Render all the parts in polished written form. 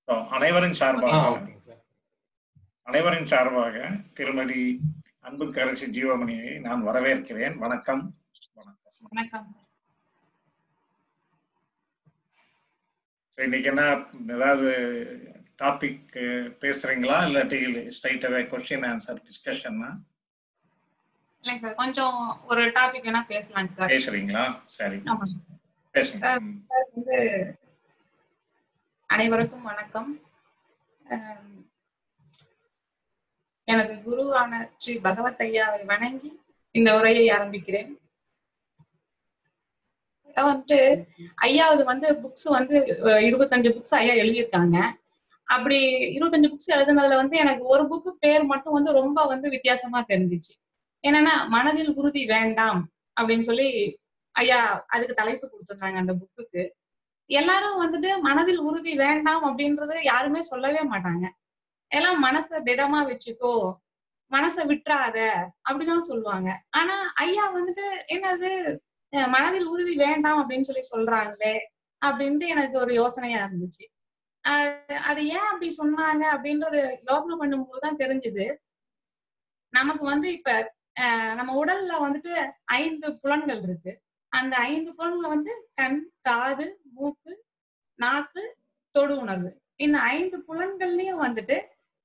அனைவரின் சார்பாக ஓகேங்க சார். அனைவரின் சார்பாக திருமதி அன்புக்கரசி ஜீவமணியை நான் வரவேற்கிறேன். வணக்கம். வணக்கம். இன்னைக்கு என்ன ஏதாவது டாபிக் பேசுறீங்களா இல்லாட்டி ஸ்ட்ரைட்டாவே கொஸ்டின் ஆன்சர் டிஸ்கஷன்னா? இல்லைங்க சார், கொஞ்சம் ஒரு டாபிக் வேணா பேசலாங்க சார். பேசுறீங்களா? சரி, ஆமாங்க பேசுங்க. சார். வந்து அனைவருக்கும் வணக்கம். எனது குருவான ஸ்ரீ பகவத் ஐயாவை வணங்கி இந்த உரையை ஆரம்பிக்கிறேன். வந்துட்டு ஐயாவது வந்து புக்ஸ் வந்து 25 புக்ஸ் ஐயா எழுதியிருக்காங்க. அப்படி 25 புக்ஸ் எழுதுனதுல வந்து எனக்கு ஒரு புக்கு பேர் மட்டும் வந்து ரொம்ப வந்து வித்தியாசமா தெரிஞ்சிச்சு. என்னன்னா, மனதில் உறுதி வேண்டாம் அப்படின்னு சொல்லி ஐயா அதுக்கு தலைப்பு கொடுத்திருந்தாங்க அந்த புக்குக்கு. எல்லாரும் வந்துட்டு மனதில் உறுதி வேண்டாம் அப்படின்றத யாருமே சொல்லவே மாட்டாங்க. எல்லாம் மனசை திடமா வச்சுக்கோ, மனசை விட்டுறாத அப்படிதான் சொல்லுவாங்க. ஆனா ஐயா வந்துட்டு என்னது மனதில் உறுதி வேண்டாம் அப்படின்னு சொல்லி சொல்றாங்களே அப்படின்ட்டு எனக்கு ஒரு யோசனையா இருந்துச்சு. அது ஏன் அப்படி சொன்னாங்க அப்படின்றது யோசனை பண்ணும்போதுதான் தெரிஞ்சுது. நமக்கு வந்து இப்ப நம்ம உடல்ல வந்துட்டு 5 புலன்கள் இருக்கு. அந்த 5 புலன்கள் வந்து கண், காது, மூக்கு, நாக்கு, தொடு உணர்வு. இந்த 5 புலன்கள்லயும் வந்துட்டு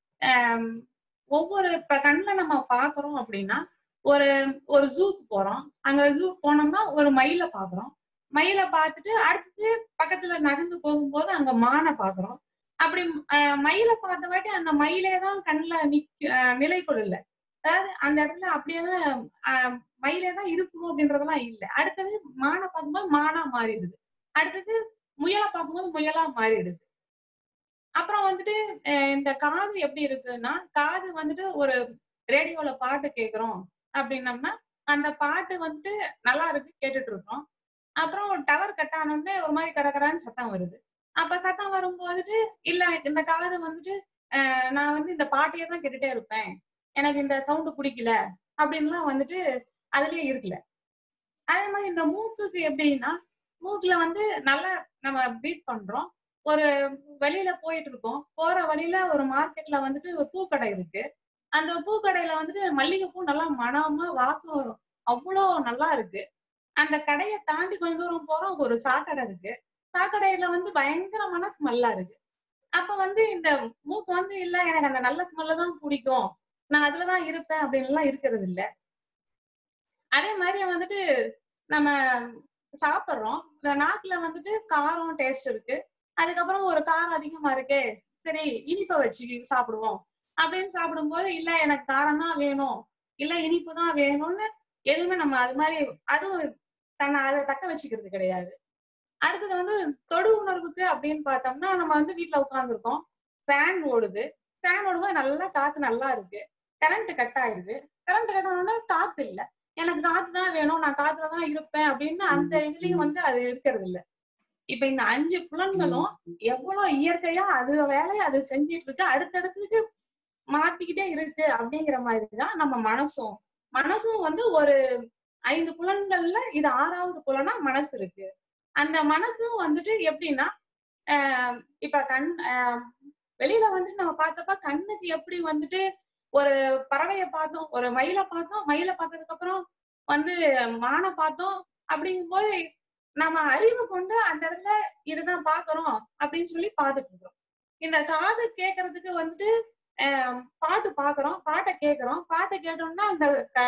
ஒவ்வொரு இப்ப கண்ணுல நம்ம பாக்குறோம் அப்படின்னா ஒரு ஒரு ஜூக்கு போறோம். அங்க ஜூக்கு போனோம்னா ஒரு மயில பாக்குறோம். மயில பார்த்துட்டு அடுத்து பக்கத்துல நகர்ந்து போகும்போது அங்க மானை பாக்குறோம். அப்படி மயில பார்த்த வாட்டி அந்த மயிலேதான் கண்ணுல நிலை கொள்ளல. அதாவது அந்த இடத்துல அப்படியேதான் மயிலேதான் இருக்கணும் அப்படின்றதெல்லாம் இல்லை. அடுத்தது மானை பார்க்கும்போது மானா மாறிடுது. அடுத்தது முயலை பார்க்கும்போது முயலா மாறிடுது. அப்புறம் வந்துட்டு இந்த காது எப்படி இருக்குன்னா, காது வந்துட்டு ஒரு ரேடியோல பாட்டு கேட்கிறோம் அப்படின்னம்னா அந்த பாட்டு வந்துட்டு நல்லா இருக்கு, கேட்டுட்டு இருக்கோம். அப்புறம் டவர் கட் ஆனோடனே ஒரு மாதிரி கரகரான்னு சத்தம் வருது. அப்ப சத்தம் வரும்போதுட்டு இல்ல இந்த காது வந்துட்டு நான் வந்து இந்த பாட்டையே தான் கேட்டுட்டே இருப்பேன், எனக்கு இந்த சவுண்டு பிடிக்கல அப்படின்லாம் வந்துட்டு அதுலயே இருக்குல்ல. அதே மாதிரி இந்த மூக்குக்கு எப்படின்னா, மூக்குல வந்து நல்லா நம்ம ப்ரீத் பண்றோம். ஒரு வெளியில போயிட்டு இருக்கோம், போற வழியில ஒரு மார்க்கெட்ல வந்துட்டு ஒரு பூக்கடை இருக்கு. அந்த பூக்கடையில வந்துட்டு மல்லிகைப்பூ நல்லா மணமா வாசம் அவ்வளோ நல்லா இருக்கு. அந்த கடையை தாண்டி கொஞ்ச தூரம் போறோம், ஒரு சாக்கடை இருக்கு. சாக்கடையில வந்து பயங்கரமான ஸ்மெல்லா இருக்கு. அப்ப வந்து இந்த மூக்கு வந்து இல்ல எனக்கு அந்த நல்ல ஸ்மெல்ல தான் பிடிக்கும், நான் அதுலதான் இருப்பேன் அப்படின்னு எல்லாம் இருக்கிறது இல்ல. அதே மாதிரி வந்துட்டு நம்ம சாப்பிடுறோம், இந்த நாக்குல வந்துட்டு காரம் டேஸ்ட் இருக்கு. அதுக்கப்புறம் ஒரு காரம் அதிகமா இருக்கே, சரி இனிப்பை வச்சு சாப்பிடுவோம் அப்படின்னு சாப்பிடும்போது இல்ல எனக்கு காரம் தான் வேணும், இல்ல இனிப்பு தான் வேணும்னு எதுவுமே நம்ம அது மாதிரி அதுவும் தன்னை அதை தக்க வச்சுக்கிறது கிடையாது. அடுத்தது வந்து தொடு உணர்வுக்கு அப்படின்னு பார்த்தோம்னா, நம்ம வந்து வீட்டுல உட்கார்ந்துருக்கோம், ஃபேன் ஓடுது. ஃபேன் ஓடும்போது நல்லா காத்து நல்லா இருக்கு. கரண்ட் கட் ஆயிடுது. கரண்ட் கட் ஆனோம்னா காத்து இல்ல, எனக்கு காத்து தான் வேணும், நான் காத்துலதான் இருப்பேன் அப்படின்னு அந்த இதுலயும் வந்து அது இருக்கிறது இல்ல. இப்ப இந்த 5 புலன்களும் எவ்வளவு இயற்கையா அது வேலையை அது செஞ்சிட்டு இருக்கு, அடுத்தடுத்துக்கு மாத்திக்கிட்டே இருக்கு. அப்படிங்கிற மாதிரிதான் நம்ம மனசும் வந்து ஒரு 5 புலன்கள்ல இது 6வது புலனா மனசு இருக்கு. அந்த மனசும் வந்துட்டு எப்படின்னா, இப்ப வெளியில வந்துட்டு நம்ம பார்த்தப்ப கண்ணுக்கு எப்படி வந்துட்டு ஒரு பறவைய பார்த்தோம், ஒரு மயிலை பார்த்தோம், மயிலை பார்த்ததுக்கு அப்புறம் வந்து மானை பார்த்தோம். அப்படிங்கும் போது நம்ம அறிவு கொண்டு அந்த இடத்துல இதுதான் பாக்குறோம் அப்படின்னு சொல்லி பாத்துட்டு இருக்கோம். இந்த காது கேட்கறதுக்கு வந்துட்டு பாட்டு பாக்குறோம், பாட்டை கேட்கிறோம், பாட்டை கேட்டோம்னா அந்த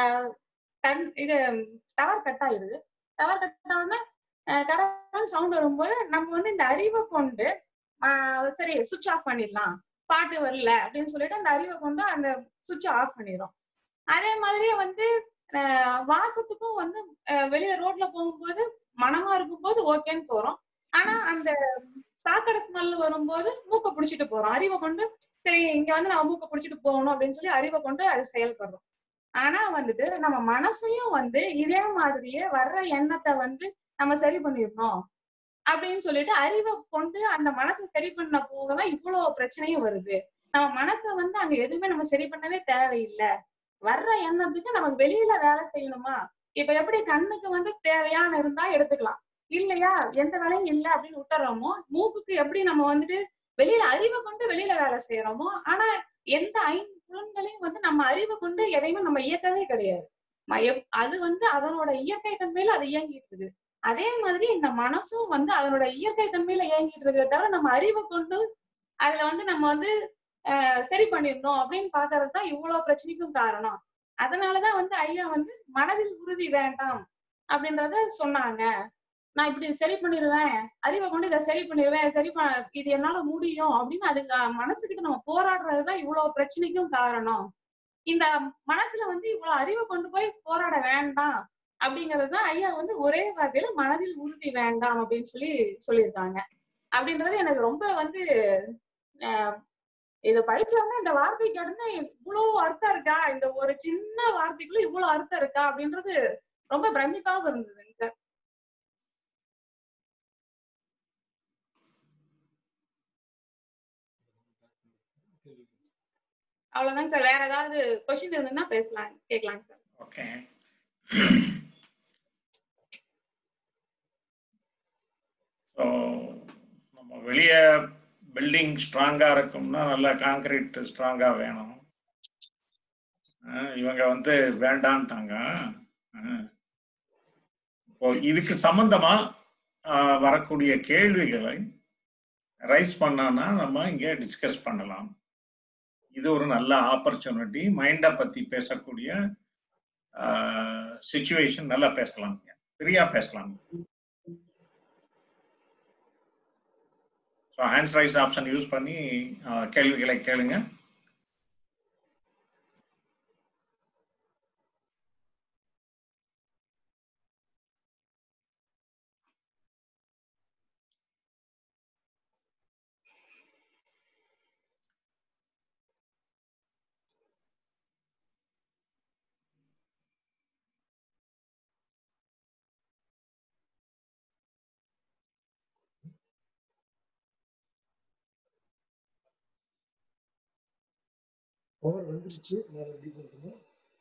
இது டவர் கட் ஆயிடுது. டவர் கட் ஆனோம்னா கரெக்டான சவுண்ட் வரும்போது நம்ம வந்து இந்த அறிவை கொண்டு சரி சுவிட்ச் ஆஃப் பண்ணிடலாம், பாட்டு வரல அப்படின்னு சொல்லிட்டு அந்த அறிவை கொண்டு அந்த சுவிட்ச் ஆஃப் பண்ணிடுறோம். அதே மாதிரியே வந்து வாசத்துக்கும் வந்து வெளியில ரோட்ல போகும்போது மனமா இருக்கும்போது ஓகேன்னு போறோம். ஆனா அந்த சாக்கடை ஸ்மெல் வரும்போது மூக்கை பிடிச்சிட்டு போறோம். அறிவை கொண்டு சரி இங்க வந்து நம்ம மூக்கை பிடிச்சிட்டு போகணும் அப்படின்னு சொல்லி அறிவை கொண்டு அது செயல்படுறோம். ஆனா வந்துட்டு நம்ம மனசையும் வந்து இதே மாதிரியே வர்ற எண்ணத்தை வந்து நம்ம சரி பண்ணிடணும் அப்படின்னு சொல்லிட்டு அறிவை கொண்டு அந்த மனசை சரி பண்ண போகதான் இவ்வளவு பிரச்சனையும் வருது. நம்ம மனசை வந்து அங்க எதுவுமே நம்ம சரி பண்ணவே தேவையில்லை. வர்ற எண்ணத்துக்கு நமக்கு வெளியில வேலை செய்யணுமா? இப்ப எப்படி கண்ணுக்கு வந்து தேவையான இருந்தா எடுத்துக்கலாம், இல்லையா எந்த வேலையும் இல்லை அப்படின்னு விட்டுறோமோ, மூக்குக்கு எப்படி நம்ம வந்துட்டு வெளியில அறிவை கொண்டு வெளியில வேலை செய்யறோமோ, ஆனா எந்த 5 புலன்களையும் வந்து நம்ம அறிவை கொண்டு எதையுமே நம்ம இயக்கவே கிடையாது. அது வந்து அதனோட இயற்கை தன்மையில அது இயங்கிட்டு இருக்கு. அதே மாதிரி இந்த மனசும் வந்து அதனோட இயற்கை தன்மையில இயங்கிட்டு இருக்கே தவிர, நம்ம அறிவை கொண்டு அதுல வந்து நம்ம வந்து சரி பண்ணிடணும் அப்படின்னு பாக்குறது தான் இவ்வளவு பிரச்சனைக்கும் காரணம். அதனாலதான் வந்து ஐயா வந்து மனதில் உறுதி வேண்டாம் அப்படின்றத சொன்னாங்க. நான் இப்படி சரி பண்ணிருவேன், அறிவை கொண்டு இதை சரி பண்ணிருவேன், இது என்னால முடியும் அப்படின்னு அது மனசுகிட்ட நம்ம போராடுறதுதான் இவ்வளவு பிரச்சனைக்கும் காரணம். இந்த மனசுல வந்து இவ்வளவு அறிவை கொண்டு போய் போராட வேண்டாம் அப்படிங்கறதுதான் ஐயா வந்து ஒரே வார்த்தையில மனதில் உறுதி வேண்டாம் அப்படின்னு சொல்லியிருக்காங்க. அப்படின்றது எனக்கு ரொம்ப வந்து அஹ் இத படிச்சவங்க இந்த வார்த்தை கேட்டோம்னா இவ்வளவு அர்த்தம் இருக்கா, இந்த ஒரு சின்ன வார்த்தைக்குள்ள இவ்வளவு அர்த்தம் இருக்கா அப்படின்றது ரொம்ப பிரமிப்பாக இருந்ததுங்க சார். அவ்வளவுதாங்க சார். வேற ஏதாவது கொஸ்டின் இருந்ததுன்னா பேசலாம், கேட்கலாங்க சார். ஓகே. ஸோ நம்ம வெளியே பில்டிங் ஸ்ட்ராங்கா இருக்கும்னா நல்லா காங்கிரீட் ஸ்ட்ராங்கா வேணும். இவங்க வந்து வேண்டான்ட்டாங்க. இப்போ இதுக்கு சம்பந்தமா வரக்கூடிய கேள்விகளை ரைஸ் பண்ணானா நம்ம இங்கே டிஸ்கஸ் பண்ணலாம். இது ஒரு நல்ல ஆப்பர்ச்சுனிட்டி. மைண்டை பத்தி பேசக்கூடிய சிச்சுவேஷன். நல்லா பேசலாம், ஃப்ரீயா பேசலாம். So hands raise option use பண்ணி கேள்விகளை கேளுங்க. பவர் வந்துருச்சு. வேற எப்படி பண்ணுங்க?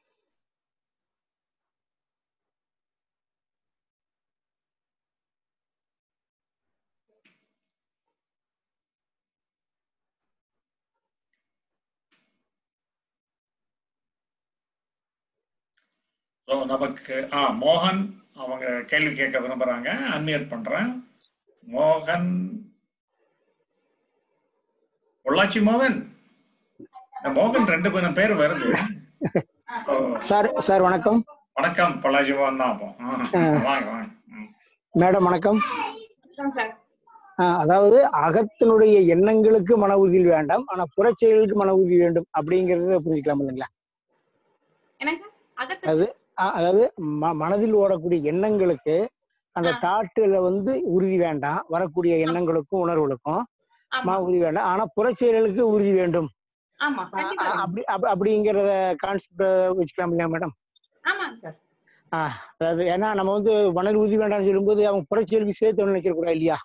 ஸோ நமக்கு மோகன் அவங்க கேள்வி கேட்க விரும்புறாங்க. அன்மியூட் பண்றேன். மோகன், பொள்ளாச்சி மோகன். மோகன் 2 பேர் வருது. சார் வணக்கம். வணக்கம். பொள்ளாச்சி மோகன் தான். வாங்க வாங்க மேடம். வணக்கம். அதாவது அகத்தினுடைய எண்ணங்களுக்கு மன உறுதி வேண்டாம், ஆனா புறச்செயலுக்கு மன உறுதி வேண்டும் அப்படிங்கறத புரிஞ்சுக்கலாம் இல்லைங்களா? அதாவது மனதில் ஓடக்கூடிய எண்ணங்களுக்கு அந்த தாட்டுல வந்து உறுதி வேண்டாம், வரக்கூடிய எண்ணங்களுக்கும் உணர்வுகளுக்கும் உறுதி வேண்டாம், ஆனா புறச்செயலுக்கு உறுதி வேண்டும் அப்படிங்கறத கான்செப்ட் வச்சுக்கலாம் இல்லையா மேடம்? அதாவது ஏன்னா நம்ம வந்து மனதில் உறுதி வேண்டாம்னு சொல்லும்போது அவங்க புறச்செயலுக்கு சேர்த்து நினைச்சிட கூடாது இல்லையா?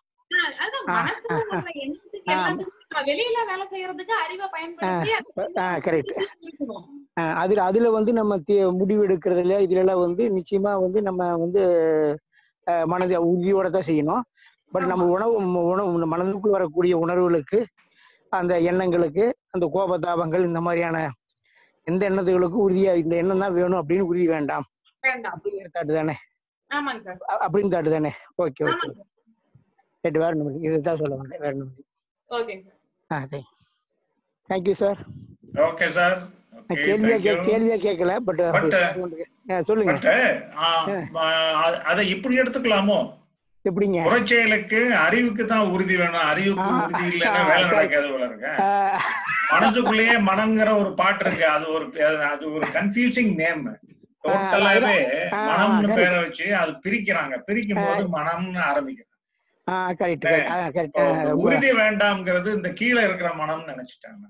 அதுல வந்து நம்ம முடிவு எடுக்கிறதுல இதுல வந்து நிச்சயமா வந்து நம்ம வந்து மனதை உறுதியோட தான் செய்யணும். பட் நம்ம உணவு மனதுக்குள் வரக்கூடிய உணர்வுகளுக்கு, அந்த எண்ணங்களுக்கு, அந்த கோபதாபங்கள், இந்த மாதிரியான எந்த எண்ணத்துகளுக்கும் உறுதியா இந்த எண்ணம் தான் வேணும் அப்படின்னு உறுதி வேண்டாம் அப்படிங்கிற தாட்டு தானே? அப்படின்னு தாட்டு தானே? Okay okay. வேற ஒன்று இதுதான் சொல்ல வந்தேன். வேற ஒன்று. Thank you sir. Okay sir. கேள்வியா கேட்கல, பட் சொல்லுங்க. அதை இப்படி எடுத்துக்கலாமோ? எப்படிங்க? புறச்செயலுக்கு அறிவுக்கு தான் உறுதி வேணும், அறிவுக்கு உறுதி இல்லைன்னா வேலை நடக்காது போல இருக்கு. மனசுக்குள்ளேயே மனம்ங்கிற ஒரு பாட்டு இருக்கு. அது ஒரு கன்ஃபியூசிங் நேம். டோட்டலாவே மனம்னு பேரை வச்சு அது பிரிக்கிறாங்க. பிரிக்கும் போது மனம்னு ஆரம்பிக்கிறாங்க. உறுதி வேண்டாம்ங்கிறது இந்த கீழே இருக்கிற மனம்னு நினைச்சிட்டாங்க.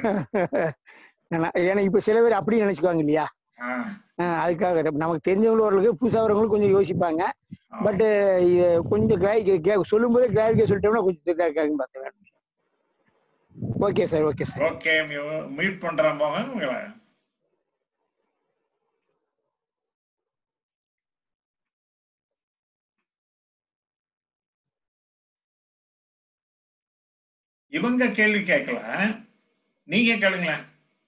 ஏன்னா இப்ப சில பேர் அப்படி நினைச்சுக்குவாங்க இல்லையா? அதுக்காக நமக்கு தெரிஞ்சவங்களுக்கு புதுசா வரவங்களுக்கு கொஞ்சம் யோசிப்பாங்க. பட் கொஞ்சம் சொல்லும் போதே கிளாரிஃபிகேஷன் சொல்லிட்டோம்னா கொஞ்சம் பார்த்தேன். Okay sir. Okay sir. Okay, meet பண்றேன் மோகன் உங்களை. இவங்க கேள்வி கேட்கல, நீங்க கேளுங்களேன்.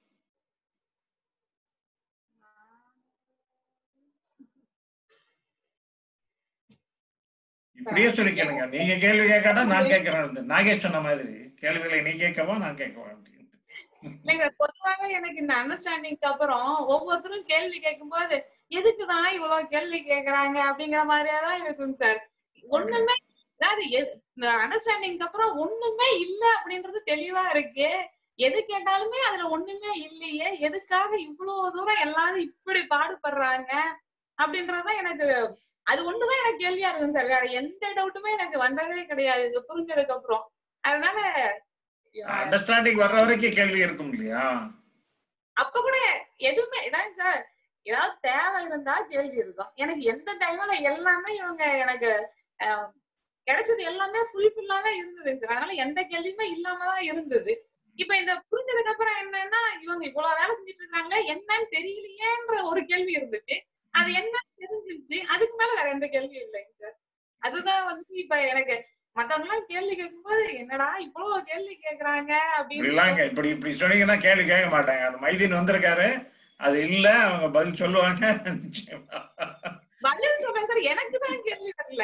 இப்படியே சொல்லி கேளுங்க. நீங்க கேள்வி கேட்காட்டா நான் கேட்கிறேன். நாகேஷ் சொன்ன மாதிரி கேள்விகளை நீ கேட்கவா நான் கேட்கவா அப்படின்னு. இல்லைங்க, பொதுவாக எனக்கு இந்த அண்டர்ஸ்டாண்டிங்க்கு அப்புறம் ஒவ்வொருத்தரும் கேள்வி கேட்கும்போது எதுக்குதான் இவ்வளவு கேள்வி கேக்குறாங்க அப்படிங்கிற மாதிரியாதான் இருக்குங்க சார். ஒண்ணுமே அதாவது இந்த அண்டர்ஸ்டாண்டிங்க்கு அப்புறம் ஒண்ணுமே இல்ல அப்படின்றது தெளிவா இருக்கு. எது கேட்டாலுமே அதுல ஒண்ணுமே இல்லையே, எதுக்காக இவ்வளவு தூரம் எல்லாரும் இப்படி பாடுபடுறாங்க அப்படின்றதுதான் எனக்கு, அது ஒண்ணுதான் எனக்கு கேள்வியா இருக்கும் சார். வேற எந்த டவுட்டுமே எனக்கு வந்ததே கிடையாது இது புரிஞ்சதுக்கு அப்புறம். அதனால அண்டர்ஸ்டாண்டிங் வர்ற வரைக்கும் கேள்வி இருக்கும் இல்லையா? அப்ப கூட எதுவுமே இதான் சார், ஏதாவது தேவை இருந்தா கேள்வி இருக்கும். எனக்கு எந்த டைம்ல எல்லாமே இவங்க எனக்கு கிடைச்சது எல்லாமே ஃபுல்ஃபில்லாவே இருந்தது சார். அதனால எந்த கேள்வியுமே இல்லாமதான் இருந்தது. இப்ப இந்த புரிஞ்சதுக்கு அப்புறம் என்னன்னா, இவங்க இவ்வளவு வேலை செஞ்சுட்டு இருக்காங்க என்னன்னு தெரியலையேன்ற ஒரு கேள்வி இருந்துச்சு. அது என்னன்னு தெரிஞ்சிருச்சு. அதுக்கு மேல வேற எந்த கேள்வியும் இல்லைங்க சார். அதுதான் வந்து இப்ப எனக்கு மத்தவங்க எல்லாம் கேள்வி கேட்கும்போது என்னடா இவ்வளவு கேள்வி கேக்குறாங்க அப்படின்னு. இப்படி சொன்னீங்கன்னா கேள்வி கேட்க மாட்டாங்க. அந்த மைதீன் வந்திருக்காரு, அது இல்ல, அவங்க பதில் சொல்லுவாங்க. பதில் சொல்றேன் சார், எனக்கு தான் கேள்வி வரல.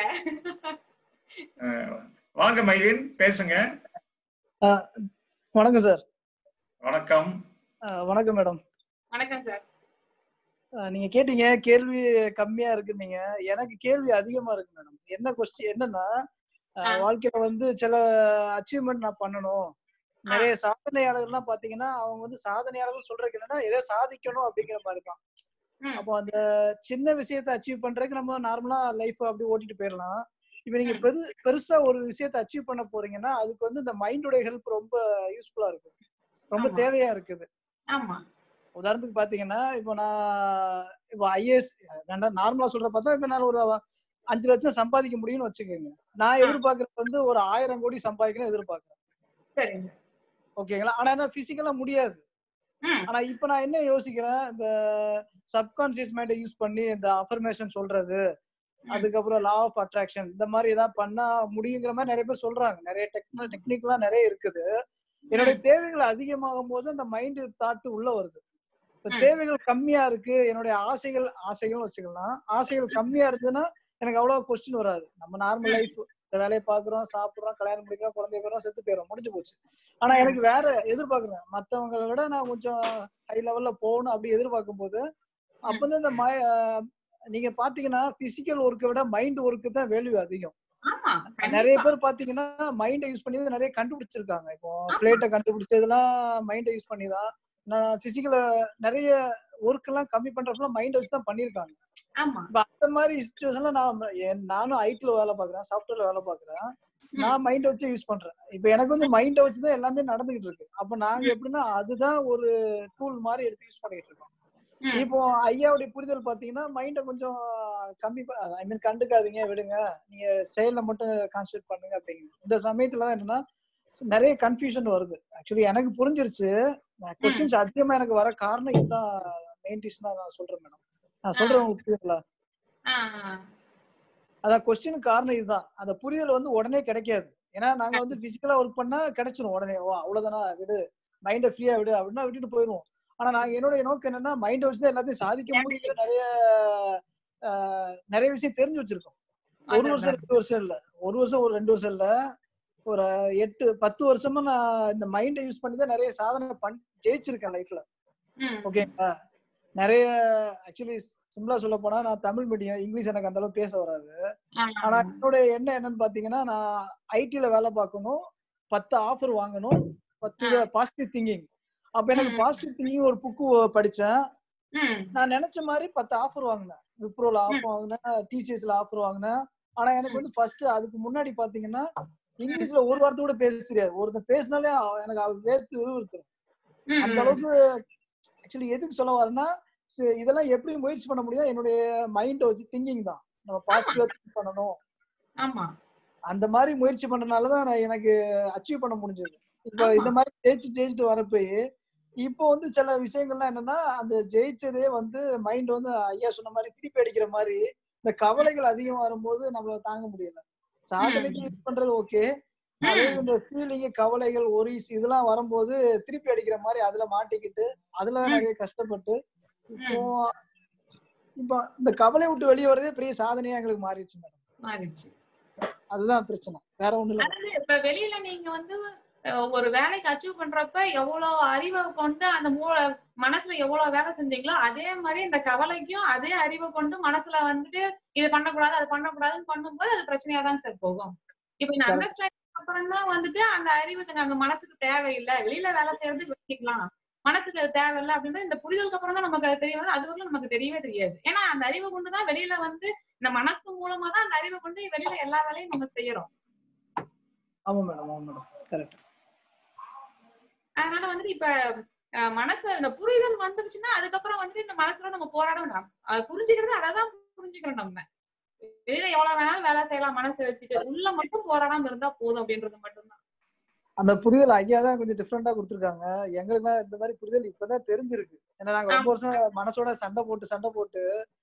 வாங்க மைதீன் பேசுங்க. வணக்கம் சார். வணக்கம். வணக்கம் மேடம். வணக்கம் சார். நீங்க கேட்டீங்க கேள்வி கம்மியா இருக்குன்னீங்க. எனக்கு கேள்வி அதிகமா இருக்கு மேடம். என்ன கொஸ்டின் என்னன்னா, வாழ்க்கையில வந்து சில அச்சீவ்மெண்ட் நான் பண்ணணும். நிறைய சாதனையாளர்கள்லாம் பாத்தீங்கன்னா அவங்க வந்து சாதனையாளர்கள் சொல்றதுக்கு என்னன்னா எதை சாதிக்கணும் அப்படிங்கிற மாதிரிதான். அப்போ அந்த சின்ன விஷயத்த அச்சீவ் பண்றதுக்கு நம்ம நார்மலா லைஃப் அப்படி ஓட்டிட்டு போயிடலாம். இப்ப நீங்க பெருசா ஒரு விஷயத்த அச்சீவ் பண்ண போறீங்கன்னா அதுக்கு வந்து இந்த மைண்டோட ஹெல்ப் ரொம்ப யூஸ்ஃபுல்லா இருக்கு, ரொம்ப தேவையா இருக்குது. உதாரணத்துக்கு பாத்தீங்கன்னா இப்போ நான் ஐஏஎஸ் நார்மலா சொல்ற பார்த்தா இப்ப நான் ஒரு 5 லட்சம் சம்பாதிக்க முடியும்னு வச்சுக்கோங்க. நான் எதிர்பார்க்கறது வந்து ஒரு 1000 கோடி சம்பாதிக்கணும் எதிர்பார்க்கிறேன். ஓகேங்களா? ஆனா என்ன பிசிக்கலா முடியாது. ஆனா இப்ப நான் என்ன யோசிக்கிறேன், இந்த சப்கான்சியஸ் மைண்டை யூஸ் பண்ணி இந்த அஃபர்மேஷன் சொல்றது, அதுக்கப்புறம் லா ஆஃப் அட்ராக்ஷன் இந்த மாதிரி ஏதாவது பண்ணா முடியுங்கிற மாதிரி நிறைய பேர் சொல்றாங்க. நிறைய டெக்னிக்லாம் நிறைய இருக்குது. என்னுடைய தேவைகள் அதிகமாகும் போது அந்த மைண்ட் தாட்டு உள்ள வருது. இப்ப தேவைகள் கம்மியா இருக்கு, என்னுடைய ஆசைகள் வச்சுக்கலாம். ஆசைகள் கம்மியா இருக்குன்னா எனக்கு அவ்வளவு கொஸ்டின் வராது. நம்ம நார்மல் லைஃப் இந்த வேலையை பாக்குறோம், சாப்பிடுறோம், கல்யாணம் முடிக்கிறோம், குழந்தை போறோம், செத்து போயிடும், முடிஞ்சு போச்சு. ஆனா எனக்கு வேற எதிர்பார்க்குறேன். மத்தவங்களை விட நான் கொஞ்சம் ஹை லெவல்ல போகணும் அப்படி எதிர்பார்க்கும் போது அப்ப வந்து இந்த நீங்க பாத்தீங்கன்னா பிசிக்கல் ஒர்க்கை விட மைண்ட் ஒர்க்கு தான் வேல்யூ அதிகம். நிறைய பேர் பாத்தீங்கன்னா மைண்டை யூஸ் பண்ணி நிறைய கண்டுபிடிச்சிருக்காங்க. இப்போ பிளேட்டை கண்டுபிடிச்சதெல்லாம் மைண்டை யூஸ் பண்ணி தான். பிசிக்கல நிறைய ஒர்க் எல்லாம் கம்மி பண்றதுல மைண்ட் வச்சு தான் பண்ணிருக்காங்க. அந்த மாதிரி சிச்சுவேஷன்ல நானும் ஐடில வேலை பாக்குறேன், சாஃப்ட்வேர்ல வேலை பாக்குறேன். நான் மைண்டை வச்சு யூஸ் பண்றேன். இப்ப எனக்கு வந்து மைண்டை வச்சுதான் எல்லாமே நடந்துகிட்டு இருக்கு. அப்ப நாங்க எப்படின்னா அதுதான் ஒரு டூல் மாதிரி எடுத்து யூஸ் பண்ணிட்டு இருக்கோம். இப்போ ஐயாவுடைய புரிதல் பாத்தீங்கன்னா மைண்ட கொஞ்சம் கம்மி கண்டுக்காதீங்க, விடுங்க, நீங்க செயல்ல மட்டும் கான்சென்ட்ரேட் பண்ணுங்க அப்படிங்க. இந்த சமயத்துலதான் என்னன்னா நிறைய கன்ஃபியூஷன் வருது. ஆக்சுவலி எனக்கு புரிஞ்சிருச்சு. கொஸ்டின்ஸ் அதிகமா எனக்கு வர காரணம் இதுதான் மெயின் ரீசனா நான் சொல்றேன் மேடம். நான் சொல்றேன் உங்களுக்கு புரியுதுங்களா? அதான் கொஸ்டின் காரணம் இதுதான். அந்த புரிதல் வந்து உடனே கிடைக்காது. ஏன்னா நாங்க வந்து பிசிக்கலா ஒர்க் பண்ணா கிடைச்சிரும் உடனே. அவ்வளவுதானா, விடு, மைண்ட ஃப்ரீயா விடு அப்படின்னா விட்டுட்டு போயிருவோம். ஆனா நாங்க என்னுடைய நோக்கம் என்னன்னா மைண்ட் வச்சுதான் எல்லாத்தையும் சாதிக்க முடியுங்கிற நிறைய விஷயம் தெரிஞ்சு வச்சிருக்கோம். 1 வருஷம் 2 வருஷம் இல்ல, 1 வருஷம் ஒரு 2 வருஷம் இல்ல, ஒரு 8-10 வருஷமா நான் இந்த மைண்டை யூஸ் பண்ணி தான் நிறைய சாதனை ஜெயிச்சிருக்கேன் லைஃப்ல. ஓகேங்களா? நிறைய ஆக்சுவலி சிம்பிளா சொல்ல போனா நான் தமிழ் மீடியம், இங்கிலீஷ் எனக்கு அந்த அளவுக்கு பேச வராது. ஆனா என்னோட எண்ணம் என்னன்னு பாத்தீங்கன்னா நான் ஐடில வேலை பார்க்கணும், 10 ஆஃபர் வாங்கணும், 10 பாசிட்டிவ் திங்கிங். அப்ப எனக்கு பாசிட்டிவ் திங்கிங் ஒரு புக்கு படிச்சேன். நான் நினைச்ச மாதிரி 10 ஆஃபர் வாங்கினேன். விப்ரோல ஆஃபர் வாங்கினேன், டிசிஎஸ்ல ஆஃபர் வாங்கினேன். ஆனா எனக்கு வந்து ஃபர்ஸ்ட் அதுக்கு முன்னாடி பாத்தீங்கன்னா இங்கிலீஷ்ல ஒரு வார்த்தை கூட பேச தெரியாது. ஒருத்தர் பேசினாலே எனக்கு வேர்த்து விறுவிறுத்துரும். அந்த அளவுக்கு ஆக்சுவலி எதுக்கு சொல்ல வரேன்னா இதெல்லாம் எப்படி முயற்சி பண்ண முடியும், என்னுடைய மைண்டை வச்சு திங்கிங் தான். நம்ம பாசிட்டிவா திங்க் பண்ணணும். அந்த மாதிரி முயற்சி பண்றதுனாலதான் எனக்கு அச்சீவ் பண்ண முடிஞ்சது. இப்ப இந்த மாதிரி ஜெயிச்சுட்டு வரப்போய் இப்போ வந்து சில விஷயங்கள்லாம் என்னன்னா அந்த ஜெயிச்சதே வந்து மைண்ட் வந்து ஐயா சொன்ன மாதிரி திருப்பி அடிக்கிற மாதிரி இந்த கவலைகள் அதிகம் வரும்போது நம்மளால தாங்க முடியல. சாதனைக்கு யூஸ் பண்றது ஓகே, அதே இந்த ஃபீலிங், கவலைகள், ஒரிஸ் இதெல்லாம் வரும்போது திருப்பி அடிக்கிற மாதிரி அதுல மாட்டிக்கிட்டு அதுல நிறைய கஷ்டப்பட்டு இப்போ இப்போ இந்த கவலை விட்டு வெளியே வரதே பெரிய சாதனையா எங்களுக்கு மாறிடுச்சு மேடம். மாறிடுச்சு. அதுதான் பிரச்சனை, வேற ஒண்ணு இல்ல. அதாவது இப்ப வெளியில நீங்க வந்து ஒரு வேலைக்கு அச்சீவ் பண்றப்ப எவ்வளவு அறிவை கொண்டு அந்த மனசுல எவ்வளவு வேலை செஞ்சீங்களோ அதே மாதிரி இந்த கவலைக்கும் அதே அறிவை கொண்டு மனசுல வந்துட்டு இது பண்ணக்கூடாது அது பண்ணக்கூடாதுன்னு பண்ணும்போது அது பிரச்சனையா தான் சார் போகும். இப்ப இந்த அண்டர்ஸ்டாண்டிங் அப்புறம் தான் வந்துட்டு அந்த அறிவுக்கு அங்க மனசுக்கு தேவையில்லை, வெளியில வேலை செய்யறதுக்கு வச்சுக்கலாம், மனசுக்கு அது தேவையில்லை அப்படின்றது இந்த புரிதலுக்கு அப்புறம் தான் நமக்கு அது தெரிய வரும். அது வரலாம் நமக்கு தெரியவே தெரியாது. ஏன்னா அந்த அறிவை கொண்டுதான் வெளியில வந்து இந்த மனசு மூலமா தான் அந்த அறிவை கொண்டு வெளியில எல்லா வேலையும் நம்ம செய்யறோம். ஆமா மேடம், ஆமா மேடம், கரெக்ட். அதனால வந்துட்டு இப்ப மனசு இந்த புரிதல் வந்துருச்சுன்னா அதுக்கப்புறம் வந்துட்டு இந்த மனசுல நம்ம போராட வேண்டாம். அது புரிஞ்சுக்கிறது அதான் புரிஞ்சுக்கணும். நம்ம வெளியில எவ்வளவு வேணாலும் வேலை செய்யலாம் மனசை வச்சுட்டு, உள்ள மட்டும் போராடாம இருந்தா போதும் அப்படின்றது மட்டும்தான். அந்த புரிதல் ஐயா தான் கொஞ்சம் டிஃப்ரெண்டா கொடுத்துருக்காங்க. எங்களுக்கு இந்த மாதிரி புரிதல் இப்பதான் தெரிஞ்சிருக்கு. ஏன்னா நாங்க ரொம்ப வருஷம் மனசோட சண்டை போட்டு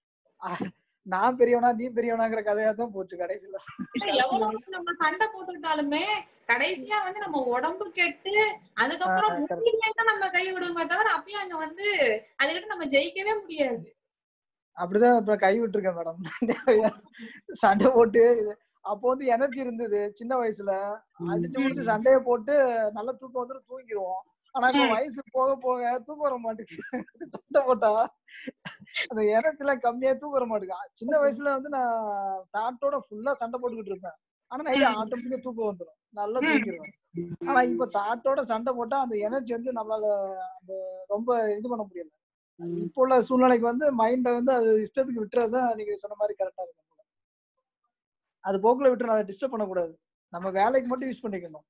நான் பெரியவனா நீ பெரியவனாங்கிற கதையா தான் போச்சு கடைசியில. எவ்வளவு நம்ம சண்டை போட்டுட்டாலுமே கடைசியா வந்து நம்ம உடம்பு கெட்டு அதுக்கப்புறம் நம்ம கை விடுவோமே தவிர அப்பயும் அங்க வந்து அதுக்கிட்ட நம்ம ஜெயிக்கவே முடியாது. அப்படிதான் இப்ப கை விட்டுருக்கேன் மேடம். சண்டை போட்டு அப்போ வந்து எனர்ஜி இருந்தது சின்ன வயசுல, அடிச்சு முடிச்சு சண்டையை போட்டு நல்ல தூக்கம் வந்துட்டு தூங்கிடுவோம். ஆனா இப்ப வயசு போக போக தூக்கம் வர மாட்டேங்குது. சண்டை போட்டா அந்த எனர்ஜி எல்லாம் கம்மியா தூக்கம் வர மாட்டேங்குது. சின்ன வயசுல வந்து நான் தாட்டோட ஃபுல்லா சண்டை போட்டுக்கிட்டு இருப்பேன். ஆனா நைட்டு ஆட்டோமேட்டிக்கா தூக்கம் வந்துடும், நல்லா தூங்கிடுவேன். ஆனா இப்ப தாட்டோட சண்டை போட்டா அந்த எனர்ஜி வந்து நம்மளால அந்த ரொம்ப இது பண்ண முடியல. இப்போ உள்ள சூழ்நிலைக்கு வந்து மைண்ட வந்து அது இஷ்டத்துக்கு விட்டுறதுதான் நீங்க சொன்ன மாதிரி கரெக்டா இருக்கும். அது போக்குல விட்டு அதை டிஸ்டர்ப் பண்ணக்கூடாது, நம்ம வேலைக்கு மட்டும் யூஸ் பண்ணிக்கணும்.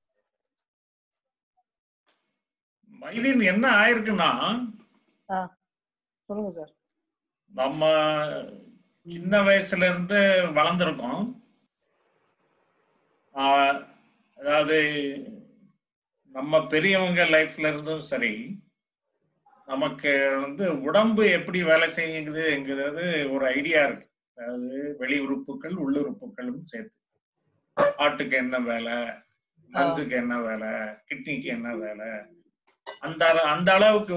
மைதீன் என்ன ஆயிருக்குன்னா, சொல்லுங்க சார். நம்ம சின்ன வயசுல இருந்து வளர்ந்துருக்கோம். அதாவது நம்ம பெரியவங்க லைஃப்ல இருந்தும் சரி, நமக்கு வந்து உடம்பு எப்படி வேலை செய்யுங்குதுங்கிறது ஒரு ஐடியா இருக்கு. அதாவது வெளி உறுப்புகள் உள்ளுறுப்புகளும் சேர்த்து, ஹார்ட்டுக்கு என்ன வேலை, லங்ஸுக்கு என்ன வேலை, கிட்னிக்கு என்ன வேலை, அந்த அளவுக்கு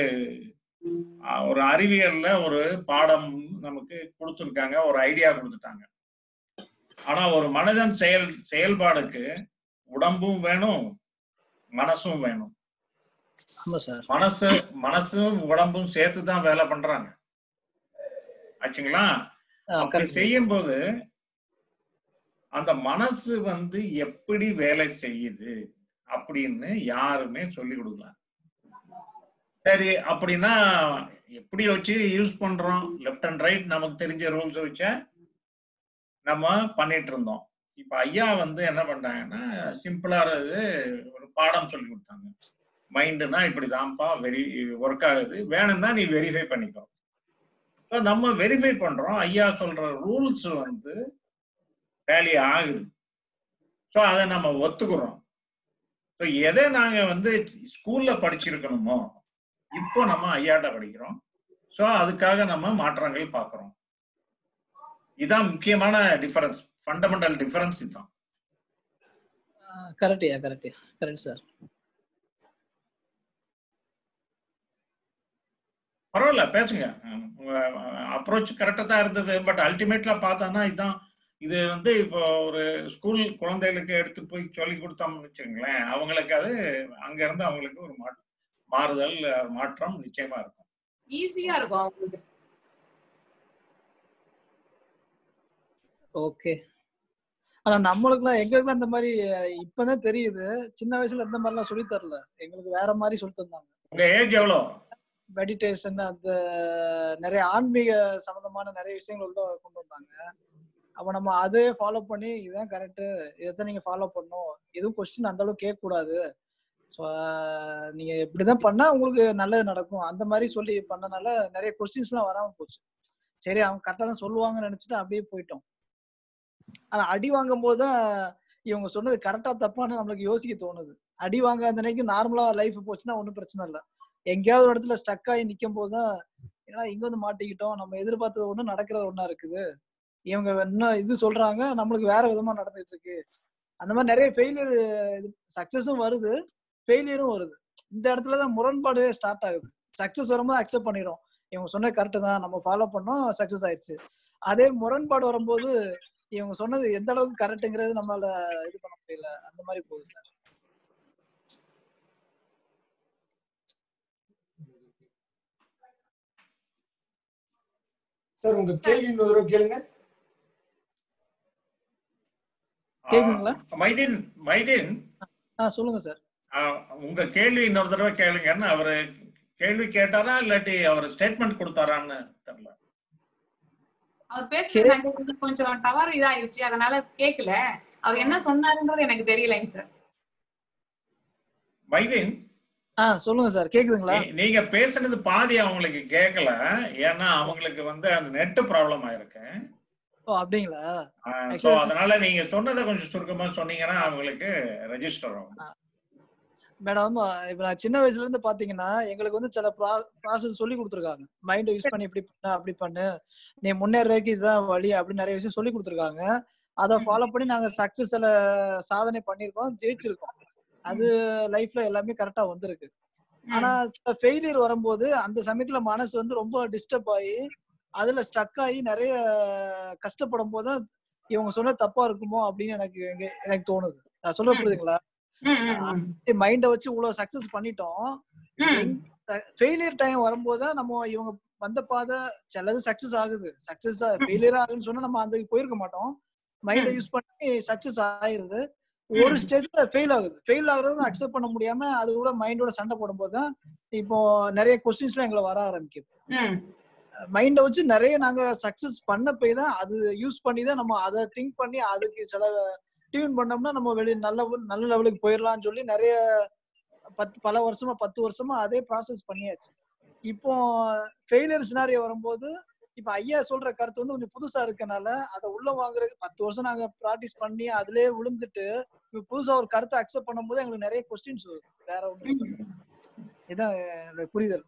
ஒரு அறிவியல்ல ஒரு பாடம் நமக்கு கொடுத்துருக்காங்க, ஒரு ஐடியா கொடுத்துட்டாங்க. ஆனா ஒரு மனிதன் செயல்பாடுக்கு உடம்பும் வேணும் மனசும் வேணும். மனசும் உடம்பும் சேர்த்து தான் வேலை பண்றாங்க ஆச்சுங்களா. அப்படி செய்யும் போது அந்த மனசு வந்து எப்படி வேலை செய்யுது அப்படின்னு யாருமே சொல்லி கொடுக்கலாம். சரி, அப்படின்னா எப்படி வச்சு யூஸ் பண்றோம், லெஃப்ட் அண்ட் ரைட் நமக்கு தெரிஞ்ச ரூல்ஸ் வச்ச நம்ம பண்ணிட்டு இருந்தோம். இப்ப ஐயா வந்து என்ன பண்றாங்கன்னா சிம்பிளா ஒரு பாடம் சொல்லி கொடுத்தாங்க. மைண்டுனா இப்படிதான்ப்பா ஒர்க் ஆகுது, வேணும்னா நீ வெரிஃபை பண்ணிக்கோ. நம்ம வெரிஃபை பண்றோம், ஐயா சொல்ற ரூல்ஸ் வந்து வேலி ஆகுது. ஸோ அதை நம்ம ஒத்துக்கிறோம். ஸோ எதை நாங்க வந்து ஸ்கூல்ல படிச்சிருக்கணுமோ இப்போ நம்ம ஐயாட்ட படிக்கிறோம். ஸோ அதுக்காக நம்ம மாற்றங்கள் பார்க்கிறோம். இதுதான் முக்கியமான டிஃபரன்ஸ், ஃபண்டமெண்டல் டிஃபரன்ஸ் இதுதான். Correct sir. பரவாயில்ல, பேசுங்க. அப்ரோச் கரெக்டா தான் இருந்தது. பட் அல்டிமேட்ல பார்த்தோம்னா இதுதான். இது வந்து இப்போ ஒரு ஸ்கூல் குழந்தைகளுக்கு எடுத்து போய் சொல்லி கொடுத்தோம்னு வச்சுக்கோங்களேன், அவங்களுக்கு அது அங்க இருந்து அவங்களுக்கு ஒரு மாறுதல் மாற்றம் நிச்சயமா இருக்கும், ஈஸியா இருக்கும் அவங்களுக்கு. ஓகே. ஆனா நம்மளுக்குலாம் எங்களுக்குலாம் இந்த மாதிரி இப்பதான் தெரியுது. சின்ன வயசுல இந்த மாதிரி எல்லாம் சொல்லி தரல, எங்களுக்கு வேற மாதிரி சொல்லி தந்தாங்க. உங்க ஏஜ் எவ்வளோ? மெடிடேஷன், அந்த நிறைய ஆன்மீக சம்பந்தமான நிறைய விஷயங்கள் உள்ள கொண்டு வந்தாங்க. அப்ப நம்ம அதே ஃபாலோ பண்ணி இதுதான் கரெக்ட், இதைத்தான் நீங்க ஃபாலோ பண்ணணும், எதுவும் கொஸ்டின் அந்த அளவுக்கு கேட்க கூடாது, நீங்க இப்படிதான் பண்ணா உங்களுக்கு நல்லது நடக்கும், அந்த மாதிரி சொல்லி பண்ணனால நிறைய கொஸ்டின்ஸ் எல்லாம் வராம போச்சு. சரி, அவங்க கரெக்டா தான் சொல்லுவாங்கன்னு நினைச்சிட்டு அப்படியே போயிட்டோம். ஆனா அடி வாங்கும் போதுதான் இவங்க சொன்னது கரெக்டா தப்பான்னு நம்மளுக்கு யோசிக்க தோணுது. அடி வாங்க அந்த அன்னைக்கு நார்மலா லைஃப் போச்சுன்னா ஒன்றும் பிரச்சனை இல்லை. எங்கேயாவது ஒரு இடத்துல ஸ்டக் ஆகி நிக்கும் போதுதான் ஏன்னா இங்க வந்து மாட்டிக்கிட்டோம், நம்ம எதிர்பார்த்தது ஒண்ணு நடக்கிறது ஒண்ணா இருக்குது, இவங்க என்ன இது சொல்றாங்க, நம்மளுக்கு வேற விதமா நடந்துட்டு இருக்கு அந்த மாதிரி நிறைய ஃபெயிலியர், சக்சஸும் வருது, ஃபெயிலியரும் வருது. இந்த இடத்துலதான் முரண்பாடு ஸ்டார்ட் ஆகுது. சக்சஸ் வரும்போது அக்செப்ட் பண்ணிடும், இவங்க சொன்ன கரெக்ட் தான், நம்ம ஃபாலோ பண்ணோம், சக்சஸ் ஆயிடுச்சு. அதே முரண்பாடு வரும்போது இவங்க சொன்னது எந்த அளவுக்கு கரெக்ட்ங்கிறது நம்மளால இது பண்ண முடியல, அந்த மாதிரி போகுது சார். சார் உங்க கேள்வி இன்னொரு தடவை கேளுங்க. கேக்குங்களா? மைதீன் சொல்லுங்க சார். உங்க கேள்வி இன்னொரு தடவை கேளுங்கன்னு அவரு கேள்வி கேட்டாரா இல்லாட்டி அவர் ஸ்டேட்மெண்ட் கொடுத்தாரான்னு தெரியல. அவர் பேசுறது கொஞ்சம் டவர் இதாயிருச்சு, அதனால கேட்கல. அவர் என்ன சொன்னாருன்றது எனக்கு தெரியலைங்க சார். மைதீன் சொல்லுங்க சார், கேக்குதுங்களா? நீங்க பேசுனது பாதி அவங்களுக்கு கேட்கல, ஏன்னா அவங்களுக்கு வந்து அந்த நெட் ப்ராப்ளம் ஆயிருக்கு. அப்படிங்களா? சோ அதனால நீங்க சொன்னதை கொஞ்சம் சுருக்கமா சொன்னீங்கன்னா அவங்களுக்கு ரெஜிஸ்டர் ஆகும். மேடம், இப்ப நான் சின்ன வயசுல இருந்து பாத்தீங்கன்னா எங்களுக்கு வந்து சில ப்ராசஸ் சொல்லி கொடுத்துருக்காங்க. மைண்ட் யூஸ் பண்ணி இப்படி பண்ண, அப்படி பண்ணு, நீ முன்னேறதுக்கு இதுதான் வழி அப்படின்னு நிறைய விஷயம் சொல்லி கொடுத்துருக்காங்க. அதை ஃபாலோ பண்ணி நாங்க சக்சஸ் சாதனை பண்ணிருக்கோம், ஜெயிச்சிருக்கோம். அது லைஃப்ல எல்லாமே கரெக்டா வந்திருக்கு. ஆனா ஃபெயிலியர் வரும்போது அந்த சமயத்துல மனசு வந்து ரொம்ப டிஸ்டர்ப் ஆகி அதுல ஸ்டக் ஆகி நிறைய கஷ்டப்படும் போது இவங்க சொன்ன தப்பா இருக்குமோ அப்படின்னு எனக்கு தோணுது. நான் சொல்ல புரியுதுங்களா? மைண்ட வச்சு இவ்வளவு சக்சஸ் பண்ணிட்டோம், ஃபெயிலியர் டைம் வரும்போது நம்ம இவங்க வந்த பாதை சிலது சக்சஸ் ஆகுது, சக்சஸ் ஃபெயிலியர் ஆகுதுன்னு சொன்னா நம்ம அந்த போயிருக்க மாட்டோம். மைண்ட யூஸ் பண்ணி சக்சஸ் ஆயிருது, ஒரு ஸ்டேஜ்ல ஃபெயில் ஆகுது. ஃபெயில் ஆகுறது அக்செப்ட் பண்ண முடியாம அது கூட மைண்டோட சண்டை போடும்போது தான் இப்போ நிறைய கொஸ்டின்ஸ்லாம் எங்களை வர ஆரம்பிக்குது. மைண்ட வச்சு நிறைய நாங்க சக்சஸ் பண்ண போய் தான் அது யூஸ் பண்ணி தான் நம்ம அதை திங்க் பண்ணி அதுக்கு சில டியூன் பண்ணோம்னா நம்ம நல்ல லெவலுக்கு போயிடலாம்னு சொல்லி நிறைய பல வருஷமா 10 வருஷமா அதே ப்ராசஸ் பண்ணியாச்சு. இப்போ ஃபெயிலியர் சினாரியோ வரும்போது இப்ப ஐயா சொல்ற கருத்து வந்து கொஞ்சம் புதுசா இருக்கனால அதை உள்ள வாங்குறதுக்கு 10 வருஷம் நாங்க ப்ராக்டிஸ் பண்ணி அதுலயே விழுந்துட்டு இப்ப புதுசா ஒரு கருத்தை அக்செப்ட் பண்ணும் போது எங்களுக்கு நிறைய கொஸ்டின்ஸ் வருது. வேற ஒன்றும் இதான் புரிதல்.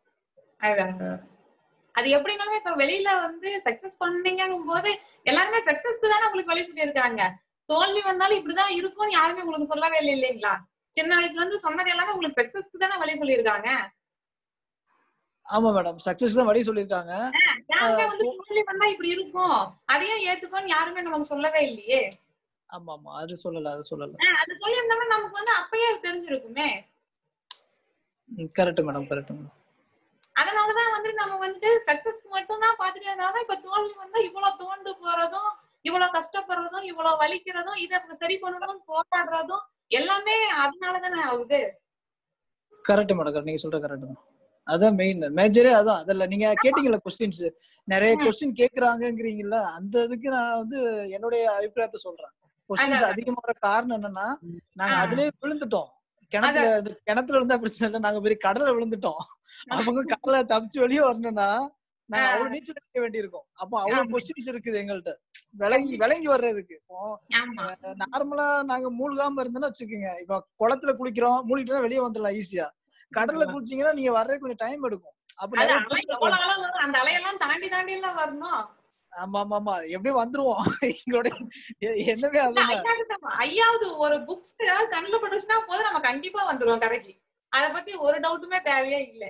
அது எப்படினாலும் இப்ப வெளியில வந்து சக்சஸ் பண்ணீங்கும் போது எல்லாருமே சக்சஸ்க்கு தானே உங்களுக்கு வழி சொல்லி இருக்காங்க. தோல்வி வந்தாலும் இப்படிதான் இருக்கும்னு யாருமே உங்களுக்கு சொல்லவே இல்லை இல்லைங்களா? சின்ன வயசுல இருந்து சொன்னது எல்லாமே உங்களுக்கு சக்சஸ்க்கு தானே வழி சொல்லியிருக்காங்க. ஆமா மேடம், சக்சஸ் தான் வழி சொல்லியிருக்காங்க. வந்து தோல்வி வந்தா இப்படி இருக்கும், அதையும் ஏத்துக்கோன்னு யாருமே நமக்கு சொல்லவே இல்லையே. ஆமா ஆமா, அது சொல்லல. அது சொல்லி இருந்தோம்னா நமக்கு வந்து அப்பயே தெரிஞ்சிருக்குமே. Correct madam, correct madam. அதனாலதான் வந்து நம்ம வந்து சக்சஸ்க்கு மட்டும் தான் பாத்துட்டு இருந்தாலும் இப்ப தோல்வி வந்தா இவ்வளவு தோண்டு போறதும், இவ்வளவு கஷ்டப்படுறதும், இவ்வளவு வலிக்கிறதும், இதை சரி பண்ணணும்னு போராடுறதும் எல்லாமே அதனாலதானே ஆகுது. கரெக்ட் மேடம், நீங்க சொல்ற கரெக்ட் தான். அதான் மெயின் மேஜரே அதான். அதுல நீங்க கேட்டீங்கல்ல கொஸ்டின்ஸ், நிறைய கொஸ்டின் கேக்குறாங்கங்கிறீங்கல்ல, அந்த இதுக்கு நான் வந்து என்னுடைய அபிப்பிராயத்தை சொல்றேன். கொஸ்டின்ஸ் அதிகமான காரணம் என்னன்னா நாங்க அதுலயே விழுந்துட்டோம். கிணத்துல இருந்தா பிரச்சனை இல்லை, நாங்க பெரிய கடல்ல விழுந்துட்டோம். அவங்க கடலை தப்பிச்சு வெளியே வரணும்னா நாங்க அவ்வளவு நீச்சல் அடிக்க வேண்டியிருக்கும். அப்போ அவ்வளவு கொஸ்டின்ஸ் இருக்குது எங்கள்கிட்ட விளங்கி வர்றதுக்கு. நார்மலா நாங்க மூழ்காம இருந்தோம்னா வச்சுக்கோங்க, இப்ப குளத்துல குளிக்கிறோம், மூழ்கிட்டா வெளியே வந்துடலாம் ஈஸியா. கடல்ல குளிச்சீங்கன்னா நீங்க வர்றதுக்கு கொஞ்சம் டைம் எடுக்கும். அப்ப அந்த அலையெல்லாம் தாண்டி தாண்டி எல்லாம் வரணும். ஆமா ஆமா ஆமா, எப்படியும் வந்துருவோம். எங்களோட என்னவே அதுதான். ஐயாவது ஒரு புக்ஸ் ஏதாவது கண்ணுல பட்டுச்சுன்னா போதும், நம்ம கண்டிப்பா வந்துருவோம் கரைக்கு. அத பத்தி ஒரு டவுட்டுமே தேவையே இல்லை.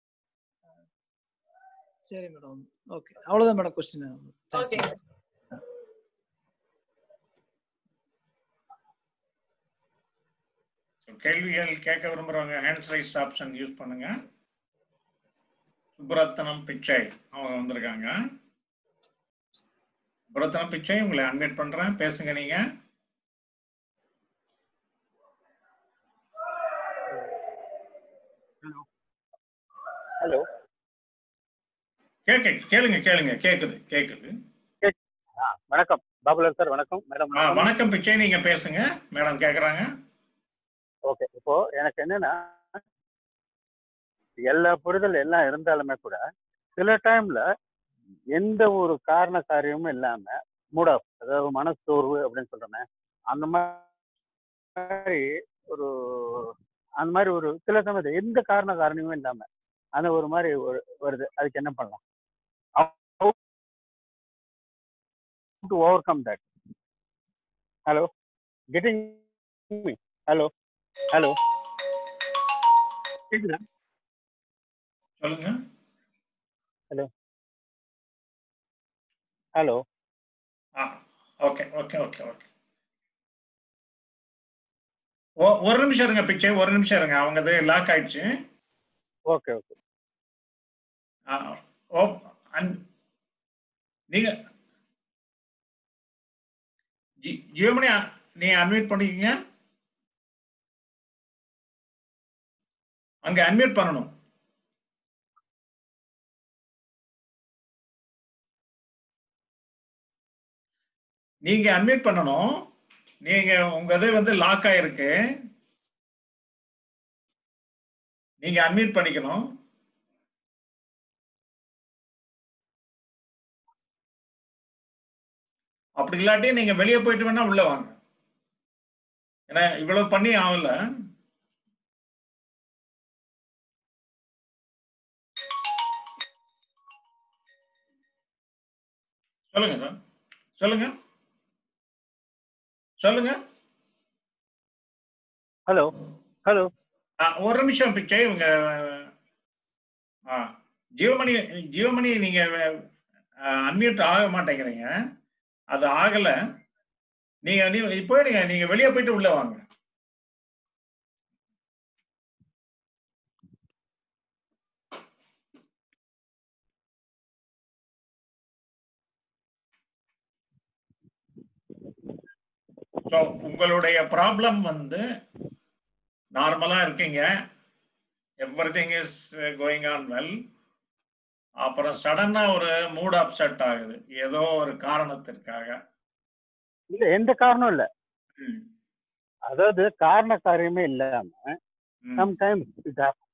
சரி மேடம், ஓகே, அவ்வளவுதான் மேடம் கொஸ்டின். ஓகே, கேள்விகள் கேட்க விரும்புறவங்க ஹேண்ட்ஸ் ரைஸ் ஆப்ஷன் யூஸ் பண்ணுங்க. சுப்ரத்தனம் பிச்சை அவங்க வந்திருக்காங்க. சுப்ரத்தனம் பிச்சை, உங்களை அன்வைட் பண்றேன், பேசுங்க நீங்க. ஹலோ, கேளுங்க கேக்குது. வணக்கம் பாபுலர் சார். வணக்கம் மேடம். வணக்கம் பிச்சை, நீங்க பேசுங்க, மேடம் கேக்குறாங்க. ஓகே, இப்போ எனக்கு என்னன்னா எல்லா புரிதல் எல்லாம் இருந்தாலுமே கூட சில டைம்ல எந்த ஒரு காரண காரியமும் இல்லாம மூட் ஆஃப், அதாவது மனசோர்வு அப்படின்னு சொல்றேன், அந்த மாதிரி ஒரு சில சமயத்துல எந்த காரணமும் இல்லாம அந்த ஒரு மாதிரி வருது. அதுக்கு என்ன பண்ணலாம்? To overcome that. Hello, getting hello hello கேக்குதா? சொல்லுங்க. Hello hello okay okay okay okay. ஒரு நிமிஷம் இருங்க பிச்சை, ஒரு நிமிஷம் இருங்க. அவங்கது லாக் ஆயிடுச்சு. Okay okay. ஓ நீங்க ஜியோமணி நீங்க அன்மியூட் பண்ணிக்கீங்க. அங்க அன்மியூட் பண்ணணும். நீங்க அன்மியூட் பண்ணணும். நீங்க உங்க இது வந்து லாக் ஆயிருக்கு. நீங்க அன்மியூட் பண்ணிக்கணும். அப்படி இல்லாட்டி நீங்க வெளியே போயிட்டு வேணா உள்ள வாங்க. ஏன்னா இவ்வளவு பண்ணி ஆகல. சொல்லுங்க சார், சொல்லுங்க சொல்லுங்க. Hello hello. ஒரு நிமிஷம் பிச்சை. இவங்க ஜியோமணி ஜியோமணி நீங்க அன்மியூட் ஆக மாட்டேங்கிறீங்க. அது ஆகல. நீங்க போயிடுங்க. நீங்க வெளியே போயிட்டு உள்ள வாங்க. ஸோ உங்களுடைய ப்ராப்ளம் வந்து நார்மலா இருக்கீங்க. Everything is going on well. அப்புறம் சடனா ஒரு மூட் அப்செட் ஆகுது ஏதோ ஒரு காரணத்திற்காக. இல்ல எந்த காரணம் இல்ல. அதாவது காரண காரியமே இல்லாம சம்டைம்ஸ்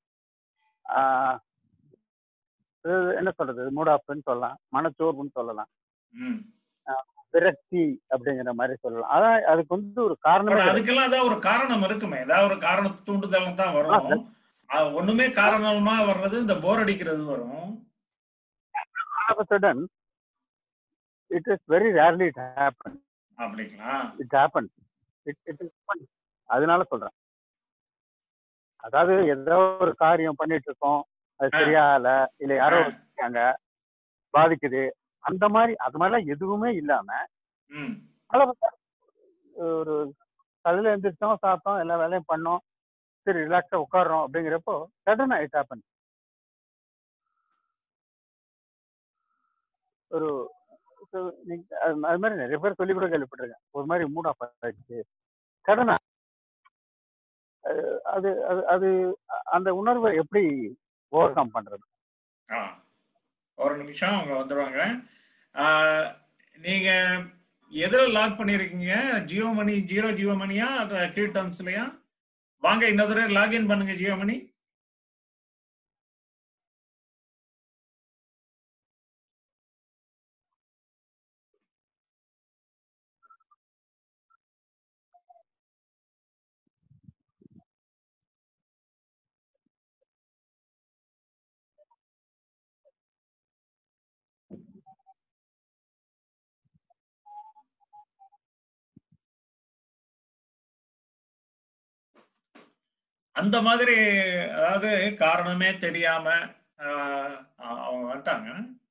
என்ன சொல்றது, மூட் ஆஃப்னு சொல்லலாம், மனச்சோர்வுன்னு சொல்லலாம், விரக்தி அப்படிங்கிற மாதிரி சொல்லலாம். அதான் அதுக்கு வந்து ஒரு காரணம். அதுக்கெல்லாம் ஏதாவது ஒரு காரணம் இருக்குமே. ஏதாவது ஒரு காரணத்தை தூண்டுதல் தான் வரும். ஒண்ணுமே காரணமா வர்றது இந்த போர் அடிக்கிறது வரும். All of a sudden, it is very rarely it happens. அப்படிங்களா? It happens. It is fun. அதனால சொல்றேன். அதாவது ஏதோ ஒரு காரியம் பண்ணிட்டு இருக்கோம், அது சரியாகல, இல்ல யாரோ இருக்காங்க பாதிக்குது, அந்த மாதிரி அது மாதிரிலாம் எதுவுமே இல்லாம ஒரு காலையில எழுந்திரிச்சோம், சாப்பிட்டோம், எல்லா வேலையும் பண்ணோம், சரி ரிலாக்ஸா உட்காடுறோம் அப்படிங்கிறப்போ சடனா இட் ஹேப்பன். ஒரு அது மாதிரி நிறைய பேர் சொல்லி கூட கேள்விப்பட்டிருக்கேன். ஒரு மாதிரி மூட் ஆஃப் ஆயிடுச்சு சடனா. அது அது அது அந்த உணர்வை எப்படி ஓவர் கம் பண்றது? ஒரு நிமிஷம் அவங்க வந்துருவாங்க. நீங்க எதுல லாக் பண்ணிருக்கீங்க? ஜியோமணி ஜியோமணியா கீ டர்ம்ஸ்லயா? வாங்க இன்னொரு தடவை லாகின் பண்ணுங்க ஜியோமணி. அந்த மாதிரி அதாவது காரணமே தெரியாம அவங்க வந்துட்டாங்க.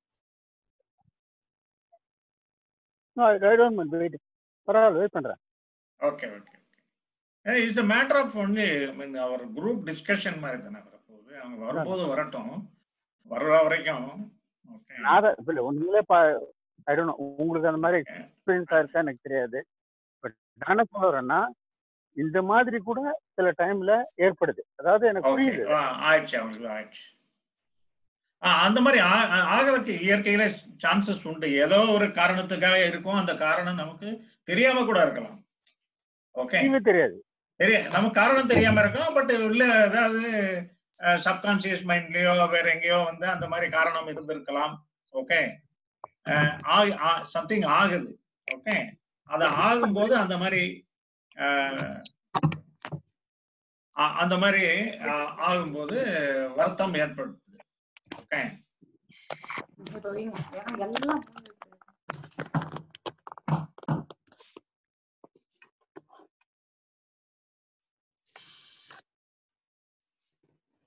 வெயிட் பண்றேன். Okay okay. It's a matter of only our group discussion மாதிரி தானே வரப்போகுது. அவங்க வரும்போது வரட்டும், வர்ற வரைக்கும். உங்களுக்கு அந்த மாதிரி எக்ஸ்பீரியன்ஸா இருக்கா எனக்கு தெரியாது. பட் நான் சொல்றேன்னா இந்த மாதிரி கூட சில டைம்ல ஏற்படுது. அதாவது எனக்கு புரியுது. ஆயிடுச்சு அவங்களுக்கு ஆயிடுச்சு. அந்த மாதிரி ஆகிறதுக்கு இயற்கையில சான்சஸ் உண்டு. ஏதோ ஒரு காரணத்துக்காக இருக்கும். அந்த காரணம் நமக்கு தெரியாம கூட இருக்கலாம். ஓகே, தெரியாது, நமக்கு காரணம் தெரியாம இருக்கும். பட் உள்ள ஏதாவது சப்கான்சியஸ் மைண்ட்லயோ வேற எங்கேயோ வந்து அந்த மாதிரி காரணம் இருந்திருக்கலாம். ஓகே, சம்திங் ஆகுது. ஓகே, அது ஆகும்போது அந்த மாதிரி ஆகும்போது வருத்தம் ஏற்படுது. ஓகே,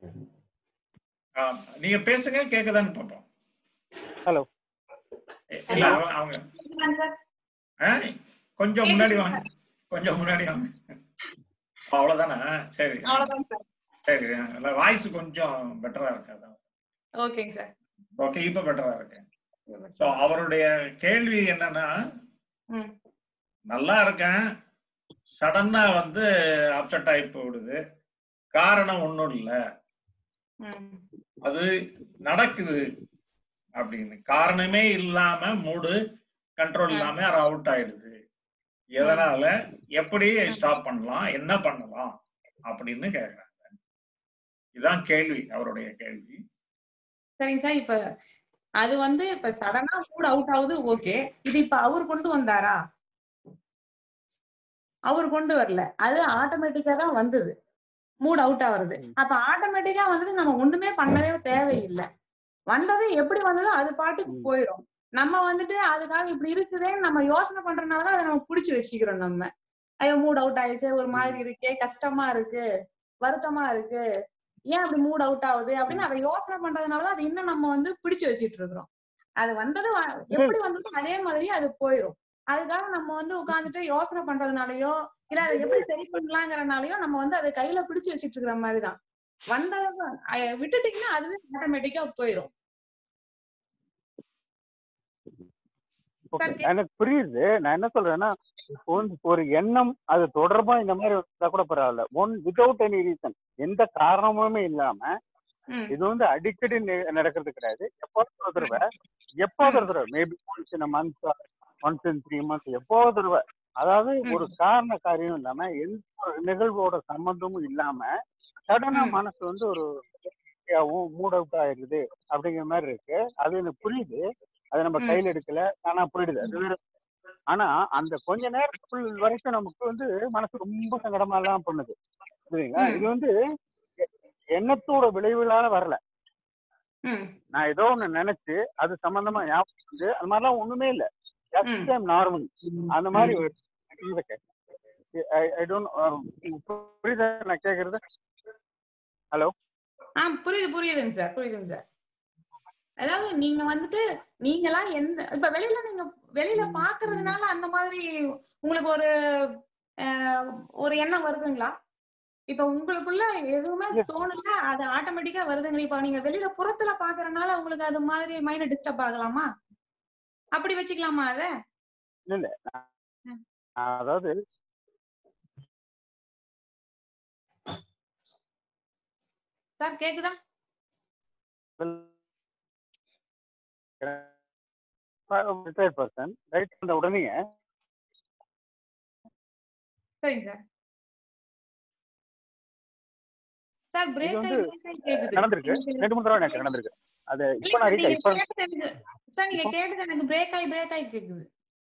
நீங்க பேசுங்க, கேக்குதான்னு பாப்போம். ஹலோ. இல்ல அவங்க கொஞ்சம் முன்னாடி வாங்க, கொஞ்சம் முன்னாடி வாங்க. அவ்வளவுதானா? சரி சரி, வாய்ஸ் கொஞ்சம் பெட்டரா இருக்கு. ஓகேங்க சார். ஓகே, இப்ப பெட்டரா இருக்கு. சோ அவருடைய கேள்வி என்னன்னா, நல்லா இருக்கேன், சடனா வந்து அப்செட் ஆகி போயிடுது, காரணம் ஒண்ணும் இல்ல, அது நடக்குது அப்படின்னு. காரணமே இல்லாம மூடு கண்ட்ரோல் இல்லாம அவுட் ஆயிடுது. எதனால, எப்படி ஸ்டாப் பண்ணலாம், என்ன பண்ணலாம் அப்படின்னு கேக்குறாங்க. இதுதான் கேள்வி, அவருடைய கேள்வி. சரிங்க சார். இப்ப அது வந்து இப்ப சடனா மூட் அவுட் ஆகுது, ஓகே. இது இப்ப அவர் கொண்டு வந்தாரா? அவர் கொண்டு வரல, அது ஆட்டோமேட்டிக்கா தான் வந்தது, மூட் அவுட் ஆகுறது. அப்ப ஆட்டோமேட்டிக்கா வந்து நம்ம ஒண்ணுமே பண்ணவே தேவையில்லை. வந்தது எப்படி வந்ததோ அது பாட்டுக்கு போயிடும். நம்ம வந்துட்டு அதுக்காக இப்படி இருக்குதேன்னு நம்ம யோசனை பண்றதுனாலதான் அதை நம்ம புடிச்சு வச்சுக்கிறோம். நம்ம ஐயோ மூட் அவுட் ஆயிடுச்சு, ஒரு மாதிரி இருக்கே, கஷ்டமா இருக்கு, வருத்தமா இருக்கு, ஏன் அப்படி மூட் அவுட் ஆகுது அப்படின்னு அதை யோசனை பண்றதுனாலதான் அது இன்னும் நம்ம வந்து பிடிச்சு வச்சுட்டு இருக்கிறோம். அது வந்தது எப்படி வந்ததோ அதே மாதிரி அது போயிடும். அதுக்காக நம்ம வந்து உட்கார்ந்துட்டு யோசனை பண்றதுனாலயோ இல்ல அதை எப்படி சரி பண்ணலாங்கிறனாலயோ நம்ம வந்து அதை கையில பிடிச்சு வச்சுட்டு இருக்கிற மாதிரிதான். வந்ததை விட்டுட்டீங்கன்னா அதுவே ஆட்டோமேட்டிக்கா போயிடும். எனக்கு புரியுது. நான் என்ன சொல்றேன்னா, ஒரு எண்ணம் அது தொடர்பா இந்த மாதிரி இருந்தா கூட பரவாயில்ல. வித்தவுட் எனி ரீசன், எந்த காரணமுமே இல்லாம, இது வந்து அடிக்கடி நடக்கிறது கிடையாது. எப்போது ஒரு தடவை maybe once in month, once in 3 months, எப்போது தடவை. அதாவது ஒரு காரண காரியம் இல்லாம, எந்த நிகழ்வோட சம்பந்தமும் இல்லாம சடனா மனசு வந்து ஒரு மூட் அவுட் ஆயிருக்குது அப்படிங்கிற மாதிரி இருக்கு. அது எனக்கு புரியுது. அதை நம்ம கையில எடுக்கல, ஆனா போயிடுது அது வேற. ஆனா அந்த கொஞ்ச நேரத்துக்குள் வரைக்கும் நமக்கு வந்து மனசு ரொம்ப சங்கடமா எல்லாம் பண்ணுது, புரியுங்களா? இது வந்து எண்ணத்தோட விளைவுகளால வரல. நான் ஏதோ ஒண்ணு நினைச்சு அது சம்பந்தமா ஞாபகம் வந்து அது மாதிரிலாம் ஒண்ணுமே இல்ல, நார்மல் அந்த மாதிரி புரியுதா நான் கேக்குறது? ஹலோ. புரியுதுங்க சார், புரியுதுங்க சார். அதாவது நீங்க வந்துட்டு நீங்களா எந்த இப்ப வெளியில பாக்குறதுனால அந்த மாதிரி உங்களுக்கு ஒரு எண்ணம் வருதுங்களா? இப்ப உங்களுக்குள்ள எதுவுமே தோணல, அது ஆட்டோமேட்டிக்கா வருதுங்க. இப்ப நீங்க வெளியில புறத்துல பாக்குறதுனால உங்களுக்கு அது மாதிரி மைண்ட் டிஸ்டர்ப் ஆகலாமா? அப்படி வச்சுக்கலாமா அத? இல்ல, அதாவது சார் கேக்குதா? உடனே சரிங்க சார். சார் பிரேக் ஆயி கேக்குது. நடந்திருக்கு 2-3 தடவை எனக்கு நடந்திருக்கு. அது இப்ப நான் சார் நீங்க கேட்டது எனக்கு பிரேக் ஆயி கேக்குது.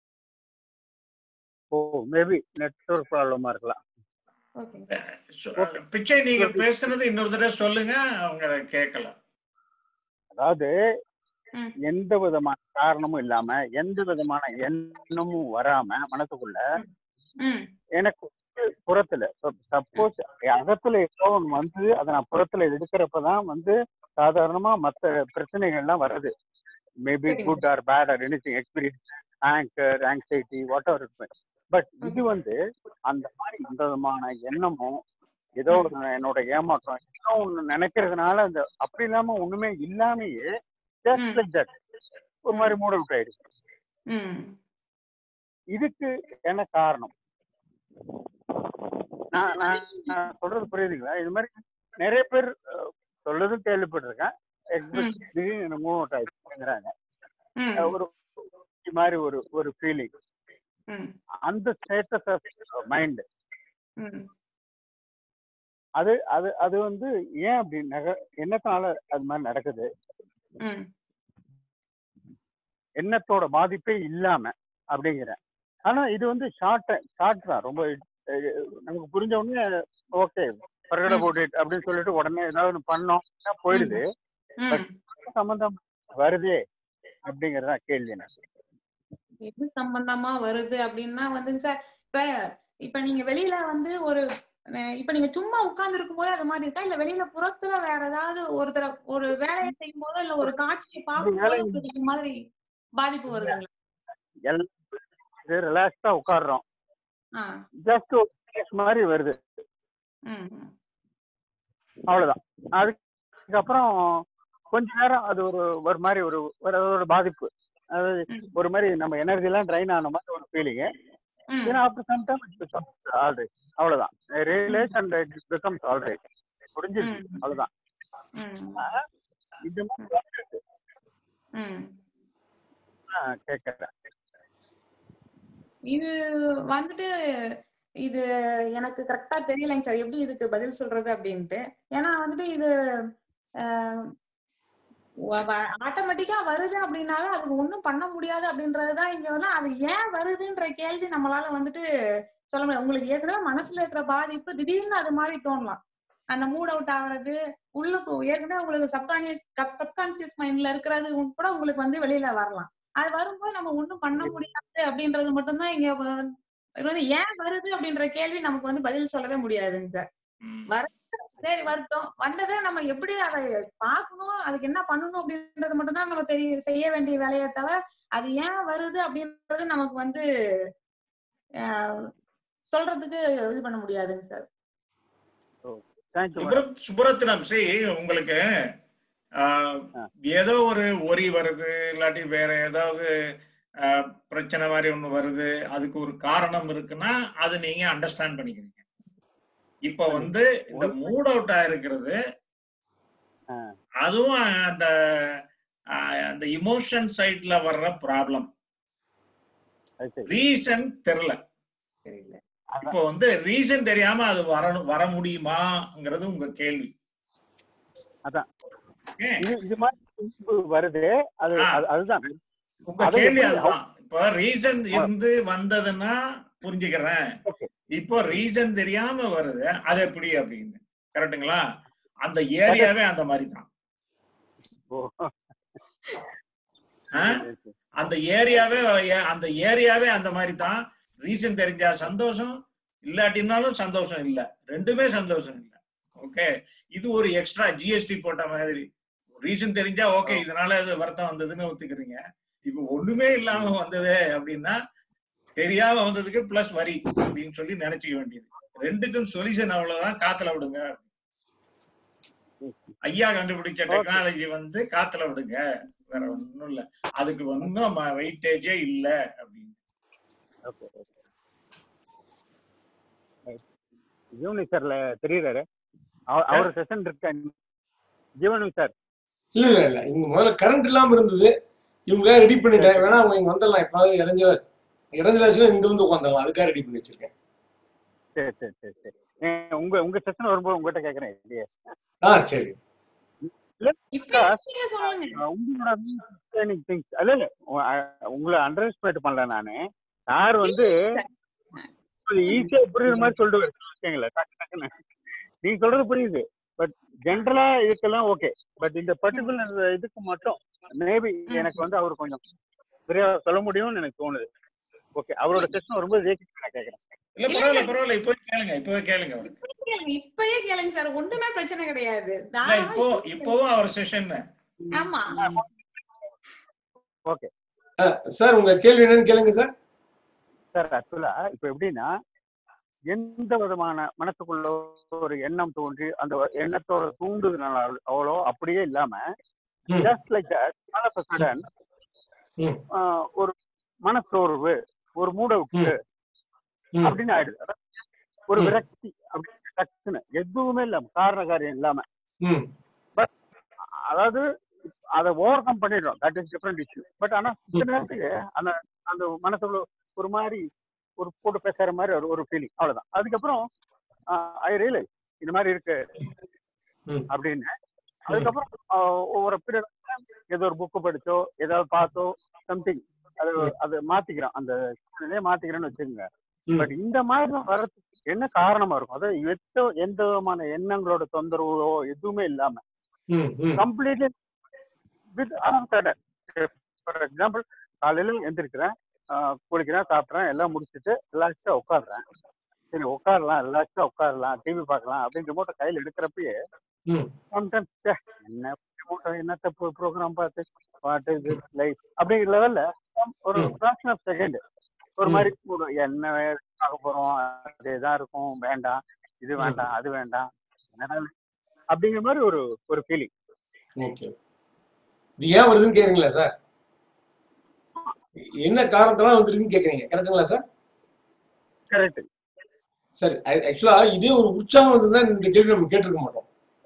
மேபி நெட்வொர்க் ப்ராப்ளமா இருக்கலாம். பிச்சை, நீங்க பேசுனது இன்னொரு தடவை சொல்லுங்க, அவங்க கேட்கல. அதாவது எந்த விதமான காரணமும் இல்லாம, எந்த விதமான எண்ணமும் வராம மனசுக்குள்ள எனக்கு புறத்துல சப்போஸ் அகத்துல ஏதோ ஒன்று வந்து அதை நான் புறத்துல எடுக்கிறப்பதான் வந்து சாதாரணமா மற்ற பிரச்சனைகள் எல்லாம் வருது. Maybe good or bad or anything, experience, anger, anxiety, whatever it. But இது வந்து அந்த மாதிரி எந்த விதமான எண்ணமும் ஏதோ ஒரு என்னோட ஏமாற்றம் ஏதோ ஒண்ணு நினைக்கிறதுனால அந்த அப்படி இல்லாம ஒண்ணுமே இல்லாமயே just like that ஒரு மாதிரி மூட் அவுட் ஆயிடுச்சு. இதுக்கு என்ன காரணம்? நான் சொல்றது புரியுதுங்களா? இது மாதிரி நிறைய பேர் சொல்றதும் கேள்விப்பட்டிருக்கேன். திடீர்னு மூவ் அவுட் ஆயிடுச்சுங்கிறாங்க. ஒரு மாதிரி ஒரு ஃபீலிங், அந்த ஸ்டேட்டஸ் ஆஃப் மைண்ட், அது அது அது வந்து ஏன் அப்படி என்னத்தால அது மாதிரி நடக்குது? எண்ணத்தோட பாதிப்பே இல்லாம அப்படிங்கிறேன். ஆனா இது வந்து ஷார்ட் தான், ரொம்ப நமக்கு புரிஞ்ச உடனே ஓகே forget about it அப்படின்னு சொல்லிட்டு உடனே ஏதாவது பண்ணோம் போயிடுது. பட் சம்பந்தம் வருதே அப்படிங்கறதா கேள்வி. எது சம்பந்தமா வருது அப்படின்னா வந்துங்க சார், இப்ப நீங்க வெளியில வந்து ஒரு இப்ப நீங்க சும்மா உட்கார்ந்து இருக்கும் போது அது மாதிரி இருக்கா, இல்ல வெளியில புறத்துல வேற ஏதாவது ஒரு வேலையை செய்யும் போதோ இல்ல ஒரு காட்சியை பார்க்கும் போது உங்களுக்கு இந்த மாதிரி பாதிப்பு வருதுங்களா? ரிலாக்ஸ்டா உட்காடுறோம், ஜஸ்ட் மாதிரி வருது, அவ்வளவுதான். அதுக்கப்புறம் கொஞ்ச நேரம் அது ஒரு மாதிரி ஒரு பாதிப்பு, அதாவது ஒரு மாதிரி நம்ம எனர்ஜி எல்லாம் ட்ரைன் ஆன மாதிரி ஒரு feeling. After some time it becomes alright, அவ்வளவுதான். Realise and it becomes alright, புரிஞ்சிருச்சு, அவ்வளவுதான். இந்த மாதிரி கேட்கிறேன். இது வந்துட்டு இது எனக்கு கரெக்டா தெரியலைங்க சார், எப்படி இதுக்கு பதில் சொல்றது அப்படின்ட்டு. ஏன்னா வந்துட்டு இது ஆட்டோமேட்டிக்கா வருது அப்படின்னாவே அதுக்கு ஒண்ணும் பண்ண முடியாது அப்படின்றதுதான் இங்க வந்து. அது ஏன் வருதுன்ற கேள்வி நம்மளால வந்துட்டு சொல்ல முடியாது. உங்களுக்கு ஏற்கனவே மனசுல இருக்கிற பாதிப்பு திடீர்னு அது மாதிரி தோணலாம், அந்த மூட் அவுட் ஆகுறது, உள்ளுக்கு ஏற்கனவே உங்களுக்கு சப்கான்சியஸ் மைண்ட்ல இருக்கிறது கூட உங்களுக்கு வந்து வெளியில வரலாம். அது வரும்போது நம்ம ஒண்ணும் பண்ண முடியாது அப்படின்றது மட்டும்தான் இங்க வந்து. ஏன் வருது அப்படின்ற கேள்வி நமக்கு வந்து பதில் சொல்லவே முடியாதுங்க சார். சரி வரட்டும், வந்ததை நம்ம எப்படி அதை பார்க்கணும், அதுக்கு என்ன பண்ணணும் அப்படின்றது மட்டும்தான் நம்ம செய்ய வேண்டிய வேலையை தவிர அது ஏன் வருது அப்படின்றது நமக்கு வந்து சொல்றதுக்கு இது பண்ண முடியாதுங்க சார். சுப்ரத்னம், உங்களுக்கு ஏதோ ஒரு ஒரி வருது, இல்லாட்டி வேற ஏதாவது பிரச்சனை மாதிரி ஒண்ணு வருது, அதுக்கு ஒரு காரணம் இருக்குன்னா அது நீங்க அண்டர்ஸ்டாண்ட் பண்ணிக்கிறீங்க. இப்ப வந்து இந்த மூட் அவுட் ஆயிருக்கிறது அதுவும் அந்த இமோஷன் சைட்ல வர்ற ப்ராப்ளம், ரீசன் தெரியல. இப்ப வந்து ரீசன் தெரியாம அது வர முடியுமாங்கிறது உங்க கேள்வி. அதான் இது மாதிரி வருது, அதுதான் உங்க கேள்வி. அதுதான் இப்ப ரீசன் இருந்து வந்ததுன்னா புரிஞ்சுக்கிறேன். இப்போ ரீசன் தெரியாம வருது, அது எப்படி அப்படின்னு. கரெக்டுங்களா? அந்த ஏரியாவே அந்த மாதிரி தான். அந்த ஏரியாவே அந்த மாதிரி தான். ரீசன் தெரிஞ்சா சந்தோஷம், இல்லாட்டினாலும் சந்தோஷம் இல்ல, ரெண்டுமே சந்தோஷம் இல்ல. ஓகே, இது ஒரு எக்ஸ்ட்ரா ஜிஎஸ்டி போட்ட மாதிரி. ரீசன் தெரிஞ்சா ஓகே, இதனால அது வருத்தம் வந்ததுன்னு ஒத்துக்கிறீங்க. இப்ப ஒண்ணுமே இல்லாம வந்தது அப்படின்னா தெரியாம வந்ததுக்கு பிளஸ் வரி அப்படின்னு சொல்லி நினைச்சுக்க வேண்டியது. ரெண்டுக்கும் சொல்யூஷன் அவ்வளவுதான், காத்துல விடுங்க. ஐயா கண்டுபிடிச்ச டெக்னாலஜி வந்து காத்துல விடுங்க, வேற ஒண்ணும் இல்ல, அதுக்கு ஒன்னும் வெயிட்டேஜே இல்ல அப்படின்னு. ஜீவனி சார்ல தெரியுறாரு, அவர் செஷன் இருக்கா ஜீவனி சார்? இல்ல இங்க முதல்ல கரண்ட் இல்லாம இருந்தது, இவங்க ரெடி பண்ணிட்டேன். வேணா அவங்க இங்க வந்துடலாம், இப்ப இடைஞ்சலாச்சுன்னா இங்க வந்து உட்காந்துடலாம், அதுக்காக ரெடி பண்ணி வச்சிருக்கேன். சரி சரி சரி சரி. உங்க செஷன் வரும்போது உங்ககிட்ட கேட்கறேன் இல்லையே? சரி. உங்களை அண்டர் எஸ்டிமேட் பண்ணல நானு. சார் வந்து ஈஸியா புரியுற மாதிரி சொல்லிட்டு நீங்க சொல்றது புரியுது, பட் ஜென்ரலா இதுக்கெல்லாம் ஓகே. பட் இந்த பர்டிகுலர் இதுக்கு மட்டும் மேபி எனக்கு வந்து அவர் கொஞ்சம் சரியா சொல்ல முடியும்னு எனக்கு தோணுது. ஓகே, அவரோட செஷன் வரும்போது நான் கேட்கறேன். இல்ல பரவாயில்ல, இப்பவே கேளுங்க சார், ஒண்ணுமே பிரச்சனை கிடையாது. இப்போவும் அவர் செஷன். ஆமா ஓகே சார், உங்க கேள்வி என்னன்னு கேளுங்க சார். சார் ஆக்சுவலா இப்ப எப்படின்னா, எந்த விதமான மனசுக்குள்ள ஒரு எண்ணம் தோன்றி அந்த எண்ணத்தோட தூண்டுதுனால அவ்வளோ அப்படியே இல்லாம ஜஸ்ட் லைக் தட் ஒரு மனசோர்வு, ஒரு மூட் அவுட் அப்படின்னு ஆயிடுது. ஒரு விரக்தி அப்படின்னு எதுவுமே இல்லாம, காரண காரியம் இல்லாம, பட் அதாவது அதை ஓவர் கம் பண்ணிடுறோம், that is different issue. But ஆனா சில நேரத்துக்கு அந்த அந்த மனசுக்குள்ள ஒரு மாதிரி ஒரு போட்டு பேசுற மாதிரி ஒரு ஃபீலிங், அவ்வளவுதான். அதுக்கப்புறம் ஐ ரியலைஸ் இந்த மாதிரி இருக்கு அப்படின்னு. அதுக்கப்புறம் ஒவ்வொரு பீரியட் ஏதோ ஒரு புக்கு படிச்சோ ஏதாவது பார்த்தோ சம்திங் அது மாத்திக்கிறோம், அந்த சூழ்நிலையை மாத்திக்கிறேன்னு வச்சுக்கோங்க. பட் இந்த மாதிரி வர்றதுக்கு என்ன காரணமா இருக்கும்? அதாவது எந்த விதமான எண்ணங்களோட தொந்தரவோ எதுவுமே இல்லாம கம்ப்ளீட்லி வித் அன்சடன். ஃபார் எக்ஸாம்பிள், காலையில எந்திரிக்கிறேன், குளிக்கிறேன், சாப்பிட்றேன், எல்லாம் முடிச்சுட்டு ரிலாக்ஸா உட்காடுறேன். சரி உட்காரலாம், ரிலாக்ஸா உட்காரலாம், டிவி பார்க்கலாம் அப்படின்னு ரிமோட்டை கையில் எடுக்கிறப்பயே சம்டைம்ஸ் என்ன ரிமோட்டை என்னத்த ப்ரோக்ராம் பார்த்து பாட்டு இது லைஃப் அப்படிங்கிற லெவல்ல ஒரு ஃபிராக்ஷன் ஆஃப் செகண்ட் ஒரு மாதிரி என்ன பார்க்க போறோம், அதேதான் இருக்கும், வேண்டாம் இது வேண்டாம் அது வேண்டாம் அப்படிங்கிற மாதிரி ஒரு ஒரு ஃபீலிங். ஓகே, இது ஏன் வருதுன்னு கேக்குறீங்களா சார்? என்ன காரணத்தெல்லாம் வந்துருக்குன்னு கேக்குறீங்க, கரெக்டுங்களா சார்? கரெக்ட். சரி, ஆக்சுவலா இதே ஒரு உற்சாகம் வந்துருந்தா இந்த கேள்வி நம்ம கேட்டிருக்க மாட்டோம்.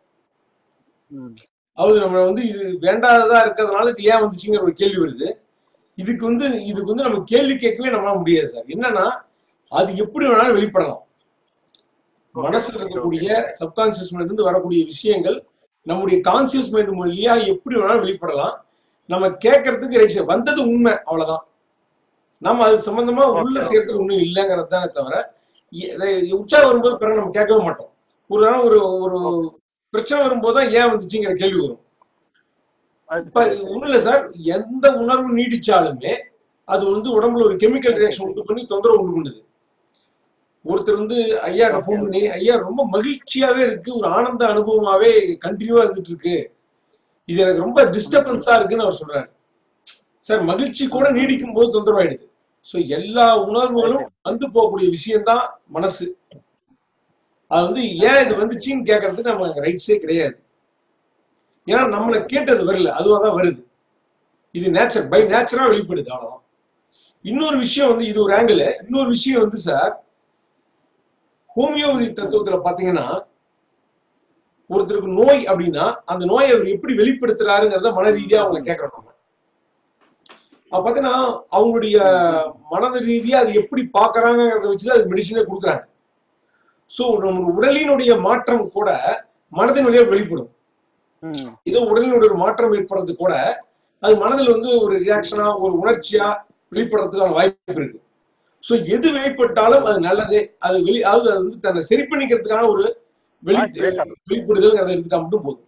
அது நம்ம வந்து இது வேண்டாததா இருக்கிறதுனால இது ஏன் வந்துச்சுங்கிற ஒரு கேள்வி வருது. இதுக்கு வந்து நம்ம கேள்வி கேட்கவே நம்மளால முடியாது சார். என்னன்னா அது எப்படி வேணாலும் வெளிப்படலாம். மனசுல இருக்கக்கூடிய சப்கான்சியஸ் மைண்ட்ல இருந்து வரக்கூடிய விஷயங்கள் நம்முடைய கான்சியஸ் மைண்ட் மூலியா எப்படி வேணாலும் வெளிப்படலாம். நம்ம கேட்கறதுக்கு ரைட் வந்தது உண்மை, அவ்வளவுதான். நம்ம அது சம்பந்தமா உள்ள செய்யறதுக்கு ஒண்ணும் இல்லைங்கிறது தானே தவிர உற்சாகம் வரும்போது பிறகு நம்ம கேட்கவே மாட்டோம். ஒரு நாள் ஒரு பிரச்சனை வரும்போது தான் ஏன் வந்துச்சுங்கிற கேள்வி வரும். இப்ப ஒண்ணும் இல்லை சார், எந்த உணர்வு நீடிச்சாலுமே அது வந்து உடம்புல ஒரு கெமிக்கல் ரியாக்ஷன் உண்டு பண்ணி தொந்தரவு உண்டு பண்ணுது. ஒருத்தர் வந்து ஐயா ஃபோன் பண்ணி, ஐயா ரொம்ப மகிழ்ச்சியாவே இருக்கு, ஒரு ஆனந்த அனுபவமாவே கண்டினியூவா இருந்துட்டு இருக்கு, இது எனக்கு ரொம்ப டிஸ்டர்பன்ஸா இருக்குன்னு அவர் சொல்றாரு. சார் மகிழ்ச்சி கூட நீடிக்கும் போது தொந்தரவாயிடுது. ஸோ எல்லா உணர்வுகளும் வந்து போகக்கூடிய விஷயம்தான் மனசு. அது வந்து ஏன் இது வந்துச்சுன்னு கேட்கறதுக்கு நம்ம ரைட்ஸே கிடையாது. ஏன்னா நம்மளை கேட்டது வரல, அதுவாதான் வருது. இது நேச்சர், பை நேச்சரா வெளிப்படுது, அவ்வளவுதான். இன்னொரு விஷயம் வந்து இது ஒரு ஆங்கிள். இன்னொரு விஷயம் வந்து சார், ஹோமியோபதி தத்துவத்துல பாத்தீங்கன்னா ஒருத்தருக்கு நோய் அப்படின்னா அந்த நோயை அவர் எப்படி வெளிப்படுத்துறாருங்கிறத மன ரீதியா அவங்களை கேட்கறோம். நம்ம பாத்தீங்கன்னா அவங்களுடைய மனது ரீதியா அது எப்படி பாக்குறாங்கிறத வச்சுதான் அது மெடிசனே கொடுக்குறாங்க. ஸோ நம்ம உடலினுடைய மாற்றம் கூட மனதின் வழியா வெளிப்படும். ஏதோ உடலினுடைய ஒரு மாற்றம் ஏற்படுறது கூட அது மனதில் வந்து ஒரு ரியாக்ஷனா ஒரு உணர்ச்சியா வெளிப்படுறதுக்கான வாய்ப்பு இருக்கு. ஸோ எது வெளிப்பட்டாலும் அது நல்லதே. அது அது வந்து தன்னை சரி பண்ணிக்கிறதுக்கான ஒரு வெளிப்படுதல் அதை எடுத்துட்டா மட்டும் போதும்.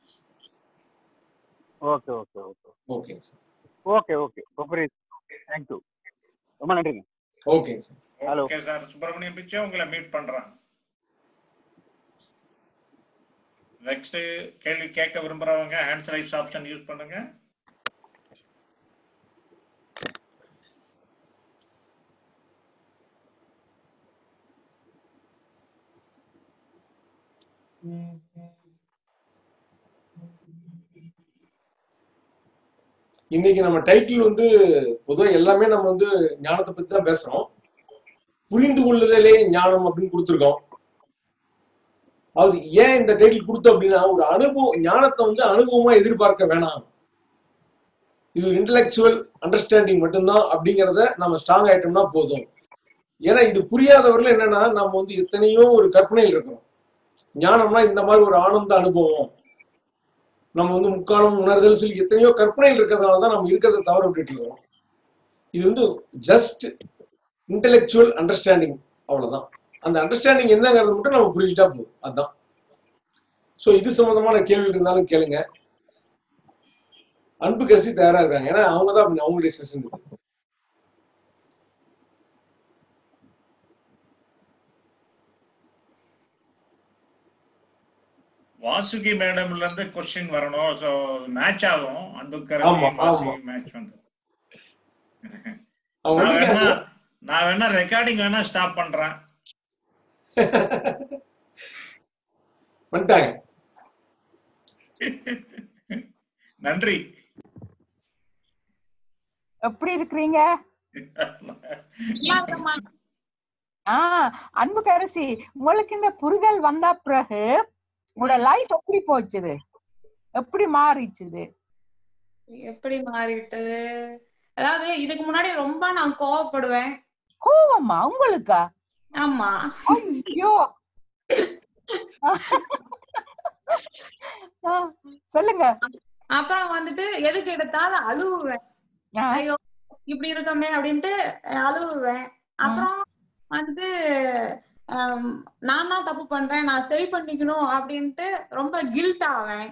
Okay okay okay okay sir. Okay okay thank you, ரொம்ப நன்றிங்க. Okay sir. Hello sir, Subramaniam Pichai உங்களை மீட் பண்றேன். நெக்ஸ்ட் கேள்வி கேட்க விரும்புறவங்க ஹேண்ட் ரைஸ் ஆப்ஷன் யூஸ் பண்ணுங்க. இன்னைக்கு நம்ம டைட்டில் வந்து பொதுவாக எல்லாமே நம்ம வந்து ஞானத்தை பத்தி தான் பேசுறோம். புரிந்து கொள்ளுதலே ஞானம் அப்படின்னு கொடுத்துருக்கோம். அது ஏன் இந்த டைட்டில் கொடுத்தோம் அப்படின்னா, ஒரு அனுபவம், ஞானத்தை வந்து அனுபவமா எதிர்பார்க்க வேணாம், இது இன்டலெக்சுவல் அண்டர்ஸ்டாண்டிங் மட்டும்தான் அப்படிங்கிறத நம்ம ஸ்ட்ராங் ஆயிட்டோம்னா போதும். ஏன்னா இது புரியாதவர்கள் என்னன்னா, நம்ம வந்து எத்தனையோ ஒரு கற்பனையில் இருக்கிறோம். ஞானம்னா இந்த மாதிரி ஒரு ஆனந்த அனுபவம், நம்ம வந்து முக்காலம் உணர்தல் சொல்லி எத்தனையோ கற்பனையில் இருக்கிறதுனால தான் நம்ம இருக்கிறத தவற விட்டுட்டு இருக்கோம். இது வந்து ஜஸ்ட் இன்டெலெக்சுவல் அண்டர்ஸ்டாண்டிங், அவ்வளவுதான். அந்த அண்டர்ஸ்டாண்டிங் என்னங்கிறது மட்டும் நம்ம புரிஞ்சுட்டா போதும், அதுதான். ஸோ இது சம்பந்தமான கேள்வி இருந்தாலும் கேளுங்க. அன்பு கசி தயாரா இருக்காங்க, ஏன்னா அவங்க தான் அவங்களுடைய செஷன். வாசுகி மேடம்ல இருந்து क्वेश्चन வரணும். சோ மேட்ச் ஆகும். அன்புக்கரசி வாசுகி மேட்ச் வந்து. நான் வேணா ரெக்கார்டிங் வேணா ஸ்டாப் பண்றேன். பண்ணிட்டாங்க. நன்றி. எப்படி இருக்கிறீங்க? அன்புக்கரசி, உங்களுக்கு இந்த புரிதல் வந்த பிறகு உங்களோட லைஃப் எப்படி போச்சுது? எப்படி மாறிச்சுது? எப்படி மாறிட்டது? அதாவது இதுக்கு முன்னாடி ரொம்ப நான் கோவப்படுவேன். கோவமா உங்களுக்கா? ஆமா. ஐயோ, சொல்லுங்க. அப்புறம் வந்துட்டு எதுக்கு எடுத்தாலும் அழுவுவேன். ஐயோ இப்படி இருக்கமே அப்படின்ட்டு அழுவுவேன். அப்புறம் வந்துட்டு நான் தான் தப்பு பண்றேன், நான் சரி பண்ணிக்கணும் அப்படின்ட்டு ரொம்ப கில்ட் ஆவேன்.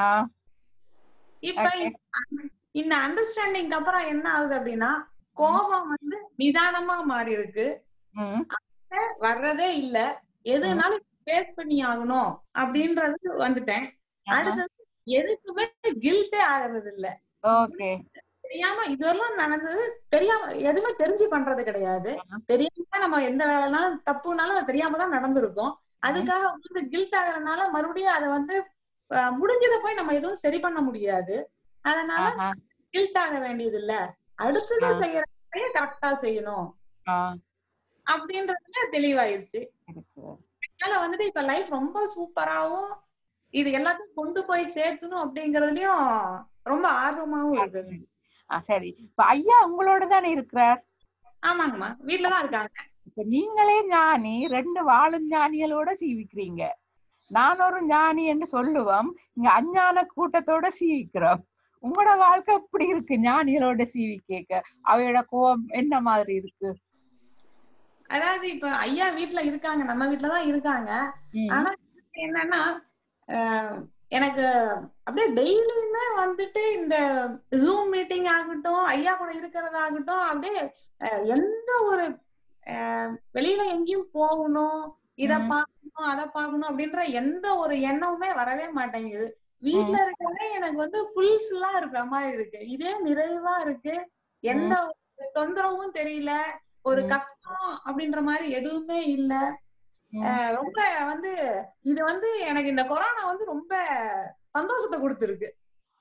இப்ப இந்த அண்டர்ஸ்டாண்டிங் அப்புறம் என்ன ஆகுது அப்படின்னா, கோபம் வந்து நிதானமா மாறி இருக்கு, வர்றதே இல்ல, எதுனாலும் ஃபேஸ் பண்ணி ஆகணும் அப்படின்றது வந்துட்டேன். அடுத்தது எதுக்குமே கில்ட்டே ஆகிறது இல்ல. ஓகே. தெரியாம இதெல்லாம் நடந்தது, தெரியாம எதுவுமே தெரிஞ்சு பண்றது கிடையாது. தெரியாம நம்ம எந்த வேலைனாலும் தப்புனாலும் அது தெரியாம தான் நடந்திருக்கும். அதுக்காக வந்து கில்ட் ஆகுறதுனால மறுபடியும் அதை வந்து முடிஞ்சதை போய் நம்ம எதுவும் சரி பண்ண முடியாது. அதனால கில்ட் ஆக வேண்டியது இல்ல, அடுத்தது செய்யறதையே கரெக்டா செய்யணும் அப்படின்றதுல தெளிவாயிருச்சு. அதனால வந்துட்டு இப்ப லைஃப் ரொம்ப சூப்பராவும் இது எல்லாத்தையும் கொண்டு போய் சேர்க்கணும் அப்படிங்கறதுலயும் ரொம்ப ஆர்வமாவும் இருக்கு. சரி, இப்ப ஐயா உங்களோட தானே இருக்கிறார்? ஆமாங்கம்மா, வீட்டுலதான் இருக்காங்க. இப்ப நீங்களே ஞானி, 2 வாழும் ஞானிகளோட சீவிக்கிறீங்க. நான் ஒரு ஞானி என்று சொல்லுவோம், இங்க அஞ்ஞான கூட்டத்தோட சீவிக்கிறோம். உங்களோட வாழ்க்கை எப்படி இருக்கு ஞானிகளோட சீவி கேட்க? அவையோட கோபம் என்ன மாதிரி இருக்கு? அதாவது இப்ப ஐயா வீட்டுல இருக்காங்க, நம்ம வீட்டுலதான் இருக்காங்க. ஆனா என்னன்னா எனக்கு அப்படியே டெய்லியுமே வந்துட்டு இந்த ஜூம் மீட்டிங் ஆகட்டும், ஐயா கூட இருக்கிறதாகட்டும், அப்படியே எந்த ஒரு வெளியில எங்கேயும் போகணும், இத பாக்கணும் அதை பாக்கணும் அப்படின்ற எந்த ஒரு எண்ணமுமே வரவே மாட்டேங்குது. வீட்டுல இருக்கவே எனக்கு வந்து ஃபுல்ஃபில்லா இருக்கிற மாதிரி இருக்கு. இதே நிறைவா இருக்கு. எந்த ஒரு தொந்தரவும் தெரியல, ஒரு கஷ்டம் அப்படின்ற மாதிரி எதுவுமே இல்ல. ரொம்ப வந்து இது வந்து எனக்கு இந்த கொரோனா வந்து ரொம்ப சந்தோஷத்தை கொடுத்துருக்கு.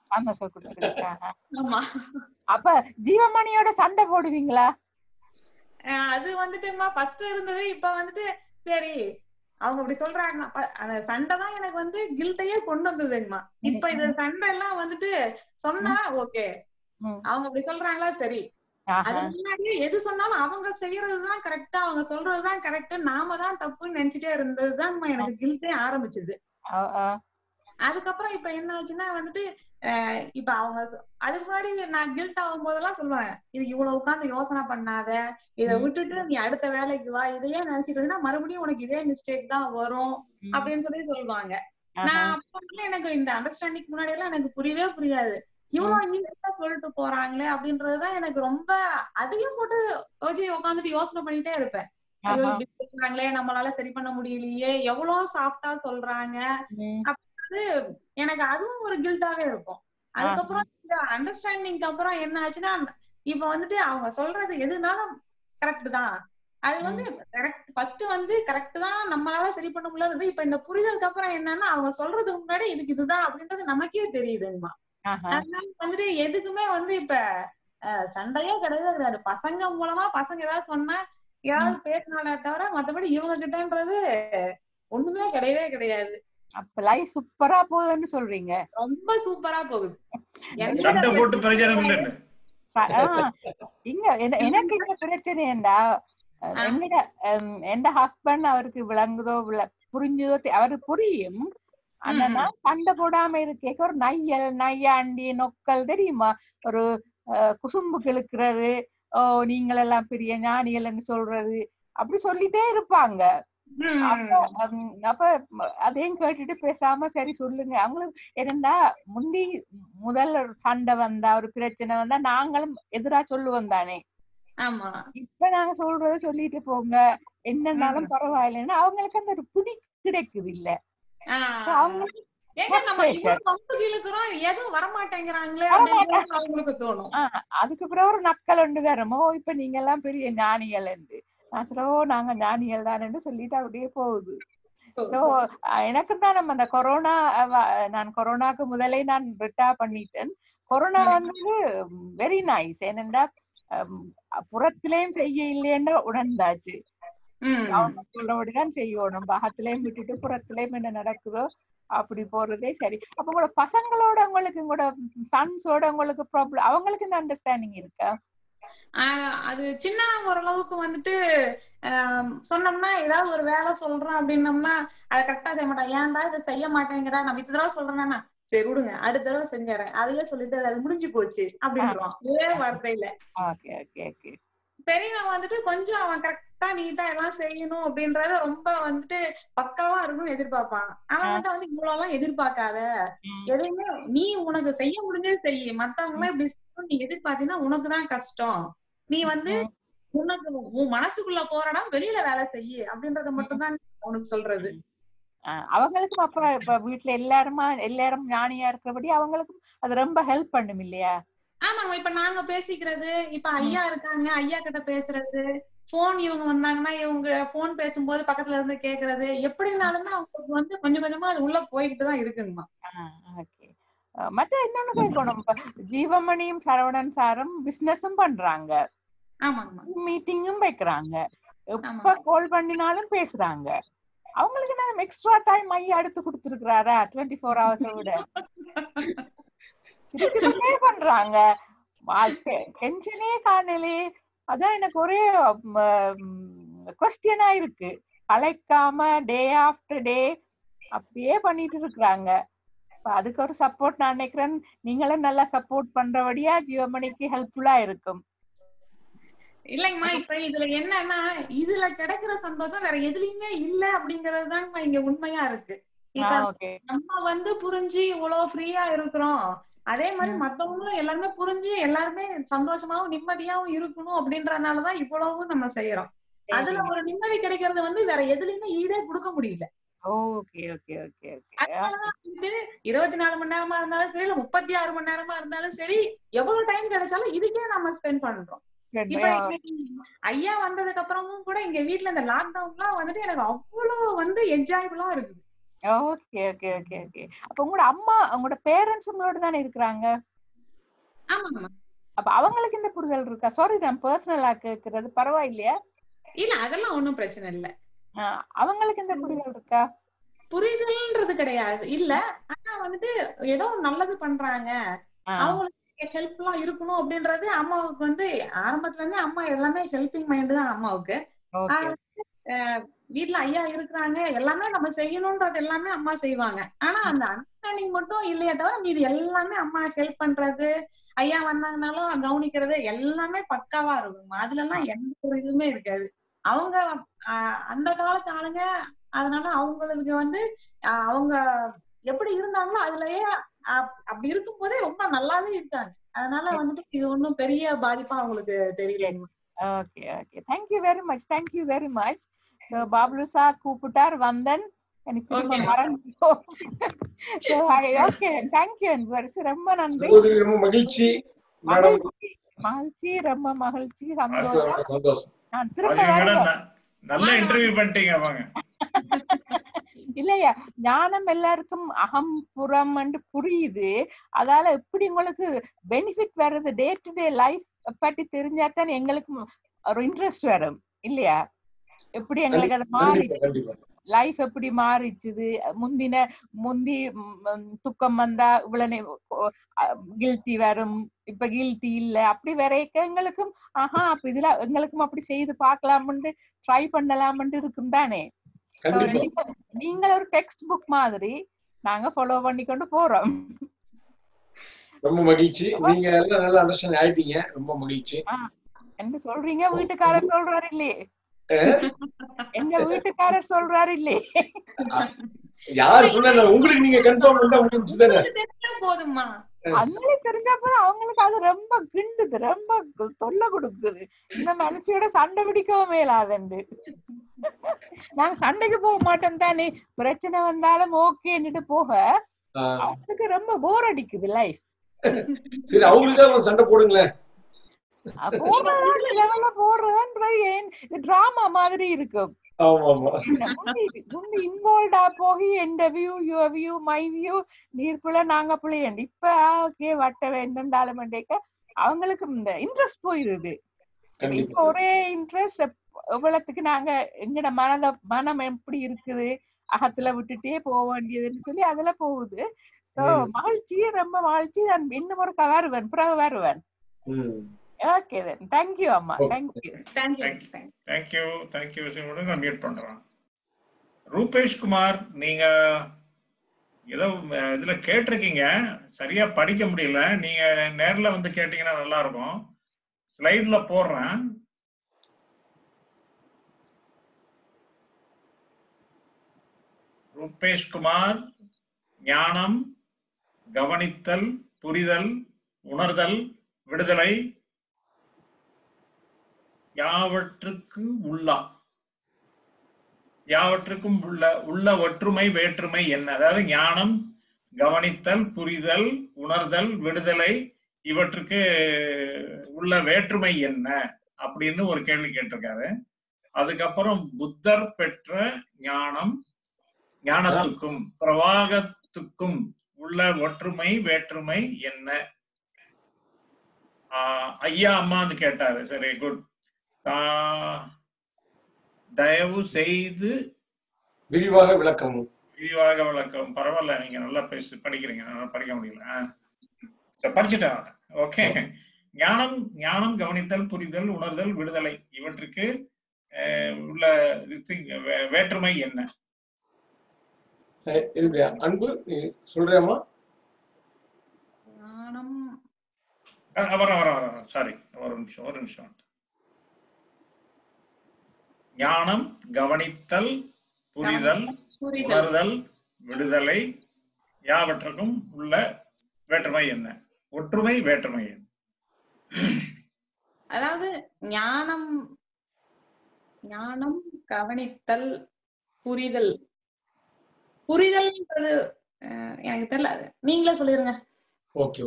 ஆமா. அப்ப ஜீவமணியோட சண்டை போடுவீங்களா? அது வந்துட்டுமா ஃபர்ஸ்ட் இருந்தது. இப்ப வந்துட்டு சரி அவங்க அப்படி சொல்றாங்க, அந்த சண்டை தான் எனக்கு வந்து கில்ட்டையே கொண்டு வந்ததுங்கம்மா. இப்ப இந்த சண்டை எல்லாம் வந்துட்டு சொன்னா ஓகே, அவங்க அப்படி சொல்றாங்களா சரி, அதுக்கு முன்னாடியே எது சொன்னாலும் அவங்க செய்யறதுதான் கரெக்டா, அவங்க சொல்றதுதான் கரெக்ட், நாம தான் தப்புன்னு நினைச்சிட்டே இருந்ததுதான் எனக்கு கில்ட்டே ஆரம்பிச்சது. அதுக்கப்புறம் இப்ப என்ன ஆச்சுன்னா வந்துட்டு இப்ப அவங்க அதுக்கு முன்னாடி நான் கில்ட் ஆகும் போதெல்லாம் சொல்லுவாங்க, இது இவ்வளவு உட்காந்து யோசனை பண்ணாத, இதை விட்டுட்டு நீ அடுத்த வேலைக்கு வா, இதையே நினைச்சிட்டு இருந்தா மறுபடியும் உனக்கு இதே மிஸ்டேக் தான் வரும் அப்படின்னு சொல்லி சொல்லுவாங்க. நான் அப்ப எனக்கு இந்த அண்டர்ஸ்டாண்டிங் முன்னாடி எல்லாம் எனக்கு புரியவே புரியாது. இவ்வளவு ஈஸியா சொல்லிட்டு போறாங்களே அப்படின்றதுதான் எனக்கு ரொம்ப அதையும் போட்டு உட்காந்துட்டு யோசனை பண்ணிட்டே இருப்பேன். ஐயோ இப்படி சொல்றாங்களே, நம்மளால சரி பண்ண முடியலையே, எவ்வளவு சாஃப்டா சொல்றாங்க அப்படின்றது எனக்கு அதுவும் ஒரு கில்ட்டாவே இருக்கும். அதுக்கப்புறம் இந்த அண்டர்ஸ்டாண்டிங்க்கு அப்புறம் என்ன ஆச்சுன்னா, இப்ப வந்துட்டு அவங்க சொல்றது எதுனாலும் கரெக்ட் தான், அது வந்து ஃபர்ஸ்ட் வந்து கரெக்ட் தான், நம்மளால சரி பண்ண முடியாது. இப்ப இந்த புரிதலுக்கு அப்புறம் என்னன்னா, அவங்க சொல்றதுக்கு முன்னாடி இதுக்கு இதுதான் அப்படின்றது நமக்கே தெரியுதுங்கம்மா. அதனால வந்துட்டு எதுக்குமே வந்து இப்ப சண்டையே கிடையவே கிடையாது. பசங்க மூலமா பசங்க ஏதாவது சொன்னா ஏதாவது பேசினாலே தவிர மத்தபடி இவங்க கிட்டன்றது ஒண்ணுமே கிடையவே கிடையாது. அப்ப லைஃப் சூப்பரா போகுதுன்னு சொல்றீங்க? ரொம்ப சூப்பரா போகுது. சண்டை போட்டு பிரயோஜனம் இல்லைன்னு இங்க எனக்கு என்ன பிரச்சனைடா, எந்த ஹஸ்பண்ட் அவருக்கு விளங்குதோ புரிஞ்சுதோ, அவருக்கு புரியும். ஆனா சண்டை போடாம இருக்க ஒரு நையாண்டி நொக்கல் தெரியுமா, ஒரு குசும்பு கிழக்குறது, ஓ நீங்கள் எல்லாம் பெரிய ஞானிகள்னு சொல்றது, அப்படி சொல்லிட்டே இருப்பாங்க. அப்ப அதையும் கேட்டுட்டு பேசாம சரி சொல்லுங்க. அவங்களுக்கு என்னன்னா முதல் சண்டை வந்தா, ஒரு பிரச்சனை வந்தா நாங்களும் எதிரா சொல்லுவோம் தானே. ஆமா, இப்ப நாங்க சொல்றத சொல்லிட்டு போங்க, என்னன்னாலும் பரவாயில்லைன்னா அவங்களுக்கு அந்த ஒரு பிடி கிடைக்குது இல்ல. அதுக்கப்புறம் ஒரு நக்கல் ஒன்று வரமோ, இப்ப நீங்க எல்லாம் பெரிய ஞானிகள் என்று நான் சொல்லுவோம், நாங்க ஞானிகள் தான் சொல்லிட்டு அப்படியே போகுது. சோ எனக்கு தான் நம்ம அந்த கொரோனா, நான் கொரோனாக்கு முதலே நான் ரிட்டையர் பண்ணிட்டேன். கொரோனா வந்து வெரி நைஸ். ஏனென்றா புறத்திலேயும் செய்ய இல்லைன்னா உணர்ந்தாச்சு, அவங்க சொல்றபடிதான் செய்யணும். பாகத்திலேயும் விட்டுட்டு புறத்திலேயும் என்ன நடக்குதோ அப்படி போறதே சரி. அப்ப உங்களோட பசங்களோட உங்களுக்கு, உங்களோட சன்ஸோட உங்களுக்கு ப்ராப்ளம், அவங்களுக்கு இந்த அண்டர்ஸ்டாண்டிங் இருக்கா? அது சின்ன ஓரளவுக்கு வந்துட்டு சொன்னோம்னா, ஏதாவது ஒரு வேலை சொல்றோம் அப்படின்னோம்னா அதை கரெக்டா செய்ய மாட்டான். ஏன்டா இதை செய்ய மாட்டேங்கிறா, நம்ம இத்தனை தடவை சொல்றேன்னா சரி விடுங்க அடுத்த தடவை செஞ்சுறேன், அதையே சொல்லிட்டு அது முடிஞ்சு போச்சு அப்படின்றான் ஒரே வார்த்தையில. பெரியவன் வந்துட்டு கொஞ்சம் அவன் கரெக்டா நீட்டா எல்லாம் செய்யணும் அப்படின்றத ரொம்ப வந்துட்டு பக்காவா இருக்கணும்னு எதிர்பார்ப்பான். அவன் கிட்ட வந்து இவ்வளவு எல்லாம் எதிர்பார்க்காத, எதையுமே நீ உனக்கு செய்ய முடிஞ்சது செய்ய, மத்தவங்க எல்லாம் இப்படி செய்யணும் நீ எதிர்பார்த்தீங்கன்னா உனக்குதான் கஷ்டம். நீ வந்து உனக்கு உன் மனசுக்குள்ள போறடா வெளியில வேலை செய்யு அப்படின்றத மட்டும்தான் அவனுக்கு சொல்றது. அவங்களுக்கும் அப்புறம் இப்ப வீட்டுல எல்லாரும் ஞானியா இருக்கிறபடி அவங்களுக்கும் அது ரொம்ப ஹெல்ப் பண்ணும் இல்லையா? ஆமாங்க. இப்ப நாங்க பேசிக்கிறது, இப்ப ஐயா இருக்காங்க, ஐயா கிட்ட பேசுறது, போன் இவங்க வந்தாங்கன்னா இவங்க போன் பேசும்போது பக்கத்துல இருந்து கேக்குறது, எப்படினாலுமே அவங்களுக்கு வந்து கொஞ்சம் கொஞ்சமா அது உள்ள போய்கிட்டுதான் இருக்குங்கம்மா. மற்ற இன்னொன்னு கேட்கணும், ஜீவமணியும் சரவணன் சாரும் பிசினஸும் பண்றாங்க, மீட்டிங்கும் வைக்கிறாங்க, எப்ப கால் பண்ணினாலும் பேசுறாங்க. அவங்களுக்கு நான் எக்ஸ்ட்ரா டைம் ஐயா எடுத்து கொடுத்துருக்கிறாரா 24 hours விட? திருச்சிக்கிட்டே பண்றாங்க, டென்ஷனே காணலே. அதான் எனக்கு ஒரே கொஸ்டினா இருக்கு. கலைக்காம டே ஆஃப்டர் டே அப்படியே பண்ணிட்டு இருக்கிறாங்க. அதுக்கு ஒரு சப்போர்ட் நான் நினைக்கிறேன், நீங்களும் நல்லா சப்போர்ட் பண்றபடியா ஜீவமணிக்கு ஹெல்ப்ஃபுல்லா இருக்கும். இல்லைங்கம்மா, இப்ப இதுல என்னன்னா, இதுல கிடைக்கிற சந்தோஷம் வேற எதுலயுமே இல்ல அப்படிங்கறதுதாங்கம்மா இங்க உண்மையா இருக்கு. இப்ப நம்ம வந்து புரிஞ்சு இவ்வளவு ஃப்ரீயா இருக்கிறோம், அதே மாதிரி மத்தவங்களும் எல்லாருமே புரிஞ்சு எல்லாருமே சந்தோஷமாவும் நிம்மதியாவும் இருக்கணும் அப்படின்றதுனாலதான் இவ்வளவும் நம்ம செய்யறோம். அதுல ஒரு நிம்மதி கிடைக்கிறது வந்து வேற எதுலயுமே ஈடே கொடுக்க முடியல. 24 மணி நேரமா இருந்தாலும் சரி, இல்ல 36 மணி நேரமா இருந்தாலும் சரி, எவ்வளவு டைம் கிடைச்சாலும் இதுக்கே நம்ம ஸ்பெண்ட் பண்றோம். இப்ப ஐயா வந்ததுக்கு அப்புறமும் கூட எங்க வீட்டுல இந்த லாக்டவுன்லாம் வந்துட்டு எனக்கு அவ்வளவு வந்து என்ஜாயபிளா இருக்குது. Okay okay okay okay. அப்ப உங்களோட அம்மா உங்களோட பேரண்ட்ஸ் உங்களோட தானே இருக்கிறாங்க? ஆமாங்கம்மா. அப்ப அவங்களுக்கு இந்த புரிதல் இருக்கா? சாரி நான் பர்சனலா கேக்குறது, பரவாயில்லையா? இல்ல அதெல்லாம் ஒண்ணும் பிரச்சனை இல்ல. அவங்களுக்கு இந்த புரிதல் இருக்கா? புரிதல்ன்றது கிடையாது இல்ல, ஆனா வந்துட்டு ஏதோ நல்லது பண்றாங்க, அவங்களுக்கு ஹெல்ப்ஃபுல்லா இருக்கணும் அப்படின்றது அம்மாவுக்கு வந்து ஆரம்பத்துல இருந்தே அம்மா எல்லாமே ஹெல்பிங் மைண்ட் தான் அம்மாவுக்கு. வீட்டுல ஐயா இருக்கிறாங்க, எல்லாமே நம்ம செய்யணும்ன்றது எல்லாமே அம்மா செய்வாங்க. ஆனா அந்த அண்டர்ஸ்டாண்டிங் மட்டும் இல்லையே தவிர மீது எல்லாமே அம்மா ஹெல்ப் பண்றது, ஐயா வந்தாங்கனாலும் கவனிக்கிறது எல்லாமே பக்காவா இருக்கும். அதுல எல்லாம் எந்த ஒரு இதுவுமே இருக்காது. அவங்க அந்த காலத்து ஆளுங்க, அதனால அவங்களுக்கு வந்து அவங்க எப்படி இருந்தாங்களோ அதுலயே அப்படி இருக்கும் போதே ரொம்ப நல்லாவே இருக்காங்க. அதனால வந்துட்டு இது ஒண்ணும் பெரிய பாதிப்பா அவங்களுக்கு தெரியல. Okay okay, thank you very much, thank you very much. So பாபுலு சார் கூப்பிட்டார், வந்தன் எனக்கு திரும்ப மறந்துட்டோம். சோ ஓகே, தேங்க் யூ ரொம்ப நன்றி. ரொம்ப மகிழ்ச்சி மகிழ்ச்சி, ரொம்ப மகிழ்ச்சி, சந்தோஷம். நான் திரும்ப வரேன். நல்ல இன்டர்வியூ பண்ணிட்டீங்க. வாங்க. இல்லையா, ஞானம் எல்லாருக்கும் அகம் புறம் புரியுது. அதால எப்படி உங்களுக்கு பெனிஃபிட் வர்றது, டே டு டே லைஃப் பத்தி தெரிஞ்சாதான் எங்களுக்கும் ஒரு இன்ட்ரெஸ்ட் வரும் இல்லையா? எப்படி எங்களுக்கு அது மாறி லைஃப் எப்படி மாறிச்சுது, முந்தி துக்கம் வந்தா இவ்வளவு கில்ட்டி வரும், இப்ப கில்ட்டி இல்ல, அப்படி வரைக்கும் எங்களுக்கும் அப்ப இதுல எங்களுக்கும் அப்படி செய்து பார்க்கலாம்னு ட்ரை பண்ணலாம்னு இருக்கும் தானே. நீங்க ஒரு டெக்ஸ்ட் புக் மாதிரி நாங்க ஃபாலோ பண்ணிக்கொண்டு போறோம். ரொம்ப மகிழ்ச்சி, நீங்க எல்லாம் நல்லா அண்டர்ஸ்டாண்ட் ஆயிட்டீங்க. ரொம்ப மகிழ்ச்சி. என்ன சொல்றீங்க? வீட்டுக்காரர் சொல்றாரு இல்லையே, எங்க வீட்டுக்காரர் சொல்றாரு இல்லையே. யாரு சொன்னா உங்களுக்கு நீங்க கன்ஃபார்ம் பண்ணா முடிஞ்சுதானே? போதுமா, அவங்களுக்கு தெரிஞ்சப்ப அவங்களுக்கு அது ரொம்ப கிண்டுது, ரொம்ப தொல்லை கொடுக்குது. இந்த மனுஷியோட சண்டை பிடிக்கவும் மேலாதண்டு. நாங்க சண்டைக்கு போக மாட்டோம் தானே, பிரச்சனை வந்தாலும் ஓகேன்னுட்டு போக அவங்களுக்கு ரொம்ப போர் அடிக்குது லைஃப். சரி, அவங்களுக்கு சண்டை போடுங்களேன். டிராமா மாதிரி இருக்கும். இன்வால்வ்டா போய் எந்த view, your view, my view, நீர் புள்ள நாங்க புள்ளையண்டு இப்ப ஓகே வட்ட வேண்டாலும் அவங்களுக்கு இந்த இன்ட்ரெஸ்ட் போயிருது. இப்ப ஒரே இன்ட்ரெஸ்ட் எவ்வளவுக்கு நாங்க எங்கட மனம் எப்படி இருக்குது அகத்துல விட்டுட்டே போக வேண்டியதுன்னு சொல்லி அதுல போகுது. மகிழ்ச்சி, ரொம்ப மகிழ்ச்சி. நான் இன்னும் ஒரு வருவேன், பிறகு வருவேன். ஓகே then, thank you அம்மா, thank you. நான் மீட் பண்றேன். ரூபேஷ் குமார், நீங்க ஏதோ இதுல கேட்டிருக்கீங்க, சரியா படிக்க முடியல. நீங்க நேர்ல வந்து கேட்டீங்கன்னா நல்லா இருக்கும். ஸ்லைட்ல போடுறேன். ரூபேஷ் குமார், ஞானம், கவனித்தல், புரிதல், உணர்தல், விடுதலை, யாவற்றுக்கு உள்ளா, யாவற்றுக்கும் உள்ள ஒற்றுமை வேற்றுமை என்ன? அதாவது ஞானம், கவனித்தல், புரிதல், உணர்தல், விடுதலை, இவற்றுக்கு உள்ள வேற்றுமை என்ன அப்படின்னு ஒரு கேள்வி கேட்டிருக்காரு. அதுக்கப்புறம் புத்தர் பெற்ற ஞானம், ஞானத்துக்கும் பிரவாகத்துக்கும் உள்ள ஒற்றுமை வேற்றுமை என்ன? ஐயா அம்மான்னு கேட்டாரு. சரி, குட். தயவு செய்து விரிவாக விளக்கம். பரவாயில்ல, நீங்க நல்லா படிக்கிறீங்க. நல்லா படிக்க முடியல, படிச்சுட்டேன். ஓகே. ஞானம், கவனித்தல், புரிதல், உணர்தல், விடுதலை, இவற்றுக்கு உள்ள வேற்றுமை என்ன? அன்பு சொல்றியாமா? சாரி, ஒரு நிமிஷம். ஞானம், கவனித்தல், புரிதல், உணர்தல், விடுதலை, யாவற்றுக்கும் உள்ள வேற்றுமை என்ன? ஒற்றுமை வேற்றுமை என்ன? அதாவது ஞானம், கவனித்தல், புரிதல்ன்றது எனக்கு தெரியல, நீங்களே சொல்லிருங்க. ஓகே.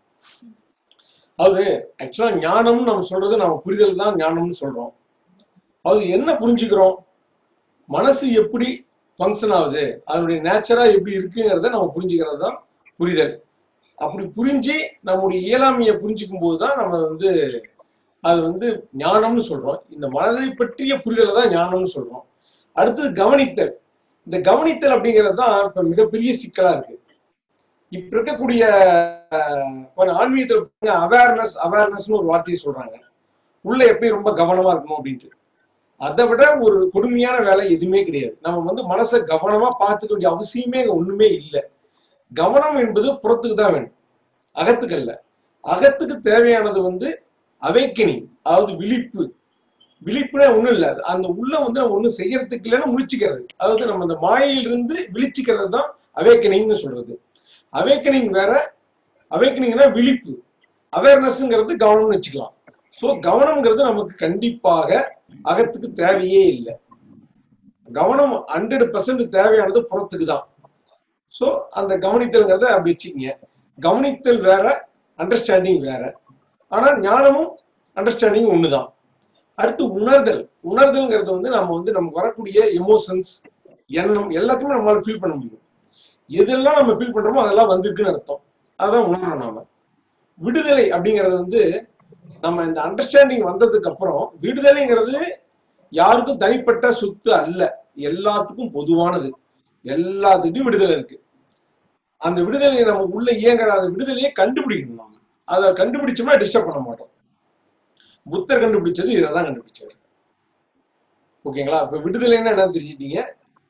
அது ஆக்சுவலா ஞானம்னு நம்ம சொல்றது, நம்ம புரிதல் தான் ஞானம்னு சொல்றோம். அது என்ன புரிஞ்சுக்கிறோம்? மனசு எப்படி ஃபங்க்ஷன் ஆகுது, அதனுடைய நேச்சரா எப்படி இருக்குங்கிறத நம்ம புரிஞ்சுக்கிறது தான் புரிதல். அப்படி புரிஞ்சு நம்முடைய இயலாமையை புரிஞ்சுக்கும் போதுதான் நம்ம அது ஞானம்னு சொல்றோம். இந்த மனதை பற்றிய புரிதலை தான் ஞானம்னு சொல்றோம். அடுத்தது கவனித்தல். இந்த கவனித்தல் அப்படிங்கிறது தான் இப்ப மிகப்பெரிய சிக்கலா இருக்கு. இப்ப இருக்கக்கூடிய ஆன்மீகத்துல அவேர்னஸ்னு ஒரு வார்த்தையை சொல்றாங்க. உள்ள எப்படி ரொம்ப கவனமா இருக்கணும் அப்படின்ட்டு. அதை விட ஒரு கொடுமையான வேலை எதுவுமே கிடையாது. நம்ம மனசை கவனமா பார்த்துக்க வேண்டிய அவசியமே ஒண்ணுமே இல்லை. கவனம் என்பது புறத்துக்கு தான் வேணும், அகத்துக்கு அல்ல. அகத்துக்கு தேவையானது அவேக்கனிங், அதாவது விழிப்புனே ஒண்ணும் இல்லை. அந்த உள்ள நம்ம ஒண்ணும் செய்யறதுக்கு இல்லைன்னா முழிச்சுக்கிறது. அதாவது நம்ம அந்த மாயையிலிருந்து விழிச்சுக்கிறது தான் அவேக்கனிங்னு சொல்றது. அவேக்கனிங் வேற, அவேக்கனிங்னா விழிப்பு, அவேர்னஸ்ங்கிறது கவனம்னு வச்சுக்கலாம். ஸோ கவனம்ங்கிறது நமக்கு கண்டிப்பாக அகத்துக்கு தேவையே இல்லை. கவனம் 100% தேவையானது புறத்துக்கு தான். ஸோ அந்த கவனித்தல்ங்கிறத அப்படி வச்சுக்கங்க. கவனித்தல் வேற, அண்டர்ஸ்டாண்டிங் வேற. ஆனா ஞானமும் அண்டர்ஸ்டாண்டிங் ஒண்ணுதான். அடுத்து உணர்தல்ங்கிறது நமக்கு வரக்கூடிய எமோஷன்ஸ், எண்ணம் எல்லாத்தையுமே நம்மளால ஃபீல் பண்ண முடியும். எதெல்லாம் நம்ம ஃபீல் பண்றோமோ அதெல்லாம் வந்திருக்குன்னு அர்த்தம். அதான் உணர்றோம் நாம. விடுதலை அப்படிங்கிறது நம்ம இந்த அண்டர்ஸ்டாண்டிங் வந்ததுக்கு அப்புறம், விடுதலைங்கிறது யாருக்கும் தனிப்பட்ட சொத்து அல்ல, எல்லாத்துக்கும் பொதுவானது. எல்லாத்துக்கிட்டையும் விடுதலை இருக்கு. அந்த விடுதலையை நம்ம உள்ள இயங்குற அந்த விடுதலையை கண்டுபிடிக்கணும். நாம அதை கண்டுபிடிச்சோம்னா டிஸ்டர்ப் பண்ண மாட்டோம். புத்தர் கண்டுபிடிச்சது இதைதான் கண்டுபிடிச்சாரு. ஓகேங்களா? இப்ப விடுதலைன்னா என்ன தெரிஞ்சுட்டீங்க?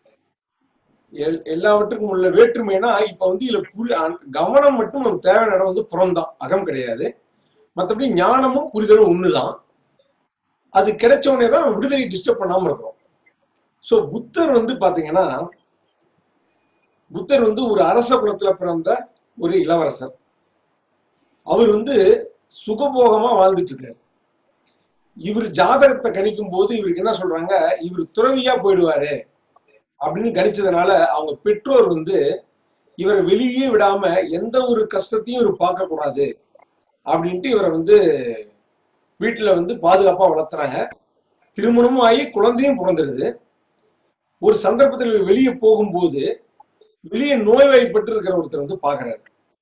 எல்லாவற்றுக்கும் உள்ள வேற்றுமைனா இப்ப இதுல கவனம் மட்டும் நமக்கு தேவையான இடம் புறம்தான், அகம் கிடையாது. மற்றபடி ஞானமும் புரிதலும் ஒண்ணுதான். அது கிடைச்ச உடனே தான் நம்ம விடுதலை டிஸ்டர்ப் பண்ணாம இருக்கிறோம். சோ புத்தர் பாத்தீங்கன்னா, புத்தர் ஒரு அரச குலத்துல பிறந்த ஒரு இளவரசர். அவர் சுகபோகமா வாழ்ந்துட்டு இருக்காரு. இவர் ஜாதகத்தை கணிக்கும் போது இவருக்கு என்ன சொல்றாங்க, இவர் துறவியா போயிடுவாரு அப்படின்னு கணிச்சதுனால அவங்க பெற்றோர் இவரை வெளியே விடாம எந்த ஒரு கஷ்டத்தையும் இவர் பார்க்க கூடாது அப்படின்ட்டு இவரை வீட்டுல பாதுகாப்பா வளர்த்துறாங்க. திருமணமும் ஆகி குழந்தையும் பிறந்துருது. ஒரு சந்தர்ப்பத்தில் வெளியே போகும்போது வெளியே நோய்வாய்ப்பட்டு இருக்கிற ஒருத்தர் பாக்குறாரு.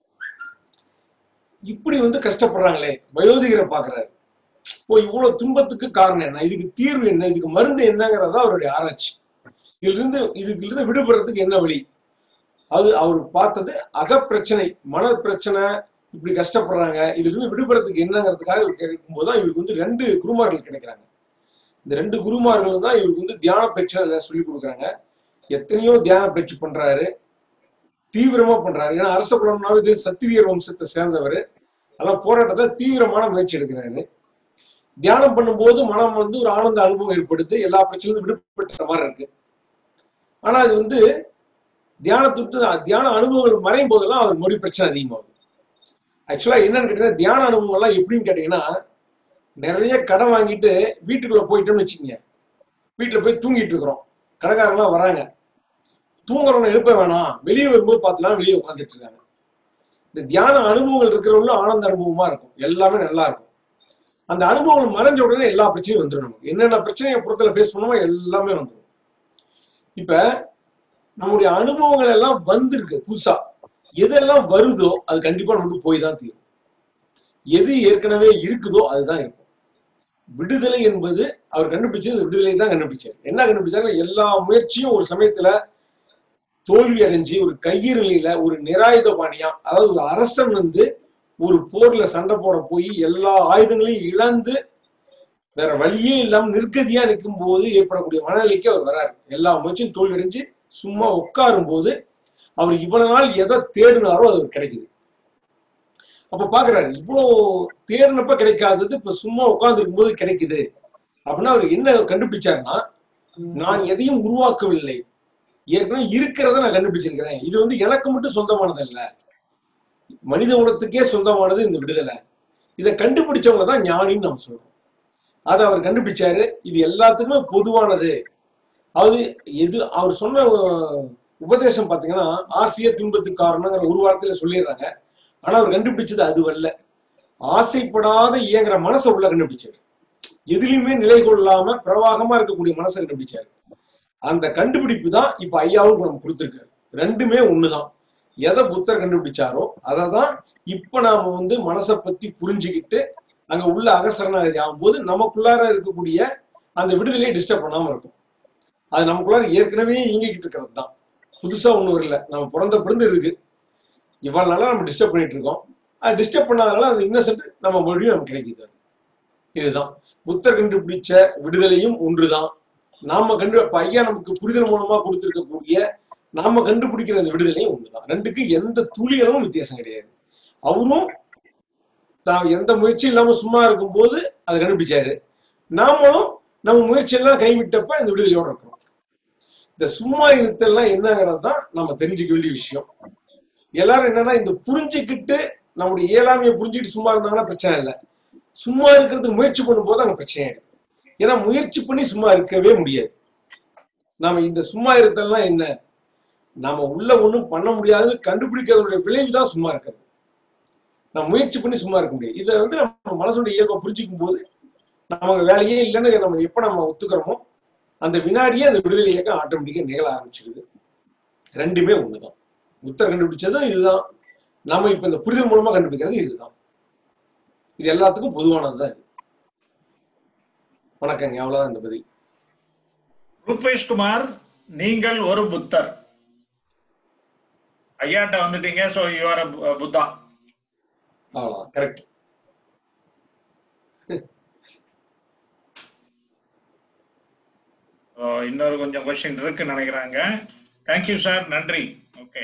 இப்படி கஷ்டப்படுறாங்களே, வயோதிகரை பாக்குறாரு. இவ்வளவு துன்பத்துக்கு காரணம் என்ன, இதுக்கு தீர்வு என்ன, இதுக்கு மருந்து என்னங்கிறதா அவருடைய ஆராய்ச்சி. இதுல விடுபடுறதுக்கு என்ன வழி? அது அவர் பார்த்தது அகப்பிரச்சனை, மன பிரச்சனை, இப்படி கஷ்டப்படுறாங்க, இதுல இருந்து விடுபடுறதுக்கு என்னங்கிறதுக்காக இவர் கேட்கும் போதுதான் இவருக்கு 2 குருமார்கள் கிடைக்கிறாங்க. இந்த 2 குருமார்கள் தான் இவருக்கு தியான பயிற்சி சொல்லி கொடுக்குறாங்க. எத்தனையோ தியான பயிற்சி பண்றாரு, தீவிரமா பண்றாரு. ஏன்னா அரச குலம்னாவது சத்திரியர் வம்சத்தை சேர்ந்தவர். அதெல்லாம் போராட்டத்தை தீவிரமான முயற்சி எடுக்கிறாரு. தியானம் பண்ணும்போது மனம் ஒரு ஆனந்த அனுபவம் ஏற்படுத்து, எல்லா பிரச்சனையும் விடுபட்ட மாதிரி இருக்கு. ஆனா அது தியான அனுபவங்கள் மறையும் போதெல்லாம் அவர் மொழி பிரச்சனை அதிகமாகுது. ஆக்சுவலா என்னன்னு கேட்டீங்கன்னா, தியான அனுபவங்கள்லாம் எப்படின்னு கேட்டீங்கன்னா, நிறைய கடன் வாங்கிட்டு வீட்டுக்குள்ள போயிட்டோம்னு வச்சுக்கோங்க, வீட்டுல போய் தூங்கிட்டு இருக்கிறோம், கடைக்காரங்களாம் வராங்க, தூங்குறவனை எழுப்ப வேணாம், வெளியே வரும்போது பார்த்துலாம், வெளியே உட்காந்துட்டு இருக்காங்க. இந்த தியான அனுபவங்கள் இருக்கிறவங்களும் ஆனந்த அனுபவமா இருக்கும், எல்லாமே நல்லா இருக்கும். அந்த அனுபவங்கள் மறைஞ்ச உடனே எல்லா பிரச்சனையும் வந்துடும். நமக்கு என்னென்ன பிரச்சனையை புறத்துல ஃபேஸ் பண்ணுமோ எல்லாமே வந்துடும். இப்ப நம்முடைய அனுபவங்கள் எல்லாம் வந்திருக்கு புதுசா, எதெல்லாம் வருதோ அது கண்டிப்பா நமக்கு போய் தான் தீரும். எது ஏற்கனவே இருக்குதோ அதுதான் இருக்கும். விடுதலை என்பது அவர் கண்டுபிடிச்சது விடுதலை தான் கண்டுபிடிச்சார். என்ன கண்டுபிடிச்சாரு? எல்லா முயற்சியும் ஒரு சமயத்துல தோல்வி அடைஞ்சு ஒரு கையிறலில ஒரு நிராயுத பாணியா, அதாவது ஒரு அரசன் வந்து ஒரு போர்ல சண்டை போட போய் எல்லா ஆயுதங்களையும் இழந்து வேற வழியே இல்லாம நிர்கதியா நிற்கும் போது ஏற்படக்கூடிய மனநிலைக்கு அவர் வராரு. எல்லா முயற்சியும் தோல்வி அடைஞ்சு சும்மா உட்காரும் போது அவர் இவ்வளவு நாள் எதை தேடினாரோ அது கிடைக்குது. அப்ப பாக்குறாரு, இவ்வளவு தேடினப்ப கிடைக்காதது இப்ப சும்மா உட்கார்ந்து இருக்கும் போது கிடைக்குது அப்படின்னா அவர் என்ன கண்டுபிடிச்சாருன்னா, நான் எதையும் உருவாக்கவில்லை, ஏற்கனவே இருக்கிறத நான் கண்டுபிடிச்சிருக்கிறேன். இது வந்து எனக்கு மட்டும் சொந்தமானது இல்ல, மனித குலத்துக்கே சொந்தமானது இந்த விடுதலை. இதை கண்டுபிடிச்சவங்க தான் ஞானின்னு நம்ம சொல்றோம். அதை அவர் கண்டுபிடிச்சாரு. இது எல்லாத்துக்குமே பொதுவானது. அது எது அவர் சொன்ன உபதேசம் பாத்தீங்கன்னா, ஆசைய துன்பத்துக்கு காரணங்கிற ஒரு வார்த்தையில சொல்லிடுறாங்க. ஆனா அவர் கண்டுபிடிச்சது அதுவல்ல, ஆசைப்படாத இயங்குற மனசை உள்ள கண்டுபிடிச்சாரு. எதுலையுமே நிலை கொள்ளாம பிரவாகமா இருக்கக்கூடிய மனசை கண்டுபிடிச்சாரு. அந்த கண்டுபிடிப்பு தான் இப்ப ஐயாவும் நம்ம கொடுத்திருக்காரு. ரெண்டுமே ஒண்ணுதான். எதை புத்தர் கண்டுபிடிச்சாரோ அதை தான் இப்ப நாம வந்து மனசை பத்தி புரிஞ்சுக்கிட்டு அங்க உள்ள அகசரணாகதி ஆகும்போது நமக்குள்ளார இருக்கக்கூடிய அந்த விடுதலையை டிஸ்டர்ப் பண்ணாம இருக்கும். அது நமக்குள்ளார ஏற்கனவே இயங்கிக்கிட்டு இருக்கிறது தான், புதுசா ஒண்ணு வரல. நம்ம பிறந்து இருக்கு, இவ்வளவு நாளா நம்ம டிஸ்டர்ப் பண்ணிட்டு இருக்கோம். அது டிஸ்டர்ப் பண்ணாதனால அந்த இன்னசென்ட் நம்ம மறுபடியும் நமக்கு கிடைக்குது. இதுதான் புத்தர் கண்டுபிடிச்ச விடுதலையும் ஒன்றுதான். நாம ஐயா நமக்கு புரிதல் மூலமா கொடுத்திருக்கக்கூடிய நாம கண்டுபிடிக்கிற அந்த விடுதலையும் ஒண்ணுதான். ரெண்டுக்கு எந்த துளிகளும் வித்தியாசம் கிடையாது. அவரும் தான் எந்த முயற்சியும் இல்லாம சும்மா இருக்கும் போது அதை கண்டுபிடிச்சாரு. நாமளும் நம்ம முயற்சி எல்லாம் கைவிட்டப்ப இந்த விடுதலையோட இருக்கிறோம். இந்த சும்மா இருத்தல்லாம் என்னங்கிறது தான் நம்ம தெரிஞ்சுக்க வேண்டிய விஷயம். எல்லாரும் என்னன்னா, இந்த புரிஞ்சுக்கிட்டு நம்முடைய இயலாமையை புரிஞ்சுக்கிட்டு சும்மா இருந்தாங்கன்னா பிரச்சனை இல்லை, சும்மா இருக்கிறதுக்கு முயற்சி பண்ணும்போது அங்க பிரச்சனை ஆயிடுது. ஏன்னா முயற்சி பண்ணி சும்மா இருக்கவே முடியாது. நாம இந்த சும்மா இருத்தல்லாம் என்ன, நாம உள்ள ஒண்ணும் பண்ண முடியாதுன்னு கண்டுபிடிக்கிறதுடைய விளைவுதான் சும்மா இருக்கிறது. நம்ம முயற்சி பண்ணி சும்மா இருக்க முடியாது. இதை வந்து நம்ம மனசுடைய இயல்பை புரிஞ்சிக்கும் போது நமக்கு வேலையே இல்லைன்னு நம்ம எப்ப நம்ம ஒத்துக்கிறோமோ அந்த வினாடியே அந்த விடுதலை இயக்கம் ஆட்டோமேட்டிக்கா நிகழ ஆரம்பிச்சிடுது. ரெண்டுமே ஒண்ணுதான். புத்தர் கண்டுபிடிச்சதும் இதுதான், நம்ம இப்ப இந்த புரிதல் மூலமா கண்டுபிடிக்கிறது இதுதான். இது எல்லாத்துக்கும் பொதுவானதுதான் இது. வணக்கங்க, அவ்வளவுதான் இந்த பதில். ரூபேஷ் குமார், நீங்கள் ஒரு புத்தர். ஐயாட்ட வந்துட்டீங்க, so you are a Buddha. அவ்வளவுதான், கரெக்ட். இன்னொரு கொஞ்சம் கொஸ்டின் இருக்குன்னு நினைக்கிறாங்க. தேங்க்யூ சார், நன்றி. ஓகே,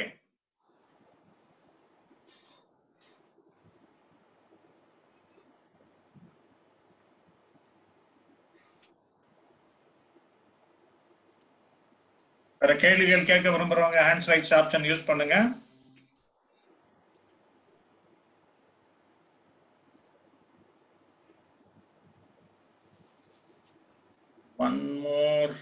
வேற கேள்விகள் கேட்க விரும்புறவங்க ஹேண்ட்ஸ் ரைட்ஸ் ஆப்ஷன் யூஸ் பண்ணுங்க. One more.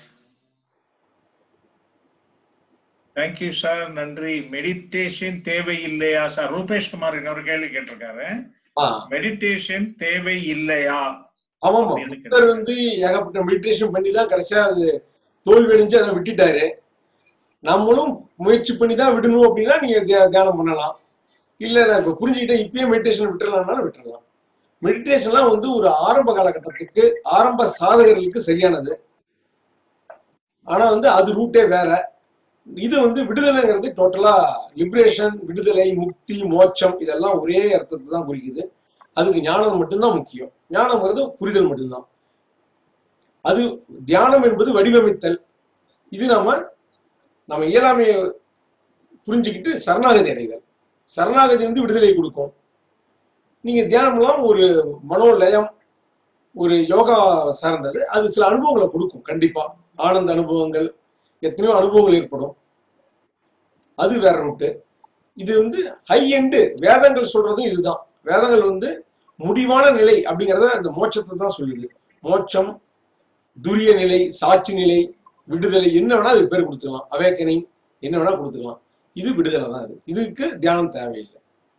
தேங்க்யூ சார், நன்றி. மெடிடேஷன் தேவை இல்லையா சார்? ரூபேஷ் குமார் இன்னொரு கேள்வி கேட்டிருக்காரு. மெடிடேஷன் தேவை இல்லையா? ஆமாமா, புத்தர் வந்து ஏகப்பட்ட மெடிடேஷன் பண்ணி தான் கடைசியா அது தோல்வி அடைஞ்சு அதை விட்டுட்டாரு. நம்மளும் முயற்சி பண்ணி தான் விடணும் அப்படின்னா நீங்க தியானம் பண்ணலாம். இல்ல நான் இப்ப புரிஞ்சுக்கிட்டேன் இப்பயே மெடிடேஷன் விட்டுறலாம்னாலும் விட்டுறலாம். மெடிடேஷன்லாம் வந்து ஒரு ஆரம்ப காலகட்டத்துக்கு ஆரம்ப சாதகர்களுக்கு சரியானது. ஆனா வந்து அது ரூட்டே வேற. இது வந்து விடுதலைங்கிறது டோட்டலா லிபரேஷன், விடுதலை, முக்தி, மோட்சம் இதெல்லாம் ஒரே அர்த்தத்தை தான் குறிக்குது. அதுக்கு ஞானம் மட்டும்தான் முக்கியம். ஞானம்ங்கிறது புரிதல் மட்டும்தான். அது தியானம் என்பது வடிவமைத்தல். இது நம்ம இயலாமையை புரிஞ்சுக்கிட்டு சரணாகதி அடைதல். சரணாகதி வந்து விடுதலை கொடுக்கும். நீங்க தியானம்லாம் ஒரு மனோலயம், ஒரு யோகா சார்ந்தது. அது சில அனுபவங்களை கொடுக்கும். கண்டிப்பா ஆனந்த அனுபவங்கள், எத்தனையோ அனுபவங்கள் ஏற்படும். அது வேற ரூட்டு. இது வந்து ஹை எண்டு. வேதங்கள் சொல்றதும் இதுதான். வேதங்கள் வந்து முடிவான நிலை அப்படிங்கறத அந்த மோட்சத்தை தான் சொல்லுது. மோட்சம், துரிய நிலை, சாட்சி நிலை, விடுதலை, என்ன வேணா அது பேர் கொடுத்துக்கலாம். அவேக்கனிங் என்ன வேணா கொடுத்துக்கலாம். இது விடுதலை தான். அது இதுக்கு தியானம் தேவையில்லை.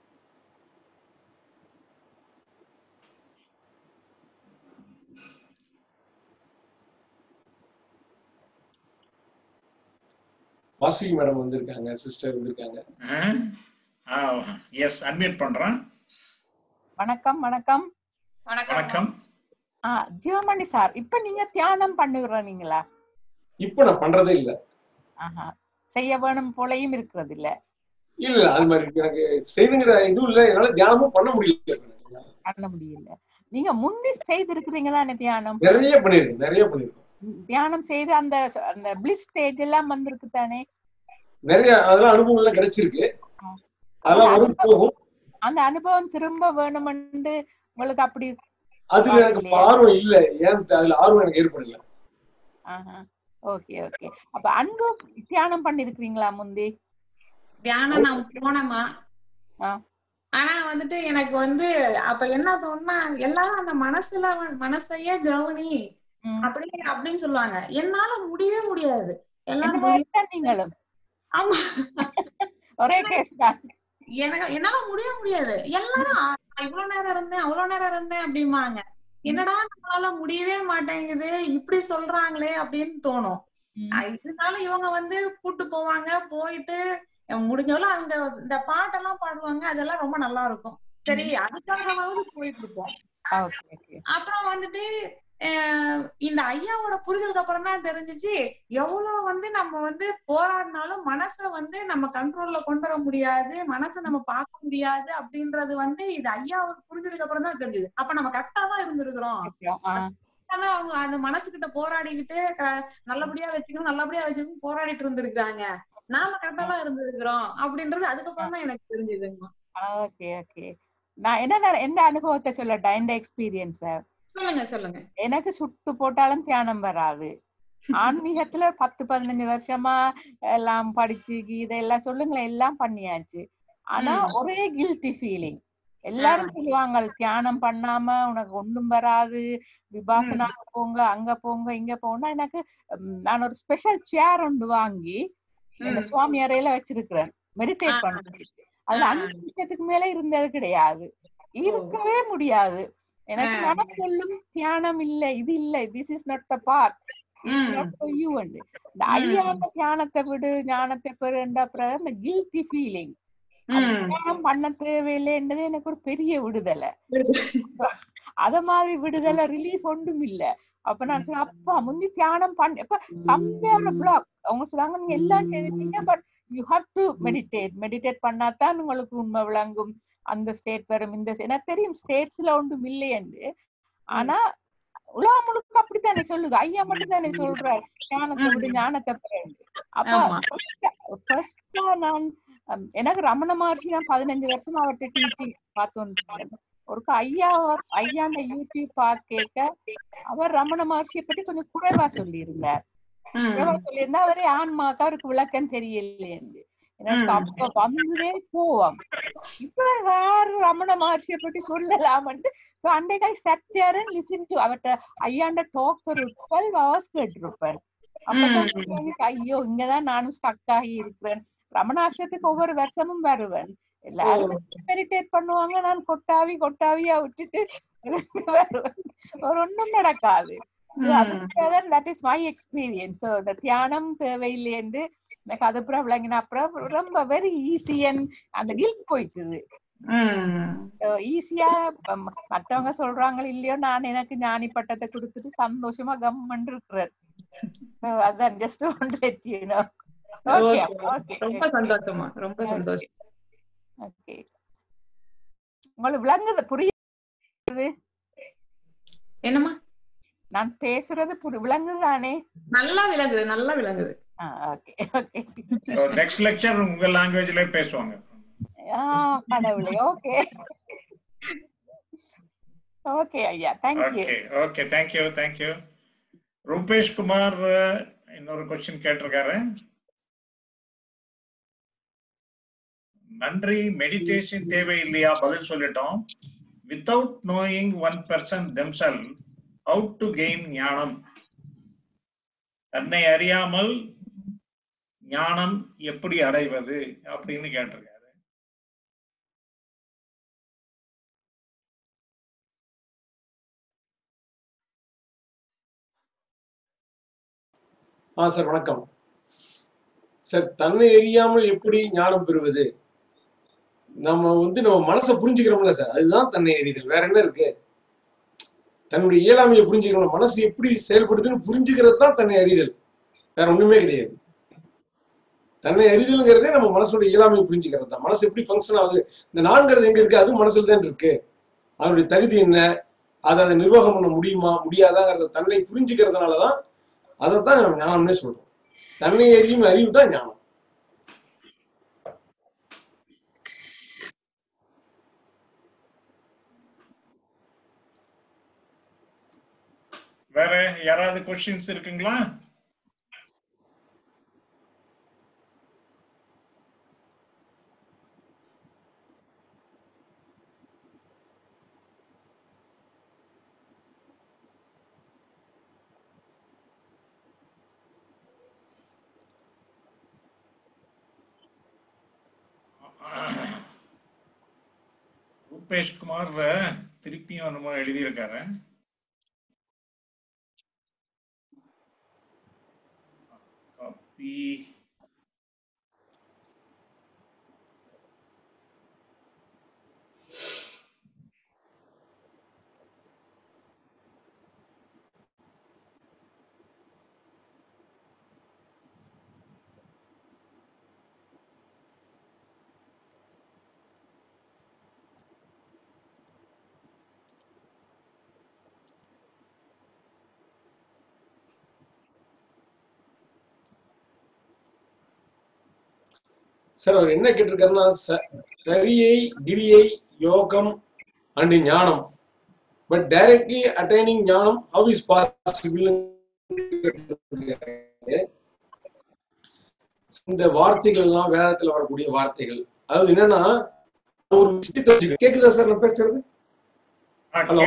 வாசுகி மேடம் வந்திருக்காங்க, சிஸ்டர் வந்திருக்காங்க. எஸ், அன்மியூட் பண்றேன். வணக்கம் வணக்கம் வணக்கம். ஜீவமணி சார், இப்ப நீங்க தியானம் பண்ணுறீங்களா? இப்ப நான் பண்றதே இல்ல. செய்ய வேணும் போலையும் இருக்கிறது இல்ல. இல்ல, அது மாதிரி எனக்கு செய்துங்கிற இதுவும் இல்ல, என்னால தியானமும் பண்ண முடியல. நீங்க முன்னே செய்திருக்கிறீங்களா தியானம்? நிறைய பண்ணிருக்கேன். தியானம் செய்து அந்த அந்த பிளிஸ் ஸ்டேஜ் எல்லாம் வந்திருக்கு தானே? நிறைய அதெல்லாம் அனுபவங்கள்லாம் கிடைச்சிருக்கு. அதெல்லாம் வரும் போகும். அந்த அனுபவம் திரும்ப வேணும்னு உங்களுக்கு அப்படி அதுல எனக்கு ஆர்வம் இல்ல. ஏன் அதுல ஆர்வம் எனக்கு ஏற்படல. Okay okay. அப்ப அன்பு தியானம் பண்ணிருக்கீங்களா முந்தி? தியானம் நான் போனேமா. ஆனா வந்துட்டு எனக்கு வந்து அப்ப என்ன தோணுனா, எல்லாரும் அந்த மனசையே கவனி அப்படின்னு சொல்லுவாங்க. என்னால முடியவே முடியாது. நீங்களும் ஆமா, ஒரே கேஸ் தான். என்னால முடியாது. எல்லாரும் இவ்வளவு நேரம் இருந்தேன், அவ்வளவு நேரம் இருந்தேன் அப்படிம்பாங்க. என்னடா நம்மளால முடியவே மாட்டேங்குது, இப்படி சொல்றாங்களே அப்படின்னு தோணும். இதனால இவங்க வந்து கூட்டு போவாங்க, போயிட்டு முடிஞ்சவளவு அங்க இந்த பாட்டெல்லாம் பாடுவாங்க. அதெல்லாம் ரொம்ப நல்லா இருக்கும். சரி, அதுக்காகவாவது போயிட்டு இருப்போம். அப்புறம் வந்துட்டு இந்த ஐயாவோட புரிதலுக்கு அப்புறம் தான் தெரிஞ்சிச்சு, எவ்வளவு வந்து நம்ம வந்து போராடினாலும் மனசை வந்து நம்ம கண்ட்ரோல்ல கொண்டு வர முடியாது, மனசை நம்ம பார்க்க முடியாது அப்படின்றது வந்து இது ஐயாவுக்கு புரிஞ்சதுக்கு அப்புறம் தான் தெரிஞ்சது. அப்ப நம்ம கரெக்டா தான் இருந்திருக்கிறோம். அவங்க அந்த மனசுகிட்ட போராடிக்கிட்டு நல்லபடியா வச்சுக்கணும் போராடிட்டு இருந்திருக்காங்க. நாம கரெக்டா தான் இருந்திருக்கிறோம் அப்படின்றது அதுக்கப்புறம் தான் எனக்கு தெரிஞ்சதுங்க. Okay okay. நான் என்ன அனுபவத்தை சொல்லட்டா, இந்த எக்ஸ்பீரியன்ஸ் சொல்லுங்க. எனக்கு சுட்டு போட்டாலும் தியானம் வராது. ஆன்மீகத்துல 10-15 வருஷமா எல்லாம் படிச்சு இதெல்லாம் சொல்லுங்களேன், எல்லாம் பண்ணியாச்சு. ஆனா ஒரே கில்ட்டி ஃபீலிங். எல்லாரும் சொல்லுவாங்க தியானம் பண்ணாம உனக்கு ஒண்ணும் வராது, விபாசனாக போங்க, அங்க போங்க, இங்க போனா. எனக்கு நான் ஒரு ஸ்பெஷல் சேர் ஒன்று வாங்கி எங்க சுவாமி அறையில வச்சிருக்கிறேன், மெடிடேட் பண்றேன். அதுல 5 நிமிஷத்துக்கு மேல இருந்தது கிடையாது, இருக்கவே முடியாது. எனக்கு மனம் சொல்லும் தியானம் இல்ல, இது இல்ல, this is not the part, it's not for you. இந்த ஐயாண்ட தியானத்தை விடு, ஞானத்தை பெறுன்ற அப்புறம் இந்த கில்ட்டி ஃபீலிங், தியானம் பண்ண தேவையில்லைன்றது எனக்கு ஒரு பெரிய விடுதலை. அத மாதிரி விடுதலை ரிலீஃப் ஒன்றும் இல்ல. அப்ப நான் சொன்னேன், அப்பா முந்தி தியானம் பண்ண இப்ப சம்வேர் பிளாக். அவங்க சொல்றாங்க நீங்க எல்லாம் செய்திருக்கீங்க, but you have to meditate பண்ணாதான் உங்களுக்கு உண்மை விளங்கும், அந்த ஸ்டேட் வரும், இந்த எனக்கு தெரியும் ஸ்டேட்ஸ்ல ஒன்றும் இல்லையென்று. ஆனா உலகம் முழுக்க அப்படித்தானே சொல்லுது, ஐயா மட்டும் தானே சொல்றாரு ஞானத்தை விடு, ஞானத்தை பெறு. அப்ப நான் எனக்கு ரமண மகர்ஷி நான் 15 வருஷமா அவர்கிட்ட டீச்சிங் பார்த்தோன்னு ஒருக்கா ஐயாண்ட யூடியூப் கேட்க அவர் ரமண மகர்ஷியை பற்றி கொஞ்சம் குறைவா சொல்லியிருந்தார். அவரே ஆன்மாக்கா அவருக்கு விளக்கம் தெரியலையே. எனக்கு அப்ப வந்ததே கோவம், இப்ப வேற ரமண மகர்ஷியை பற்றி சொல்லலாம்னு அன்றைக்கு sit there and listen to அவர்ட்ட ஐயாண்ட டாக் ஒரு 12 hours கேட்டிருப்பேன். அப்பதான் ஐயோ இங்கதான் நானும் ஸ்டக் ஆகி இருக்கிறேன். ரமணாசிரத்துக்கு ஒவ்வொரு வருஷமும் வருவேன், எல்லாரும் மெடிடேட் பண்ணுவாங்க, நான் கொட்டாவியா விட்டுட்டு வருவேன், ஒரு ஒண்ணும் நடக்காது. That is my experience. So the தியானம் தேவையில்லை என்று எனக்கு அது அப்புறம் விளங்கின அப்புறம் ரொம்ப வெரி ஈஸி. அந்த கில்ட் போயிட்டுது ஈஸியா. மற்றவங்க சொல்றாங்க இல்லையோ, நான் எனக்கு ஞானி பட்டத்தை கொடுத்துட்டு சந்தோஷமா கம்மன் இருக்கிறேன். அதான் ஜஸ்ட் ரொம்ப சந்தோஷமா, ரொம்ப சந்தோஷம். ஓகே, உங்களுக்கு விளங்குது, புரியுது என்னமா நான் பேசுறது விளங்குதானே? நல்லா விளங்குது. Okay okay. நெக்ஸ்ட் லெக்சர் உங்க லாங்குவேஜ்ல பேசுவாங்க. கடவுளே. ஓகே ஓகே ஐயா, thank you. Okay thank you. Rupesh Kumar இன்னொரு क्वेश्चन கேட்டிருக்காரு. நன்றி, மெடிடேஷன் தேவை இல்லையா? பதில் சொல்லிட்டோம். without knowing one person themselves how to gain ஞானம். தன்னை அறியாமல் ஞானம் எப்படி அடைவது அப்படின்னு கேட்டிருக்காரு. சார் வணக்கம் சார். தன்னை அறியாமல் எப்படி ஞானம் பெறுவது? நம்ம நம்ம மனசை புரிஞ்சுக்கிறோம்ல சார், அதுதான் தன்னை அறிதல். வேற என்ன இருக்கு? தன்னுடைய இயலாமையை புரிஞ்சுக்கிறோம், மனசு எப்படி செயல்படுதுன்னு புரிஞ்சுக்கிறது தான் தன்னை அறிதல், வேற ஒண்ணுமே கிடையாது. தன்னை அறிதல்ங்கிறதே நம்ம மனசோட இயலாமையை புரிஞ்சுக்கிறது தான். மனசு எப்படி ஃபங்க்ஷன் ஆகுது, இந்த நான்கிறது எங்க இருக்கு, அது மனசுல தான் இருக்கு. அதனுடைய தகுதி என்ன, அதை நிர்வாகம் பண்ண முடியுமா முடியாதாங்கிறத தன்னை புரிஞ்சுக்கிறதுனாலதான் அதைத்தான் ஞானம்னே சொல்றோம். தன்னை அறியும் அறிவு தான் ஞானம். வேற யாராவது क्वेश्चंस இருக்குங்களா? ரூபேஷ் குமார் திருப்பியும் நம்ம எழுதியிருக்காரு. காப்பி சார் அவர் என்ன கேட்டிருக்காருன்னா, சரியை கிரியை யோகம் அண்ட் ஞானம், பட் டைரக்ட்லி அட்டைனிங் ஞானம் ஹவ் இஸ் பாசிபிள்? இந்த வார்த்தைகள் எல்லாம் வேதத்துல வரக்கூடிய வார்த்தைகள். அதாவது என்னன்னா, ஒரு விஷயத்தை கேக்குதா சார் நான் பேசுறது? ஹலோ,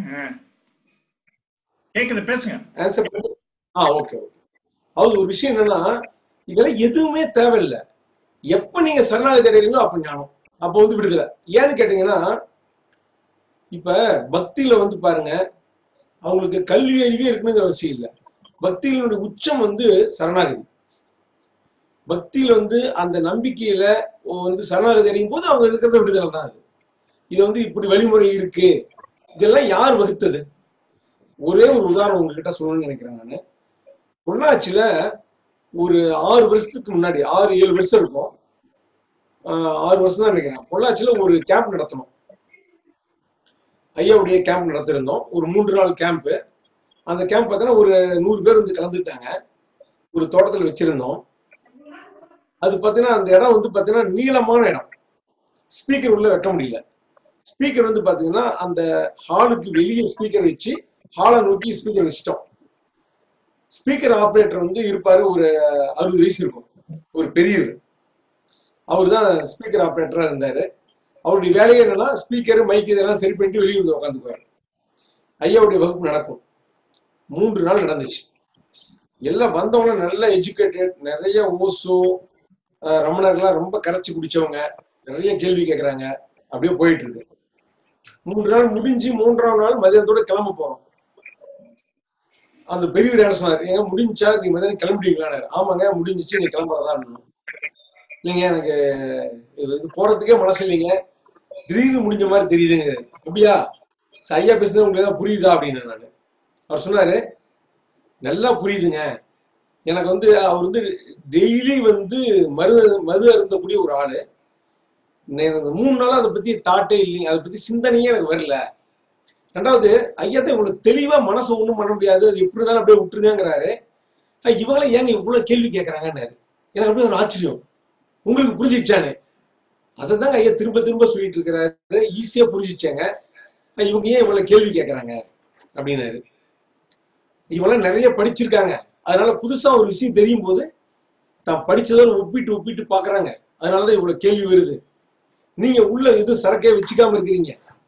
கேக்குது, பேசுங்க. ஆன்சர் பண்ணு. Okay okay. அது ஒரு விஷயம் என்னன்னா, இதெல்லாம் எதுவுமே தேவையில்லை. எப்ப நீங்க சரணாகதி அடைகிறீங்களோ அப்ப ஞானம், அப்ப விடுதலை. ஏன்னு கேட்டீங்கன்னா, இப்ப பக்தியில பாருங்க, அவங்களுக்கு கல்வி அறிவே இருக்கணுங்கிற அவசியம் இல்லை. பக்தியினுடைய உச்சம் சரணாகதி. பக்தியில அந்த நம்பிக்கையில சரணாகதி அடையும் போது அவங்க இருக்கிறத விடுதலை தான். அது இது இப்படி வழிமுறை இருக்கு, இதெல்லாம் யார் வகுத்தது? ஒரே ஒரு உதாரணம் உங்ககிட்ட சொல்லணும்னு நினைக்கிறேன். நான் பொள்ளாச்சியில ஒரு 6 வருஷத்துக்கு முன்னாடி, 6-7 வருஷம் இருக்கும், 6 வருஷம் தான் நினைக்கிறேன், பொள்ளாச்சியில ஒரு கேம்ப் நடத்தணும். ஐயாவுடைய கேம்ப் நடத்திருந்தோம், ஒரு 3 நாள் கேம்ப். அந்த கேம்ப் பார்த்தீங்கன்னா ஒரு 100 பேர் கலந்துட்டாங்க. ஒரு தோட்டத்தில் வச்சிருந்தோம். அது பார்த்தீங்கன்னா அந்த இடம் பார்த்தீங்கன்னா நீளமான இடம், ஸ்பீக்கர் உள்ள வைக்க முடியல. ஸ்பீக்கர் பார்த்தீங்கன்னா அந்த ஹாலுக்கு வெளியே ஸ்பீக்கர் வச்சு ஹாலை நோக்கி ஸ்பீக்கர் வச்சிட்டோம். ஸ்பீக்கர் ஆப்ரேட்டர் இருப்பாரு, ஒரு 60 வயசு இருக்கும், ஒரு பெரியவர். அவரு தான் ஸ்பீக்கர் ஆப்ரேட்டரா இருந்தாரு. அவருடைய வேலையே என்னன்னா, ஸ்பீக்கர் மைக் இதெல்லாம் சரி பண்ணிட்டு வெளியே உட்காந்துக்குவாரு. ஐயாவுடைய வகுப்பு நடக்கும். 3 நாள் நடந்துச்சு. எல்லாம் வந்தவங்க நல்ல எஜுகேட்டட், நிறைய ஓசோ ரமணர்கள்லாம் ரொம்ப கரைச்சி குடிச்சவங்க, நிறைய கேள்வி கேட்கறாங்க. அப்படியே போயிட்டு இருக்கு. 3 நாள் முடிஞ்சு 3ஆம் நாள் மதியானத்தோட கிளம்ப போறோம். அந்த பெரியவர் என்ன சொன்னார், ஏங்க முடிஞ்சா நீங்க மதியானம் கிளம்பிட்டீங்களான்னு. ஆமாங்க முடிஞ்சிச்சு, நீங்க கிளம்புறதா? இல்லைங்க எனக்கு இது போறதுக்கே மனசு இல்லைங்க, திடீர்னு முடிஞ்ச மாதிரி தெரியுதுங்க. அப்படியா? ஐயா பேசுறது உங்களுக்கு ஏதாவது புரியுதா அப்படின்னு நான். அவர் சொன்னாரு, நல்லா புரியுதுங்க எனக்கு. அவர் டெய்லி மது அருந்தக்கூடிய ஒரு ஆளு. 3 நாளா அதை பத்தி தாட்டே இல்லைங்க, அதை பத்தி சிந்தனையே எனக்கு வரல. 2வது, ஐயாத்தான் இவ்வளவு தெளிவா மனசை ஒண்ணும் பண்ண முடியாது, அது எப்படி இருந்தாலும் அப்படியே விட்டுருங்கிறாரு. இவங்களாம் ஏங்க இவ்வளவு கேள்வி கேட்கறாங்கன்னாரு. எனக்கு அப்படியே ஒரு ஆச்சரியம், உங்களுக்கு புரிஞ்சிச்சானு. அதை தாங்க ஐயா திரும்ப திரும்ப சொல்லிட்டு இருக்கிறாரு. ஈஸியா புரிஞ்சிச்சாங்க, இவங்க ஏன் இவ்வளவு கேள்வி கேட்கறாங்க அப்படின்னாரு. இவங்களாம் நிறைய படிச்சிருக்காங்க, அதனால புதுசா ஒரு விஷயம் தெரியும் போது தான் படிச்சதோட ஒப்பிட்டு ஒப்பிட்டு பாக்குறாங்க. அதனாலதான் இவ்வளவு கேள்வி வருது. நீங்க உள்ள எதுவும் சரக்கே வச்சுக்காம இருக்கிறீங்க,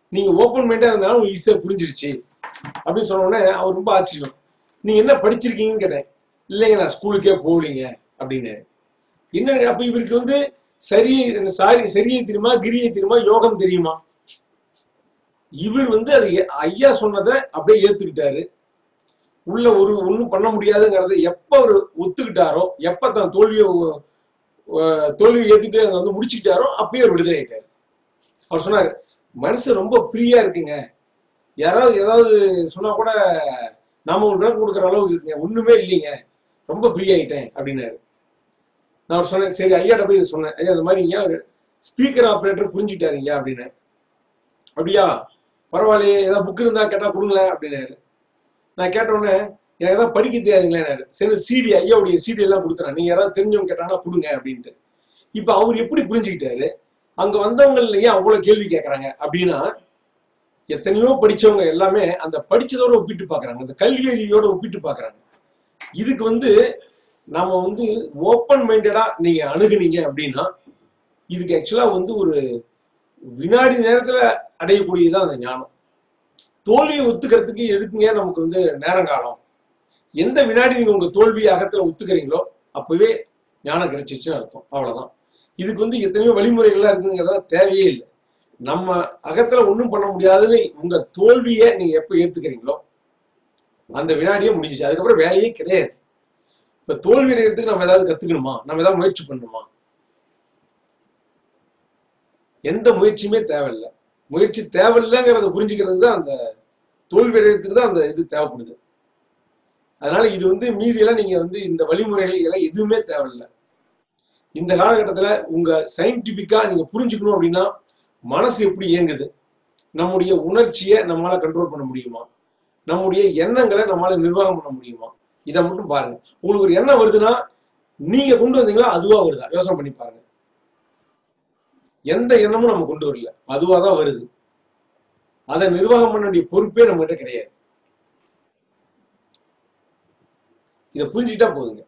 நீங்க ஓப்பன் மைண்டா இருந்தாலும் உங்களுக்கு ஈஸியா புரிஞ்சிருச்சு அப்படின்னு சொன்ன உடனே அவர் ரொம்ப ஆச்சரியம். நீங்க என்ன படிச்சிருக்கீங்கன்னு கேட்டேன். இல்லைங்க நான் ஸ்கூலுக்கே போகலீங்க அப்படின்னு. என்ன அப்ப இவருக்கு வந்து சரியை தெரியுமா, கிரியை தெரியுமா, யோகம் தெரியுமா? இவர் வந்து அது ஐயா சொன்னதை அப்படியே ஏத்துக்கிட்டாரு. உள்ள ஒண்ணும் பண்ண முடியாதுங்கிறத எப்ப அவர் ஒத்துக்கிட்டாரோ, எப்ப தான் தோல்வியை ஏத்துட்டு வந்து முடிச்சுக்கிட்டாரோ அப்பயே அவர் விடுதலை ஆயிட்டாரு. அவர் சொன்னாரு, மனசு ரொம்ப ஃப்ரீயா இருக்குங்க, யாராவது ஏதாவது சொன்னா கூட நாம ஒரு விளக்கம் கொடுக்குற அளவுக்கு இருக்குங்க, ஒண்ணுமே இல்லைங்க, ரொம்ப ஃப்ரீ ஆயிட்டேன் அப்படின்னாரு. நான் சொன்னேன், சரி ஐயாட்ட போய் சொன்னேன், ஐயா இந்த மாதிரி ஐயா ஸ்பீக்கர் ஆப்ரேட்டர் புரிஞ்சுட்டாருங்க அப்படின்னு. அப்படியா, பரவாயில்லையே, ஏதாவது புக் இருந்தா கேட்டா கொடுங்களேன் அப்படின்னாரு. நான் கேட்ட உடனே எனக்கு ஏதாவது படிக்க தெரியாதுங்களேனாரு. சரி சிடி, ஐயாவுடைய சிடி எல்லாம் கொடுத்துறேன், நீங்க யாராவது தெரிஞ்சவங்க கேட்டாங்கன்னா கொடுங்க அப்படின்ட்டு. இப்ப அவர் எப்படி புரிஞ்சுக்கிட்டாரு, அங்க வந்தவங்க இல்லையா அவ்வளவு கேள்வி கேட்கறாங்க அப்படின்னா, எத்தனையோ படிச்சவங்க எல்லாமே அந்த படிச்சதோட ஒப்பிட்டு பாக்குறாங்க, அந்த கல்வி அறிவியோட ஒப்பிட்டு பாக்குறாங்க. இதுக்கு வந்து நம்ம வந்து ஓப்பன் மைண்டடா நீங்க அணுகுனீங்க அப்படின்னா, இதுக்கு ஆக்சுவலா வந்து ஒரு வினாடி நேரத்துல அடையக்கூடியதுதான் அந்த ஞானம். தோல்வியை ஒத்துக்கிறதுக்கு எதுக்குங்க நமக்கு வந்து நேரங்காலம்? எந்த வினாடி நீங்க உங்க தோல்வியை அகத்துல ஒத்துக்கிறீங்களோ அப்பவே ஞானம் கிடைச்சிச்சுன்னு அர்த்தம். அவ்வளவுதான். இதுக்கு வந்து எத்தனையோ வழிமுறைகள்லாம் இருக்குங்கிறதெல்லாம் தேவையே இல்லை. நம்ம அகத்துல ஒண்ணும் பண்ண முடியாதுன்னு உங்க தோல்வியை நீங்க எப்ப ஏத்துக்கிறீங்களோ அந்த வினாடியே முடிஞ்சிச்சு. அதுக்கப்புறம் வேலையே கிடையாது. இப்ப தோல்வி அடைகிறதுக்கு நம்ம ஏதாவது கத்துக்கணுமா, நம்ம ஏதாவது முயற்சி பண்ணணுமா? எந்த முயற்சியுமே தேவையில்லை. முயற்சி தேவையில்லைங்கிறத புரிஞ்சுக்கிறது தான் அந்த தோல்வி அடைகிறதுக்கு தான் அந்த இது தேவைப்படுது. அதனால இது வந்து மீதியெல்லாம் நீங்க வந்து இந்த வழிமுறைகள் எல்லாம் எதுவுமே தேவையில்லை. இந்த காலகட்டத்துல உங்க சயின்டிபிக்கா நீங்க புரிஞ்சுக்கணும் அப்படின்னா, மனசு எப்படி இயங்குது, நம்முடைய உணர்ச்சியை நம்மளால கண்ட்ரோல் பண்ண முடியுமா, நம்முடைய எண்ணங்களை நம்மளால நிர்வாகம் பண்ண முடியுமா, இதை மட்டும் பாருங்க. உங்களுக்கு ஒரு எண்ணம் வருதுன்னா நீங்க கொண்டு வந்தீங்களா அதுவா வருதா யோசனை பண்ணி பாருங்க. எந்த எண்ணமும் நம்ம கொண்டு வரல, அதுவாதான் வருது. அதை நிர்வாகம் பண்ண வேண்டிய பொறுப்பே நம்ம கிட்ட கிடையாது. இதை புரிஞ்சுக்கிட்டா போதுங்க.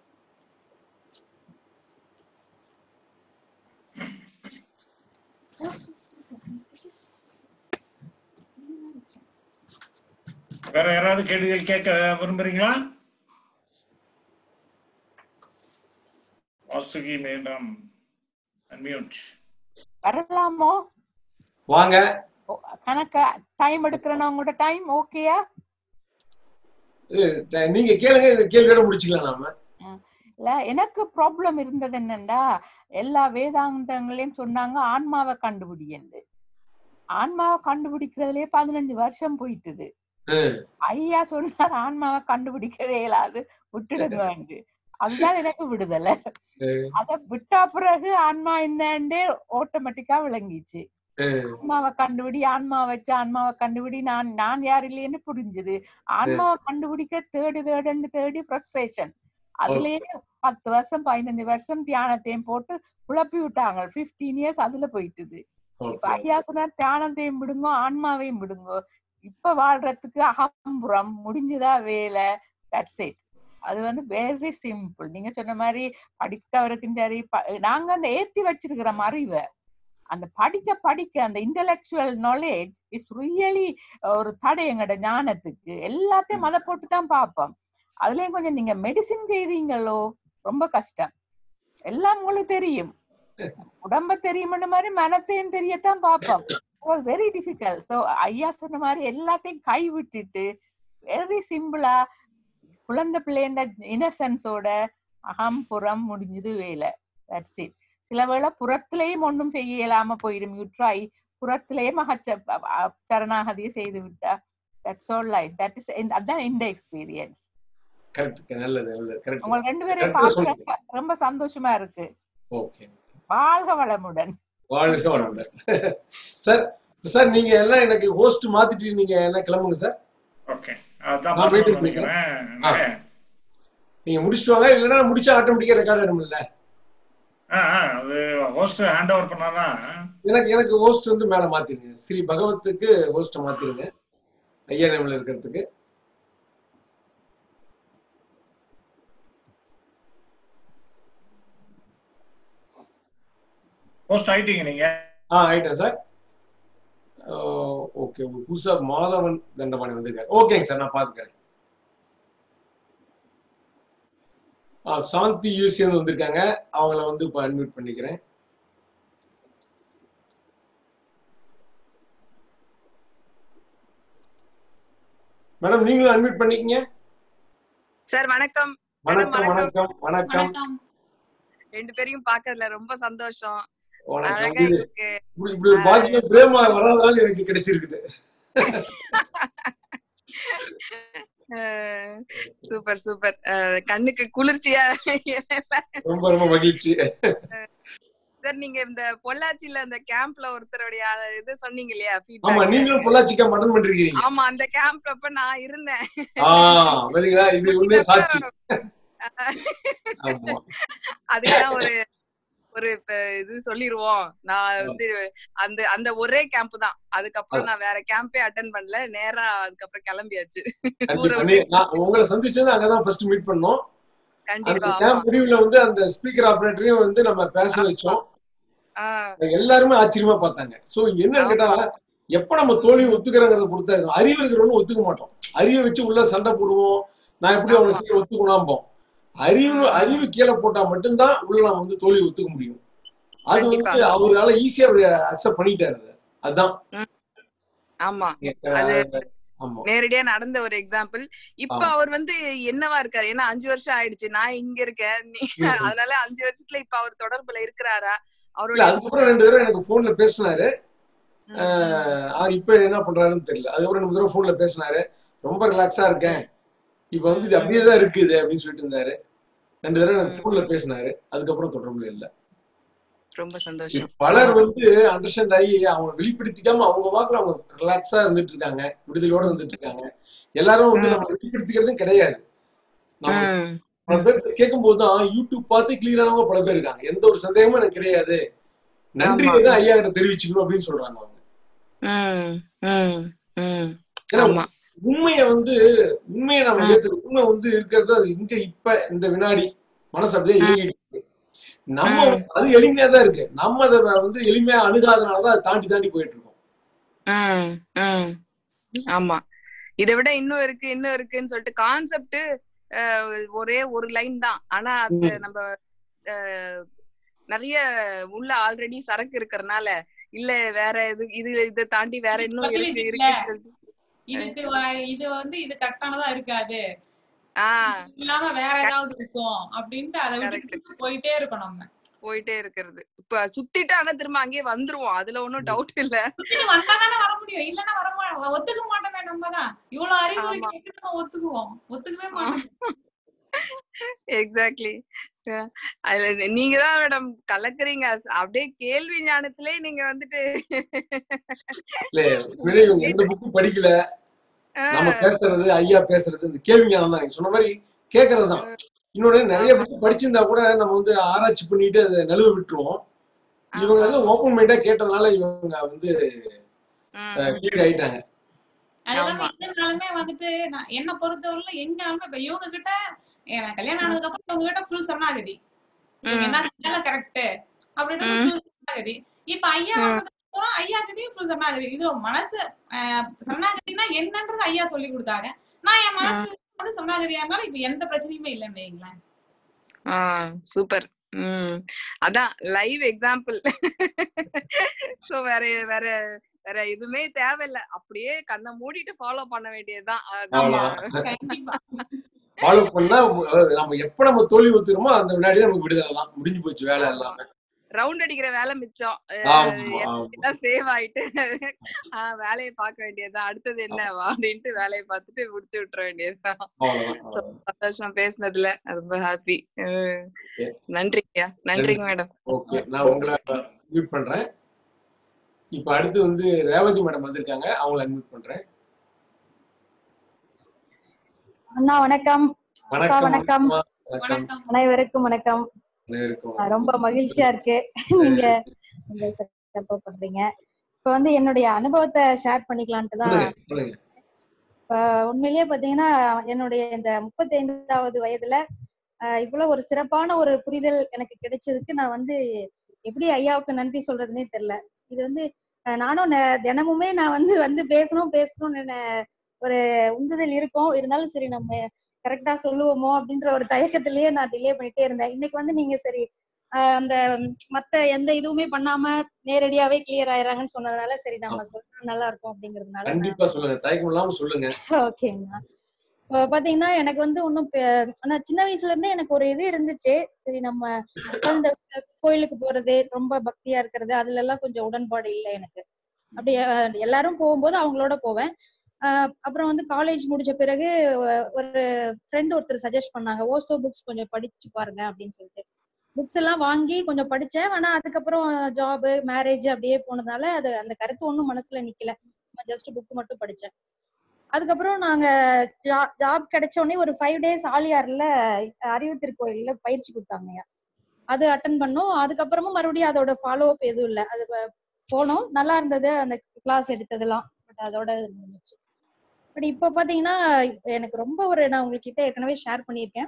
வேற யாராவது கேள்விகள் கேட்க விரும்புறீங்களா? Vasuki madam unmute. வரலாமோ? வாங்க. கணக்கா டைம் எடுக்கிறேன்னா உங்களோட டைம் ஓகேயா? நீங்க கேளுங்க, இந்த கேள்வியோட முடிச்சுக்கலாம் நாம. இல்ல எனக்கு ப்ராப்ளம் இருந்தது என்னண்டா, எல்லா வேதாந்தங்களையும் சொன்னாங்க ஆன்மாவை கண்டுபிடின்னு. ஆன்மாவை கண்டுபிடிக்கிறதுலயே 15 வருஷம் போயிட்டுது. ஐயா சொன்னார் ஆன்மாவை கண்டுபிடிக்கவே இயலாது, விட்டுடுங்க. அதுதான் எனக்கு விடுதலை. அத விட்டா பிறகு ஆன்மா என்னண்டே ஆட்டோமேட்டிக்கா விளங்கிச்சு. ஆன்மாவை கண்டுபிடி, ஆன்மாவை வச்சு ஆன்மாவை கண்டுபிடி, நான் யார் இல்லையேன்னு புரிஞ்சுது. ஆன்மாவை கண்டுபிடிக்க தேடி ஃப்ரஸ்ட்ரேஷன். அதுலயே 10 வருஷம் 15 வருஷம் தியானத்தையும் போட்டு குழப்பி விட்டாங்க. 15 இயர்ஸ் அதுல போயிட்டுது. இப்ப ஐயா சொன்னார் தியானத்தையும் விடுங்க, ஆன்மாவையும் விடுங்க, இப்ப வாழ்றதுக்கு அகம்புறம் முடிஞ்சுதா வேலை, தட்ஸ் இட். அது வந்து வெரி சிம்பிள். நீங்க சொன்ன மாதிரி படிக்கிறவருக்கும் சரி, நாங்க அந்த ஏத்தி வச்சிருக்கிறோம் அறிவை, அந்த படிக்க அந்த இன்டெலெக்சுவல் நாலேஜ் இஸ் ரியலி ஒரு தடை எங்கட ஞானத்துக்கு. எல்லாத்தையும் அதை போட்டுதான் பார்ப்போம். அதுலயும் கொஞ்சம் நீங்க மெடிசின் செய்தீங்களோ ரொம்ப கஷ்டம். எல்லாம் உங்களுக்கு தெரியும், உடம்ப தெரியும் மாதிரி மனத்தையும் தெரியத்தான் பார்ப்போம். Very difficult. சோ ஐயா சொன்ன மாதிரி எல்லாத்தையும் கை விட்டுட்டு வெரி சிம்பிளா குழந்தை பிள்ளைன்ற இன்னசென்ஸோட அகம் புறம் முடிஞ்சது வேலை, தட்ஸ் இட். சில வேளை புறத்திலேயும் ஒன்றும் செய்ய இயலாம போயிடும், யூ ட்ரை, புறத்திலேயே சரணாகதியை செய்து விட்டா that's all life. That is அதான் இந்த எக்ஸ்பீரியன்ஸ். உங்க ரெண்டு பேரையும் பார்க்க ரொம்ப சந்தோஷமா இருக்கு. வாழ்க வளமுடன். வாழ்க வளமுடன். சார் சார் நீங்க எல்லாம் எனக்கு ஹோஸ்ட் மாத்திட்டு நீங்க என்ன கிளம்புங்க சார். ஓகே, நான் வீட்டுக்கு போய்க்கிறேன். நீங்க முடிச்சிட்டு வாங்க, இல்லைன்னா முடிச்சா ஆட்டோமேட்டிக்கா ரெக்கார்ட் ஆயிடும்ல. அது ஹோஸ்ட் ஹேண்ட் ஓவர் பண்ணானா எனக்கு ஹோஸ்ட் வந்து மேல மாத்திருங்க, ஸ்ரீ பகவத்துக்கு ஹோஸ்ட் மாத்திருங்க, ஐயா நேம்ல இருக்கிறதுக்கு. ஹோஸ்ட் ஆயிட்டீங்க நீங்க? ஆயிட்டேன் சார். ஓகே, புதுசா மாதவன் தண்டபாணி வந்திருக்காரு. ஓகேங்க சார், நான் பாத்துக்கிறேன். சாந்தி யூசி வந்திருக்காங்க, அவங்கள வந்து இப்ப அட்மிட் பண்ணிக்கிறேன். மேடம் நீங்களும் அட்மிட் பண்ணிக்கங்க. சார் வணக்கம். வணக்கம் வணக்கம் வணக்கம். ரெண்டு பேரையும் பார்க்கறதுல ரொம்ப சந்தோஷம். வணக்கம். அழகா இருக்கு. இப்படி ஒரு பாக்கியம் பிரேமா வராதனால எனக்கு கிடைச்சிருக்குது. Super super. கண்ணுக்கு குளிர்ச்சியா. ரொம்ப ரொம்ப மகிழ்ச்சி. சார் நீங்க இந்த பொள்ளாச்சியில அந்த கேம்ப்ல ஒருத்தருடைய இது சொன்னீங்க இல்லையா? ஆமா, நீங்களும் பொள்ளாச்சிக்கு மட்டன் பண்றீங்க. ஆமா, அந்த கேம்ப்ல அப்ப நான் இருந்தேன். பாத்தீங்களா, இது உண்மையே சாட்சி. அதுதான் ஒரு இது சொல்லிருவோம். நான் வந்து அந்த ஒரே கேம்ப் தான். அதுக்கப்புறம் நான் வேற கேம்பே அட்டெண்ட் பண்ணல. நேரா அதுக்கப்புறம் கிளம்பியாச்சு. உங்களை சந்திச்சது அங்கதான் ஃபர்ஸ்ட் மீட் பண்ணோம். கண்டிப்பா. கேம்ப் முடிவுல வந்து அந்த ஸ்பீக்கர் ஆபரேட்டரையும் வந்து நம்ம பேச வச்சோம். எல்லாருமே ஆச்சரியமா பார்த்தாங்க. சோ இங்க என்ன கேட்டாங்க, எப்ப நம்ம தோல்வி ஒத்துக்கிறோங்கிறத பொறுத்த அறிவு இருக்கிறவங்க ஒத்துக்க மாட்டோம். அறிவை வச்சு உள்ள சண்டை போடுவோம். நான் எப்படி அவ்வளவு சீக்கிரம் ஒத்துக்கணும்போம். அறிவு கீழே போட்டா மட்டும்தான் உள்ள நம்ம வந்து தோல்வி ஒத்துக்க முடியும். அது வந்து அவரால ஈஸியா அக்செப்ட் பண்ணிட்டாரு. அதுதான். ஆமா, அது நேரடியா நடந்த ஒரு எக்ஸாம்பிள். இப்ப அவர் வந்து என்னவா இருக்காரு? ஏன்னா 5 வருஷம் ஆயிடுச்சு, நான் இங்க இருக்கேன். அதனால 5 வருஷத்துல இப்ப அவர் தொடர்புல இருக்கிறாரா? அவரோட அதுக்கப்புறம் 2 தடவை எனக்கு போன்ல பேசினாரு. இப்ப என்ன பண்றாருன்னு தெரியல. அதுக்கப்புறம் 2 தடவை போன்ல பேசினாரு. ரொம்ப ரிலாக்ஸா இருக்கேன், இப்ப வந்து இது அப்படியேதான் இருக்குது அப்படின்னு சொல்லிட்டு இருந்தாரு. 2 தடவை எனக்கு போன்ல பேசினாரு. அதுக்கப்புறம் தொடர்புல இல்ல. ரொம்ப சந்தோஷம். பலர் வந்து அண்டர்ஸ்டாண்ட் ஆகி அவங்க வெளிப்படுத்திக்காம அவங்க வாக்குல அவங்க ரிலாக்ஸா இருந்துட்டு இருக்காங்க, விடுதலையோட இருந்துட்டு இருக்காங்க. எல்லாரும் வந்து நம்ம வெளிப்படுத்திக்கிறதும் கிடையாது. பல பேர் கேட்கும் போதுதான் யூடியூப் பார்த்து கிளியர் ஆனவங்க பல பேர் இருக்காங்க. எந்த ஒரு சந்தேகமும் எனக்கு கிடையாது, நன்றி தான் ஐயா கிட்ட தெரிவிச்சுக்கணும் அப்படின்னு சொல்றாங்க அவங்க. ஏன்னா உண்மையை நம்ம ஏத்துக்கணும். உண்மை வந்து இருக்கிறது அது இங்க இப்ப இந்த வினாடி மனசு அப்படியே இயங்கிட்டு இருக்கு. நம்ம அது எளிமையா தான் இருக்கு. நம்ம அதை வந்து எளிமையா அணுகாதனாலதான் அதை தாண்டி தாண்டி போயிட்டு இருக்கோம். ஆமா, இதை விட இன்னும் இருக்குன்னு சொல்லிட்டு கான்செப்ட் ஒரே ஒரு லைன் தான். ஆனா அது நம்ம நிறைய உள்ள ஆல்ரெடி சரக்கு இருக்கறனால இல்ல வேற இதை தாண்டி வேற இன்னும் இருக்கு. இது வந்து இது கரெக்டானதா இருக்காது, இல்லாம வேற ஏதாவது இருக்கும் அப்படின்ட்டு அதை விட்டு போயிட்டே இருக்கோம். நம்ம போயிட்டே இருக்கிறது. இப்ப சுத்திட்டு ஆனா திரும்ப அங்கேயே வந்துருவோம். அதுல ஒன்னும் டவுட் இல்ல. வந்தாதானே வர முடியும், இல்லன்னா ஒத்துக்க மாட்டோமே. நம்ம தான் இவ்வளவு அறிவு இருக்கு, நம்ம ஒத்துக்கவே மாட்டோம். எக்ஸாக்ட்லி. நீங்க தான் மேடம் கலக்குறீங்க. அப்படியே கேள்வி ஞானத்திலே நீங்க வந்துட்டு எந்த புக்கும் படிக்கல. நம்ம பேசுறது ஐயா பேசுறது இந்த கேள்வி ஞானம் தான். நீங்க சொன்ன மாதிரி கேட்கறதுதான். இன்னொன்னு நிறைய புக்கு படிச்சிருந்தா கூட நம்ம வந்து ஆராய்ச்சி பண்ணிட்டு அதை நழுவ விட்டுருவோம். இவங்க வந்து ஓப்பன் மைண்டா கேட்டதுனால இவங்க வந்து கிளியர் ஆயிட்டாங்க. எங்கனாலுமே வந்துட்டு என்ன பொறுத்தவரையில எங்கனாலுமே இப்ப இவங்க கிட்ட கல்யாணம் ஆனதுக்கு அப்புறம் இவங்க கிட்ட ஃபுல் சரணாகதி, இவங்க என்ன செஞ்சாலும் கரெக்ட் அப்படின்றது ஃபுல் சரணாகதி. இப்ப ஐயா வந்ததுக்கு அப்புறம் ஐயா கிட்டயும் ஃபுல் சரணாகதி. இது மனசு சரணாகதினா என்னன்றது ஐயா சொல்லி கொடுத்தாங்க. நான் என் மனசு வந்து சரணாகதியா இருந்தாலும் இப்ப எந்த பிரச்சனையுமே இல்லைன்னு வைங்களேன். சூப்பர். அதான் லைவ் எக்ஸாம்பிள். சோ வேற வேற வேற எதுவுமே தேவையில்ல, அப்படியே கண்ணை மூடிட்டு ஃபாலோ பண்ண வேண்டியதுதான். ஃபாலோ பண்ணா நம்ம எப்ப நம்ம தோல்வி ஒத்துக்கிறோமோ அந்த வினாடி நமக்கு விடுதலை தான். முடிஞ்சு போச்சு வேலை எல்லாமே. ரவுண்ட் அடிக்கிற வேலை மிச்சம், சேவ் ஆயிட்டு வேலையை பார்க்க வேண்டியதுதான். அடுத்தது என்ன அப்படின்ட்டு வேலையை பார்த்துட்டு முடிச்சு விட்டுற வேண்டியதுதான். சந்தோஷம் பேசுனதுல, ரொம்ப ஹாப்பி. நன்றிங்க நன்றிங்க மேடம். ஓகே, நான் உங்களை மியூட் பண்றேன். இப்ப அடுத்து வந்து ரேவதி மேடம் வந்திருக்காங்க, அவங்களை அன்மியூட் பண்றேன். அண்ணா வணக்கம். வணக்கம். அனைவருக்கும் வணக்கம். ரொம்ப மகிழ்ச்சியா இருக்கு நீங்க பண்றீங்க. இப்ப வந்து என்னுடைய அனுபவத்தை ஷேர் பண்ணிக்கலான்ட்டு தான். இப்ப உண்மையிலேயே பாத்தீங்கன்னா என்னுடைய இந்த 35வது வயதுல இவ்வளவு ஒரு சிறப்பான ஒரு புரிதல் எனக்கு கிடைச்சதுக்கு நான் வந்து எப்படி ஐயாவுக்கு நன்றி சொல்றதுன்னே தெரியல. இது வந்து நானும் தினமுமே நான் வந்து பேசணும்னு ஒரு உந்துதல் இருக்கும். இருந்தாலும் சரி நம்ம கரெக்டா சொல்லுவோமோ அப்படின்ற ஒரு தயக்கத்திலேயே நான் டிலே பண்ணிட்டே இருந்தேன். இன்னைக்கு வந்து நீங்க சரி அந்த மத்த எந்த இதுவுமே பண்ணாம நேரடியாவே கிளியர் ஆயிடுறாங்கன்னு சொன்னதுனால சரி நம்ம சொல்றது நல்லா இருக்கும் அப்படிங்கறதுனால கண்டிப்பா சொல்லுங்க, தயக்கம் இல்லாம சொல்லுங்க. ஓகேங்கண்ணா. பாத்தீங்கன்னா எனக்கு வந்து ஒன்னும் நான் சின்ன வயசுல இருந்தே எனக்கு ஒரு இது இருந்துச்சு. சரி நம்ம இந்த கோயிலுக்கு போறது, ரொம்ப பக்தியா இருக்கிறது, அதுல எல்லாம் கொஞ்சம் உடன்பாடு இல்லை எனக்கு. அப்படி எல்லாரும் போகும்போது அவங்களோட போவேன். அப்புறம் வந்து காலேஜ் முடிச்ச பிறகு ஒரு ஃப்ரெண்ட் ஒருத்தர் சஜஸ்ட் பண்ணாங்க, ஓசோ புக்ஸ் கொஞ்சம் படிச்சு பாருங்க அப்படின்னு சொல்லிட்டு. புக்ஸ் எல்லாம் வாங்கி கொஞ்சம் படிச்சேன். ஆனா அதுக்கப்புறம் ஜாப், மேரேஜ் அப்படியே போனதால அது அந்த கருத்து ஒன்றும் மனசுல நிக்கல. ஜஸ்ட் புக் மட்டும் படிச்சேன். அதுக்கப்புறம் நாங்க ஜாப் கிடைச்ச உடனே ஒரு 5 days ஆலியார்ல அறிவு திருக்கோயில்ல பயிற்சி கொடுத்தாங்க. அது அட்டன் பண்ணோம். அதுக்கப்புறமும் மறுபடியும் அதோட ஃபாலோ அப் எதுவும் இல்லை. அது போனோம், நல்லா இருந்தது அந்த கிளாஸ் எடுத்ததெல்லாம். பட் அதோட இருந்துச்சு. பட் இப்ப பாத்தீங்கன்னா எனக்கு ரொம்ப நான் உங்ககிட்ட ஏற்கனவே ஷேர் பண்ணியிருக்கேன்.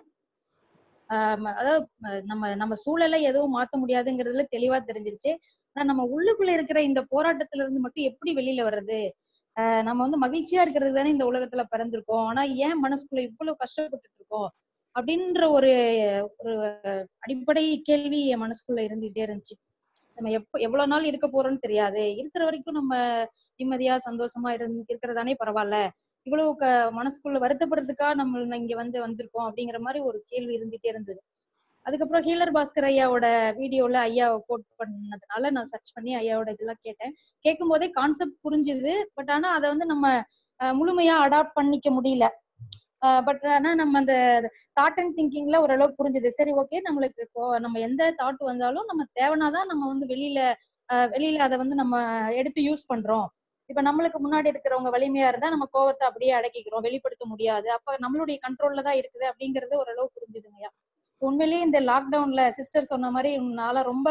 அதாவது நம்ம சூழலை எதுவும் மாத்த முடியாதுங்கிறதுல தெளிவா தெரிஞ்சிருச்சு. ஆனா நம்ம உள்ளுக்குள்ள இருக்கிற இந்த போராட்டத்துல இருந்து மட்டும் எப்படி வெளியில வர்றது? நம்ம வந்து மகிழ்ச்சியா இருக்கிறதுக்கு தானே இந்த உலகத்துல பிறந்திருக்கோம். ஆனா ஏன் மனசுக்குள்ள இவ்வளவு கஷ்டப்பட்டுட்டு இருக்கோம் அப்படின்ற ஒரு ஒரு அடிப்படை கேள்வி என் மனசுக்குள்ள இருந்துகிட்டே இருந்துச்சு. நம்ம எவ்வளவு நாள் இருக்க போறோம்னு தெரியாது. இருக்கிற வரைக்கும் நம்ம நிம்மதியா சந்தோஷமா இருக்கிறதானே பரவாயில்ல. இவ்வளவு மனசுக்குள்ள வருத்தப்படுறதுக்கா நம்ம இங்க வந்திருக்கோம் அப்படிங்கிற மாதிரி ஒரு கேள்வி இருந்துட்டே இருந்தது. அதுக்கப்புறம் ஹீலர் பாஸ்கர் ஐயாவோட வீடியோல ஐயாவை கோட் பண்ணதுனால நான் சர்ச் பண்ணி ஐயாவோட இதெல்லாம் கேட்டேன். கேட்கும் போதே கான்செப்ட் புரிஞ்சுது. பட் ஆனா அதை வந்து நம்ம முழுமையா அடாப்ட் பண்ணிக்க முடியல. பட் ஆனா நம்ம அந்த தாட் அண்ட் திங்கிங்ல ஓரளவுக்கு புரிஞ்சுது. சரி ஓகே, நம்மளுக்கு நம்ம எந்த தாட் வந்தாலும் நம்ம தேவைனாதான் நம்ம வந்து வெளியில அதை வந்து நம்ம எடுத்து யூஸ் பண்றோம். இப்ப நம்மளுக்கு முன்னாடி இருக்கிறவங்க வலிமையா இருந்தா நம்ம கோவத்தை அப்படியே அடக்கிக்கிறோம், வெளிப்படுத்த முடியாது. அப்ப நம்மளுடைய கண்ட்ரோல்ல தான் இருக்குது அப்படிங்கறது ஓரளவு புரிஞ்சுதுங்கய்யா. உண்மையிலேயே இந்த லாக்டவுன்ல சிஸ்டர் சொன்ன மாதிரி நாள ரொம்ப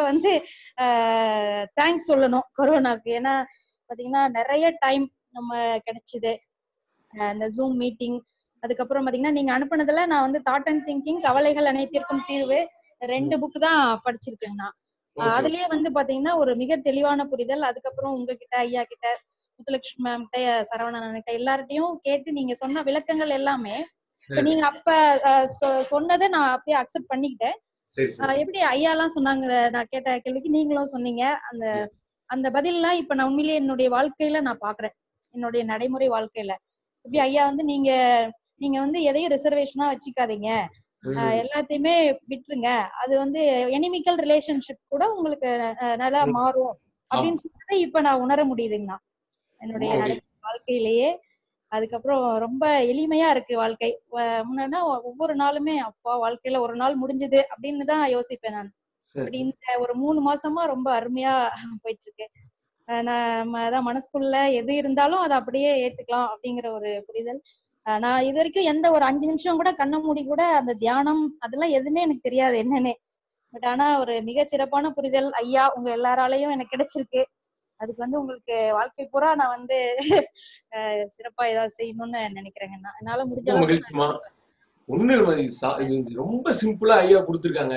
தேங்க்ஸ் சொல்லணும் கொரோனாக்கு. ஏன்னா பாத்தீங்கன்னா நிறைய டைம் நம்ம கிடைச்சது. இந்த ஜூம் மீட்டிங், அதுக்கப்புறம் பாத்தீங்கன்னா நீங்க அனுப்புனதுல நான் தாட் அண்ட் திங்கிங், கவலைகள் அனைத்திற்கும் தீர்வு 2 புக் தான் படிச்சிருக்கேங்கண்ணா. அதுலயே பாத்தீங்கன்னா ஒரு மிக தெளிவான புரிதல். அதுக்கப்புறம் உங்ககிட்ட, ஐயா கிட்ட, முத்துலட்சுமி மேம் கிட்ட, சரவணன் கிட்ட எல்லார்ட்டையும் கேட்டு நீங்க சொன்ன விளக்கங்கள் எல்லாமே இப்ப நீங்க அப்ப சொன்னதை நான் அப்படியே அக்செப்ட் பண்ணிக்கிட்டேன். எப்படி ஐயா எல்லாம் சொன்னாங்க, நான் கேட்ட கேள்விக்கு நீங்களும் சொன்னீங்க. அந்த பதில் எல்லாம் இப்ப நான் உண்மையிலேயே என்னுடைய வாழ்க்கையில நான் பாக்குறேன். என்னுடைய நடைமுறை வாழ்க்கையில எப்படி ஐயா நீங்க எதையும் ரிசர்வேஷனா வச்சுக்காதீங்க, எல்லாத்தையுமே விட்டுருங்க. அது எனிமிக்கல் ரிலேஷன்ஷிப் கூட உங்களுக்கு நல்லா மாறும் அப்படின்னு சொல்லிட்டு இப்ப நான் உணர முடியுதுங்கண்ணா என்னுடைய நடைமுறை வாழ்க்கையிலேயே. அதுக்கப்புறம் ரொம்ப எளிமையா இருக்கு வாழ்க்கை. முன்னாடினா ஒவ்வொரு நாளுமே அப்பா வாழ்க்கையில ஒரு நாள் முடிஞ்சது அப்படின்னு தான் யோசிப்பேன் நான். அப்படி இந்த ஒரு 3 மாசமா ரொம்ப அருமையா போயிட்டு இருக்கு. நம்ம அதான் மனசுக்குள்ள எது இருந்தாலும் அதை அப்படியே ஏத்துக்கலாம் அப்படிங்கிற ஒரு புரிதல். நான் இது வரைக்கும் எந்த ஒரு 5 நிமிஷம் கூட கண்ண மூடி கூட அந்த தியானம் அதெல்லாம் எதுவுமே எனக்கு தெரியாது என்னன்னே. பட் ஆனா ஒரு மிக சிறப்பான புரிதல் ஐயா உங்க எல்லாராலையும் எனக்கு கிடைச்சிருக்கு. அதுக்கு உங்களுக்கு வாழ்க்கை பூரா நான் சிறப்பா ஏதாவது செய்யணும்னு நினைக்கிறேங்கண்ணா. என்னால முடிஞ்ச அளவுக்கு ஒண்ணு ரொம்ப சிம்பிளா ஐயா கொடுத்திருக்காங்க.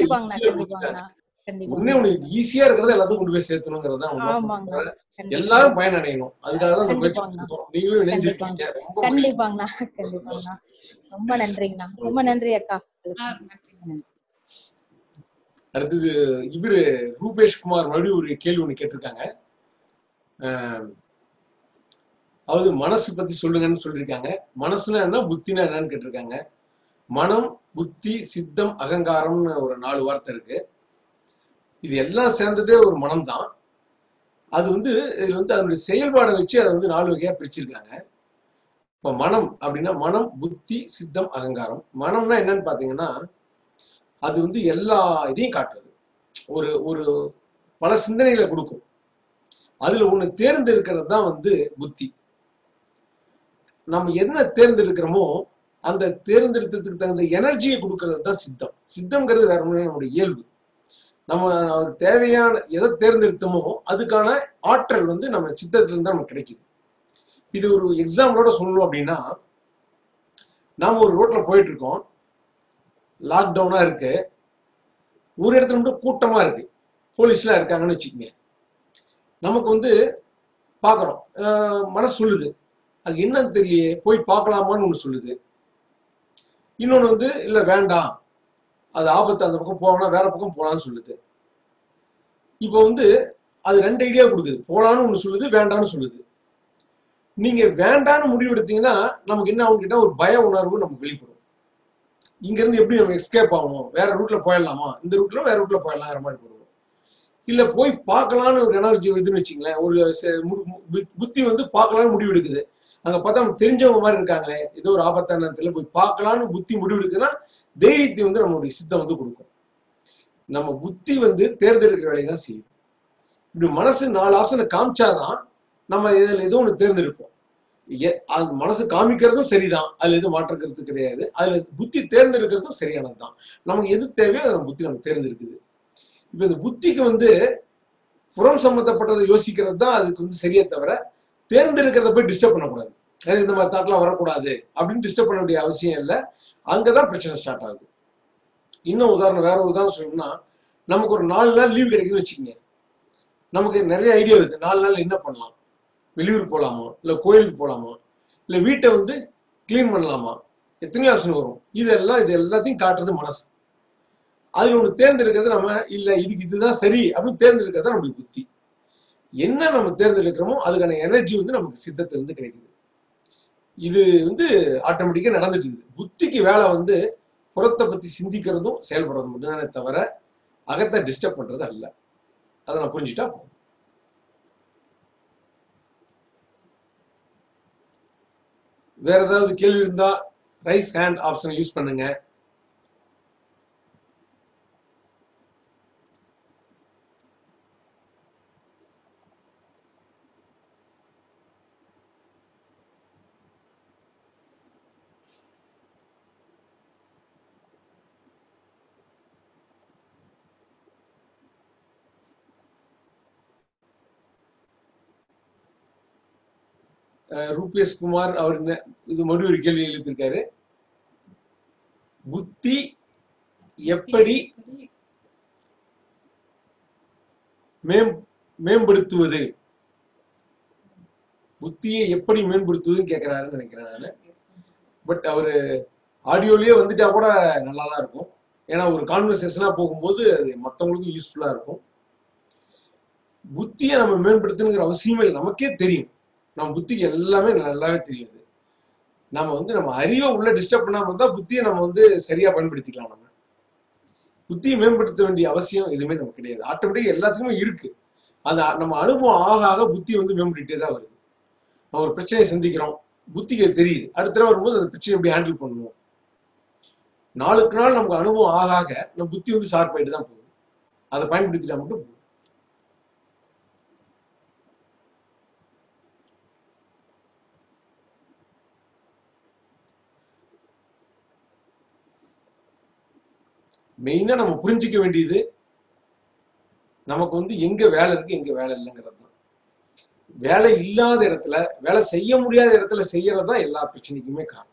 ஈஸியா இருக்கிறத எல்லாத்தையும் கொண்டு போய் சேர்த்தணுங்கிறத எல்லாரும் பயனடையணும். அதுக்காக தான் நீங்களும் இணைஞ்சிருக்கீங்க. கண்டிப்பாங்கண்ணா, கண்டிப்பாங்கண்ணா. ரொம்ப நன்றிங்கண்ணா. ரொம்ப நன்றி அக்கா. அடுத்தது இவரு ரூபேஷ் குமார் மறுபடியும் ஒரு கேள்வி ஒண்ணு கேட்டிருக்காங்க. அதாவது மனசு பத்தி சொல்லுங்கன்னு சொல்லியிருக்காங்க. மனசுனா என்ன, புத்தினா என்னன்னு கேட்டிருக்காங்க. மனம், புத்தி, சித்தம், அகங்காரம்னு ஒரு 4 வார்த்தை இருக்கு. இது எல்லாம் சேர்ந்ததே ஒரு மனம் தான். அது இதுல அதனுடைய செயல்பாடை வச்சு அதை 4 வகையா பிரிச்சிருக்காங்க. இப்ப மனம் அப்படின்னா மனம், புத்தி, சித்தம், அகங்காரம். மனம்னா என்னன்னு பாத்தீங்கன்னா அது எல்லா இதையும் காட்டுறது. ஒரு பல சிந்தனைகளை கொடுக்கும். அதுல ஒண்ணு தேர்ந்தெடுக்கிறது தான் புத்தி. நம்ம என்ன தேர்ந்தெடுக்கிறோமோ அந்த தேர்ந்தெடுத்ததுக்கு தகுந்த எனர்ஜியை கொடுக்கறது தான் சித்தம். சித்தம்ங்கிறது வேற ஒண்ணு, நம்முடைய இயல்பு. நம்ம தேவையான எதை தேர்ந்தெடுத்தோமோ அதுக்கான ஆற்றல் நம்ம சித்தத்துல இருந்து நமக்கு கிடைக்குது. இது ஒரு எக்ஸாம்பிளோட சொல்லணும் அப்படின்னா, நாம ஒரு ரோட்ல போயிட்டு இருக்கோம், லாக்டவுனா இருக்கு, ஒரு இடத்துல மட்டும் கூட்டமா இருக்கு, போலீஸ்லாம் இருக்காங்கன்னு வச்சுக்கோங்க. நமக்கு வந்து பாக்குறோம், மனசு சொல்லுது அது என்னன்னு தெரியலையே, போய் பார்க்கலாமான்னு ஒண்ணு சொல்லுது. இன்னொன்னு வந்து இல்ல வேண்டாம், அது ஆபத்து, அந்த பக்கம் போகனா வேற பக்கம் போகலான்னு சொல்லுது. இப்போ வந்து அது 2 ஐடியா கொடுக்குது, போலான்னு ஒண்ணு சொல்லுது, வேண்டான்னு சொல்லுது. நீங்க வேண்டான்னு முடிவெடுத்தீங்கன்னா நமக்கு என்ன ஆகும் கேட்டா, ஒரு பய உணர்வு நமக்கு வெளிப்படும். இங்க இருந்து எப்படி நம்ம எஸ்கேப் ஆகணும், வேற ரூட்ல போயிடலாமா, இந்த ரூட்ல வேற ரூட்ல போயிடலாங்கிற மாதிரி போடுவோம். இல்ல போய் பார்க்கலான்னு ஒரு எனர்ஜி இதுன்னு வச்சுங்களேன், ஒரு புத்தி வந்து பார்க்கலான்னு முடிவு எடுக்குது. அங்க பார்த்தா நமக்கு தெரிஞ்சவங்க மாதிரி இருக்காங்களே, ஏதோ ஒரு ஆபத்தான நேரத்துல போய் பார்க்கலான்னு புத்தி முடிவு எடுக்குதுன்னா தைரியத்தை வந்து நம்மளுடைய சித்தம் வந்து கொடுக்கும். நம்ம புத்தி வந்து தேர்ந்தெடுக்கிற வேலையை தான் செய்யும். இப்படி மனசு 4 ஆப்ஷனை காமிச்சாதான் நம்ம இதுல ஏதோ ஒன்று தேர்ந்தெடுப்போம். அது மனசு காமிக்கிறதும் சரிதான், அதுல எதுவும் மாற்றுக்கிறது கிடையாது. அதுல புத்தி தேர்ந்தெடுக்கிறதும் சரியானது தான். நமக்கு எது தேவையோ அதை நம்ம புத்தி நம்ம தேர்ந்தெடுக்குது. இப்ப இந்த புத்திக்கு வந்து புறம் சம்பந்தப்பட்டதை யோசிக்கிறது தான் அதுக்கு வந்து சரியே தவிர, தேர்ந்தெடுக்கிறத போய் டிஸ்டர்ப் பண்ணக்கூடாது. இந்த மாதிரி தாட்லாம் வரக்கூடாது அப்படின்னு டிஸ்டர்ப் பண்ண வேண்டிய அவசியம் இல்லை. அங்கதான் பிரச்சனை ஸ்டார்ட் ஆகுது. இன்னும் உதாரணம், வேற ஒரு உதாரணம் சொல்லணும்னா, நமக்கு ஒரு 4 நாள் லீவ் கிடைக்குதுன்னு வச்சுக்கோங்க. நமக்கு நிறைய ஐடியா இருக்கு, 4 நாள் என்ன பண்ணலாம், வெளியூர் போகலாமா, இல்லை கோயிலுக்கு போகலாமா, இல்லை வீட்டை வந்து கிளீன் பண்ணலாமா, எத்தனையோ ஆப்ஷன் வரும். இது எல்லாத்தையும் காட்டுறது மனசு. அதுல ஒன்று தேர்ந்தெடுக்கிறது நம்ம, இல்லை இதுக்கு இதுதான் சரி அப்படின்னு தேர்ந்தெடுக்கிறது தான் நம்மளுக்கு புத்தி. என்ன நம்ம தேர்ந்தெடுக்கிறோமோ அதுக்கான எனர்ஜி வந்து நமக்கு சித்தத்திலிருந்து கிடைக்குது. இது வந்து ஆட்டோமேட்டிக்கா நடந்துட்டு இருக்குது. புத்திக்கு வேலை வந்து புறத்தை பத்தி சிந்திக்கிறதும் செயல்படுறது மட்டும்தானே தவிர அகத்தை டிஸ்டர்ப் பண்றது அல்ல. அதை நான் புரிஞ்சுட்டா போதும். வேற ஏதாவது கேள்வி இருந்தா ரைஸ் ஹேண்ட் ஆப்ஷனை யூஸ் பண்ணுங்க. ரூபேஷ் குமார் அவர் இது மறுபடியும் ஒரு கேள்வி எழுப்பியிருக்காரு. புத்தி எப்படி மேம்படுத்துவது, புத்தியை எப்படி மேம்படுத்துவதுன்னு கேட்கிறாருன்னு நினைக்கிறேன் நான். பட் அவரு ஆடியோலயே வந்துட்டா கூட நல்லா தான் இருக்கும். ஏன்னா ஒரு கான்வர்சேஷனா போகும்போது அது மற்றவங்களுக்கும் யூஸ்ஃபுல்லா இருக்கும். புத்தியை நம்ம மேம்படுத்தணுங்கிற அவசியமே இல்லை, நமக்கே தெரியும். நம்ம புத்திக்கு எல்லாமே நல்லாவே தெரியாது. நம்ம வந்து நம்ம அறிவை உள்ள டிஸ்டர்ப் பண்ணாம இருந்தா புத்தியை நம்ம வந்து சரியா பயன்படுத்திக்கலாம். நம்ம புத்தியை மேம்படுத்த வேண்டிய அவசியம் எதுவுமே நமக்கு கிடையாது. ஆட்டோமேட்டிக்கா எல்லாத்துக்குமே இருக்கு. அது நம்ம அனுபவம் ஆக ஆக புத்தி வந்து மேம்படுத்திட்டே தான் வருது. நம்ம ஒரு பிரச்சனையை சந்திக்கிறோம், புத்திக்கு தெரியுது, அடுத்த தடவை வரும்போது அந்த பிரச்சனை எப்படி ஹேண்டில் பண்ணுவோம். நாளுக்கு நாள் நமக்கு அனுபவம் ஆக ஆக நம்ம புத்தி வந்து ஷார்ப் ஆயிட்டு தான் போகும். அதை பயன்படுத்திட்டா மட்டும் போகும். மெயினா நம்ம புரிஞ்சிக்க வேண்டியது நமக்கு வந்து எங்க வேலை இருக்கு எங்க வேலை இல்லைங்கிறது தான். வேலை இல்லாத இடத்துல, வேலை செய்ய முடியாத இடத்துல செய்யறது தான் எல்லா பிரச்சனைக்குமே காரணம்.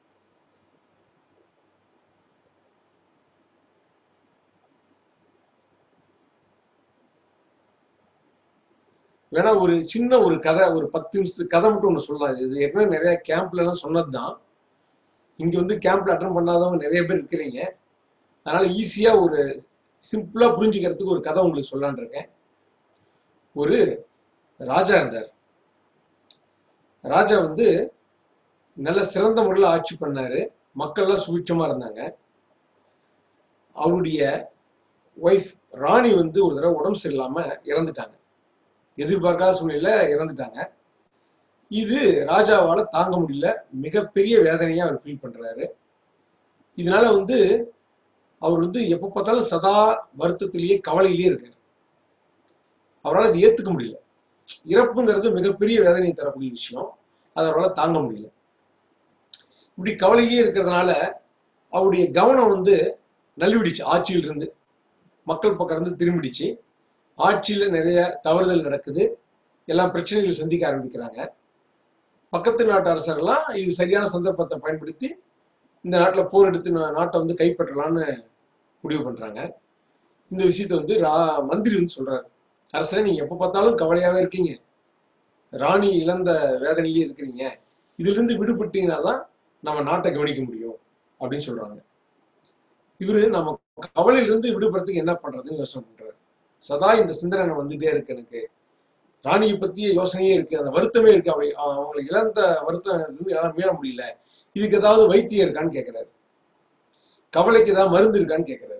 வேணா ஒரு சின்ன ஒரு கதை, ஒரு 10 நிமிஷத்துக்கு கதை மட்டும் ஒண்ணு சொல்லலாம். இது ஏற்கனவே நிறைய கேம்ப்ல எல்லாம் சொன்னதுதான். இங்க வந்து கேம்ப்ல அட்டன் பண்ணாதவங்க நிறைய பேர் இருக்கிறீங்க. அதனால ஈஸியா ஒரு சிம்பிளா புரிஞ்சுக்கிறதுக்கு ஒரு கதை உங்களுக்கு சொல்லலான் இருக்கேன். ஒரு ராஜா இருந்தார். ராஜா வந்து நல்ல சிறந்த முறையில் ஆட்சி பண்ணாரு. மக்கள்லாம் சுபிட்சமா இருந்தாங்க. அவருடைய ஒய்ஃப் ராணி வந்து ஒரு தடவை உடம்பு சரியில்லாம இறந்துட்டாங்க. எதிர்பார்க்காத சூழ்நிலையில இறந்துட்டாங்க. இது ராஜாவால தாங்க முடியல. மிகப்பெரிய வேதனையா அவர் ஃபீல் பண்றாரு. இதனால வந்து அவர் வந்து எப்ப பார்த்தாலும் சதா வருத்தத்திலேயே கவலையிலேயே இருக்காரு. அவரால் அது ஏத்துக்க முடியல. இறப்புங்கிறது மிகப்பெரிய வேதனையை தரக்கூடிய விஷயம். அதை அவரால் தாங்க முடியல. இப்படி கவலையிலேயே இருக்கிறதுனால அவருடைய கவனம் வந்து நழுவிடுச்சு. ஆட்சியில் இருந்து மக்கள் பக்கம் இருந்து திரும்பிடுச்சு. ஆட்சியில நிறைய தவறுதல் நடக்குது. எல்லாம் பிரச்சனைகள் சந்திக்க ஆரம்பிக்கிறாங்க. பக்கத்து நாட்டு அரசர்கள்லாம் இது சரியான சந்தர்ப்பத்தை பயன்படுத்தி இந்த நாட்டில் போர் எடுத்து நாட்டை வந்து கைப்பற்றலான்னு முடிவு பண்றாங்க. இந்த விஷயத்த வந்து மந்திரி வந்து சொல்றாரு, அரசரே நீங்க எப்ப பார்த்தாலும் கவலையாவே இருக்கீங்க, ராணி இழந்த வேதனையிலே இருக்கிறீங்க, இதுல இருந்து விடுபட்டீங்கன்னா தான் நம்ம நாட்டை கவனிக்க முடியும் அப்படின்னு சொல்றாங்க. இவரு நம்ம கவலையிலிருந்து விடுபடுறதுக்கு என்ன பண்றதுன்னு யோசனை பண்றாரு. சதா இந்த சிந்தனை வந்துட்டே இருக்கு, எனக்கு ராணியை பத்திய யோசனையே இருக்கு, அந்த வருத்தமே இருக்கு, அவங்களுக்கு இழந்த வருத்தம் இருந்து யாரும் மீள முடியல, இதுக்கு ஏதாவது வைத்தியம் இருக்கான்னு கேட்கிறாரு. கவலைக்கு ஏதாவது மருந்து இருக்கான்னு கேட்கிறாரு.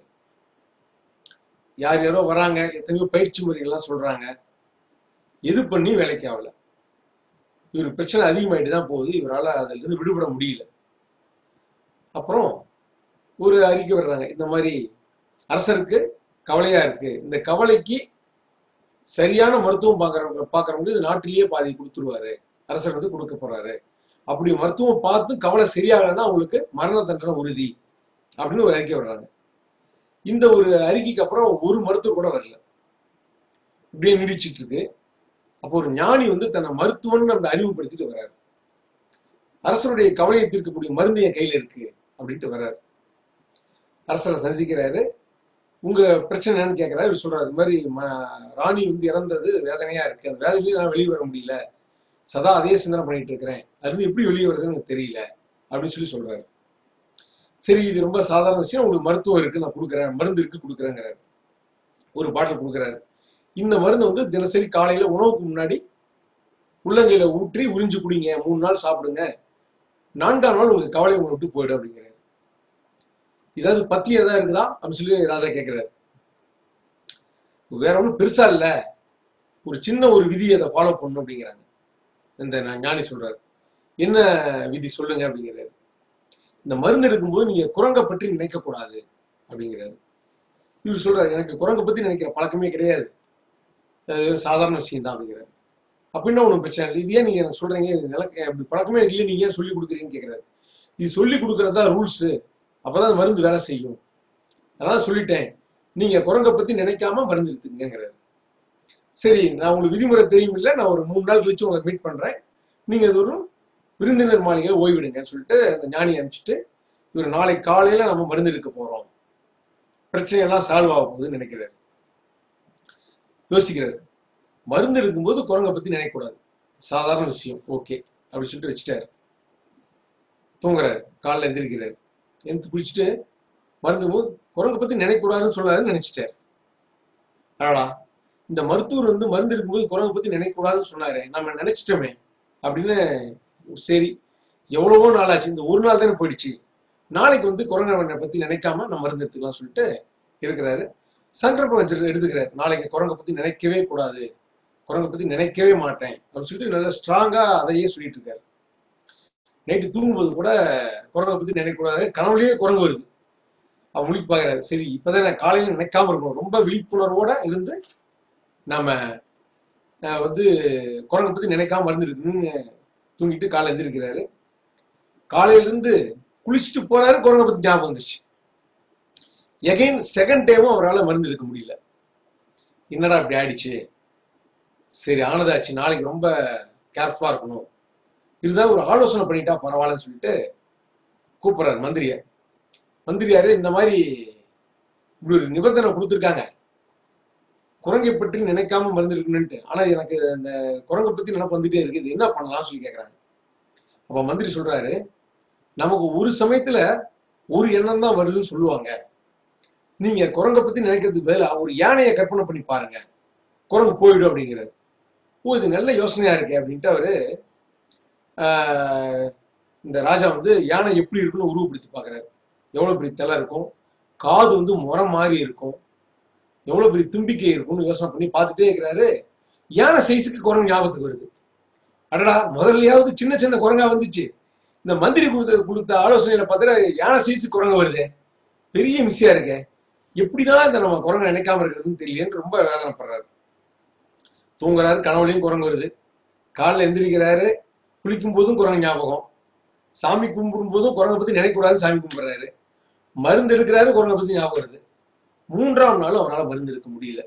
யார் யாரோ வராங்க, எத்தனையோ பயிற்சி முறைகள்லாம் சொல்றாங்க, எது பண்ணி வேலைக்கு ஆகல. இவர் பிரச்சனை அதிகமாயிட்டு தான் போகுது, இவரால் அதுல இருந்து விடுபட முடியல. அப்புறம் ஒரு அறிக்கை வர்றாங்க, இந்த மாதிரி அரசருக்கு கவலையா இருக்கு, இந்த கவலைக்கு சரியான மருத்துவம் பாக்குறவங்க இது நாட்டிலேயே பாதி கொடுத்துருவாரு, அரசர் வந்து கொடுக்க போறாரு, அப்படி மருத்துவம் பார்த்து கவலை சரியாகலன்னா அவங்களுக்கு மரண தண்டனை உறுதி அப்படின்னு ஒரு அறிக்கை வர்றாங்க. இந்த ஒரு அறிக்கைக்கு அப்புறம் ஒரு மருத்துவர் கூட வரல, இப்படியே நீடிச்சிட்டு இருக்கு. அப்போ ஒரு ஞானி வந்து தன்னை மருத்துவம்னு நம்ம அறிமுகப்படுத்திட்டு வர்றாரு. அரசருடைய கவலையை தீர்க்கக்கூடிய மருந்து என் கையில இருக்கு அப்படின்ட்டு வர்றாரு. அரசரை சந்திக்கிறாரு. உங்க பிரச்சனை என்னன்னு கேட்கிறாரு. இவர் சொல்றாரு, இந்த மாதிரி ராணி வந்து இறந்தது வேதனையா இருக்கு, அந்த வேதனையில நான் வெளியே வர முடியல, சதா அதே சிந்தனை பண்ணிட்டு இருக்கிறேன், அது வந்து எப்படி வெளியே வருதுன்னு எனக்கு தெரியல அப்படின்னு சொல்றாரு. சரி, இது ரொம்ப சாதாரண விஷயம், உங்களுக்கு மருத்துவம் இருக்கு, நான் கொடுக்குறேன், மருந்து இருக்கு கொடுக்குறேங்கிறாரு. ஒரு பாட்டில் கொடுக்குறாரு. இந்த மருந்து வந்து தினசரி காலையில உணவுக்கு முன்னாடி உள்ளங்கையில ஊற்றி உறிஞ்சு குடிங்க, 3 நாள் சாப்பிடுங்க, 4ஆம் நாள் உங்களுக்கு கவலை உங்களை விட்டு போயிடும் அப்படிங்கிறாரு. ஏதாவது பத்தியம் ஏதாவது இருக்குதா அப்படின்னு சொல்லி ராஜா கேட்கிறாரு. வேற ஒன்றும் பெருசா இல்ல, ஒரு சின்ன ஒரு விதியை அதை ஃபாலோ பண்ணணும் அப்படிங்கிறாங்க. இந்த ஞானி சொல்றாரு. என்ன விதி சொல்லுங்க அப்படிங்கிறாரு. இந்த மருந்து எடுக்கும்போது நீங்க குரங்கை பற்றி நினைக்க கூடாது அப்படிங்கிறாரு. இவர் சொல்றாரு, எனக்கு குரங்கை பத்தி நினைக்கிற பழக்கமே கிடையாது, சாதாரண விஷயம் தான் அப்படிங்கிறாரு. அப்படின்னா ஒன்றும் பிரச்சனை இல்லை, இது ஏன் நீங்க எனக்கு சொல்றீங்க, அப்படி பழக்கமே இல்லை, நீங்க ஏன் சொல்லி கொடுக்குறீங்கன்னு கேட்கிறாரு. இது சொல்லி கொடுக்கறதா ரூல்ஸ், அப்பதான் மருந்து வேலை செய்யும், அதனால சொல்லிட்டேன், நீங்க குரங்கை பத்தி நினைக்காம மருந்து எடுத்துங்கிறாரு. சரி, நான் உங்களுக்கு விதிமுறை தெரியும் இல்லை, நான் ஒரு 3 நாள் கழிச்சு உங்களை மீட் பண்றேன், நீங்க அது ஒரு விருந்தினர் மாளிகை ஓய்விடுங்க சொல்லிட்டு அந்த ஞானி அனுப்பிச்சிட்டு, இவர் நாளை காலையில நம்ம மருந்து எடுக்க போறோம், பிரச்சனையெல்லாம் சால்வ் ஆக போகுதுன்னு நினைக்கிறாரு. யோசிக்கிறாரு. மருந்து எடுக்கும்போது குரங்கை பத்தி நினைக்கக்கூடாது, சாதாரண விஷயம், ஓகே அப்படி சொல்லிட்டு வச்சுட்டாரு. தூங்குறாரு. காலைல எந்திரிக்கிறாரு. எந்திரிச்சு குளிச்சுட்டு மருந்து போது குரங்கை பத்தி நினைக்கக்கூடாதுன்னு சொல்லாருன்னு நினைச்சிட்டாரு. ஆடா, இந்த மருத்துவர் வந்து மருந்து எடுக்கும்போது குரங்கை பத்தி நினைக்கக்கூடாதுன்னு சொன்னாரு, நம்ம நினைச்சிட்டோமே அப்படின்னு. சரி, எவ்வளவோ நாள் ஆச்சு, இந்த ஒரு நாள் தானே போயிடுச்சு, நாளைக்கு வந்து குரங்கை பத்தி நினைக்காம நம்ம மருந்து எடுத்துக்கலாம் சொல்லிட்டு இருக்கிறாரு. சங்கல்பம் எடுத்துக்கிறாரு, நாளைக்கு குரங்கை பத்தி நினைக்கவே கூடாது, குரங்கை பத்தி நினைக்கவே மாட்டேன் அப்படின்னு சொல்லிட்டு நல்லா ஸ்ட்ராங்கா அதையே சொல்லிட்டு இருக்காரு. நைட்டு தூங்கும்போது கூட குரங்கை பத்தி நினைக்கக்கூடாது, கனவுலயே குரங்கு வருது. அவன் முழிப்பு பாக்குறாரு. சரி, இப்பதான் நான் காலையில நினைக்காம இருக்கணும், ரொம்ப விழிப்புணர்வோட இருந்து நாம வந்து குரங்கை பத்தி நினைக்காம மருந்து இருக்குன்னு தூங்கிட்டு காலைல எழுந்திருக்கிறாரு. காலையில இருந்து குளிச்சுட்டு போறாரு, குரங்கை பத்தி ஞாபகம் வந்துருச்சு. எகைன் செகண்ட் டைமும் அவரால் மருந்து எடுக்க முடியல. என்னடா இப்படி ஆயிடுச்சு, சரி ஆனதாச்சு, நாளைக்கு ரொம்ப கேர்ஃபுல்லா இருக்கணும், இதுதான் ஒரு ஆலோசனை பண்ணிட்டா பரவாயில்லன்னு சொல்லிட்டு கூப்பிடுறாரு மந்திரிய. மந்திரியாரு, இந்த மாதிரி இப்படி ஒரு நிபந்தனை கொடுத்துருக்காங்க, குரங்கை பற்றி நினைக்காம மருந்து இருக்கணும்ட்டு, ஆனா எனக்கு இந்த குரங்கை பத்தி நினைப்பு வந்துட்டே இருக்கு, இது என்ன பண்ணலாம்னு சொல்லி கேட்கறாங்க. அப்ப மந்திரி சொல்றாரு, நமக்கு ஒரு சமயத்துல ஒரு எண்ணம் தான் வருதுன்னு சொல்லுவாங்க, நீங்க குரங்கை பத்தி நினைக்கிறதுக்கு பதிலா ஒரு யானையை கற்பனை பண்ணி பாருங்க, குரங்கு போயிடும் அப்படிங்கிறாரு. ஓ, இது நல்ல யோசனையா இருக்கு அப்படின்ட்டு அவரு இந்த ராஜா வந்து யானை எப்படி இருக்குன்னு உருவப்படுத்தி பாக்குறாரு. எவ்வளவு பெரிய தலை இருக்கும், காது வந்து முறம் மாதிரி இருக்கும், எவ்வளவு பெரிய தும்பிக்கை இருக்கும்னு யோசனை பண்ணி பார்த்துட்டே இருக்கிறாரு. யானை சைஸுக்கு குரங்கு ஞாபகத்துக்கு வருது. அடடா, முதல்லையாவது சின்ன சின்ன குரங்கா வந்துச்சு, இந்த மந்திரி கொடுத்த ஆலோசனையில பார்த்தா யானை சைஸுக்கு குரங்கு வருது, பெரிய மிஸ்ஸியா இருக்கு, எப்படிதான் இந்த நம்ம குரங்கு நினைக்காம இருக்கிறதுன்னு தெரியலன்னு ரொம்ப வேதனைப்படுறாரு. தூங்குறாரு, கனவுலையும் குரங்கு வருது, காலைல எந்திரிக்கிறாரு, குளிக்கும் போதும் குரங்கு ஞாபகம், சாமி கும்பிடும் போதும் குரங்கை பத்தி நினைக்கக்கூடாது சாமி கும்பிடுறாரு, மருந்து எடுக்கிறாரு, குரங்கை பத்தி ஞாபகம் வருது. 3ஆம் நாளும் அவரால் மருந்து எடுக்க முடியல.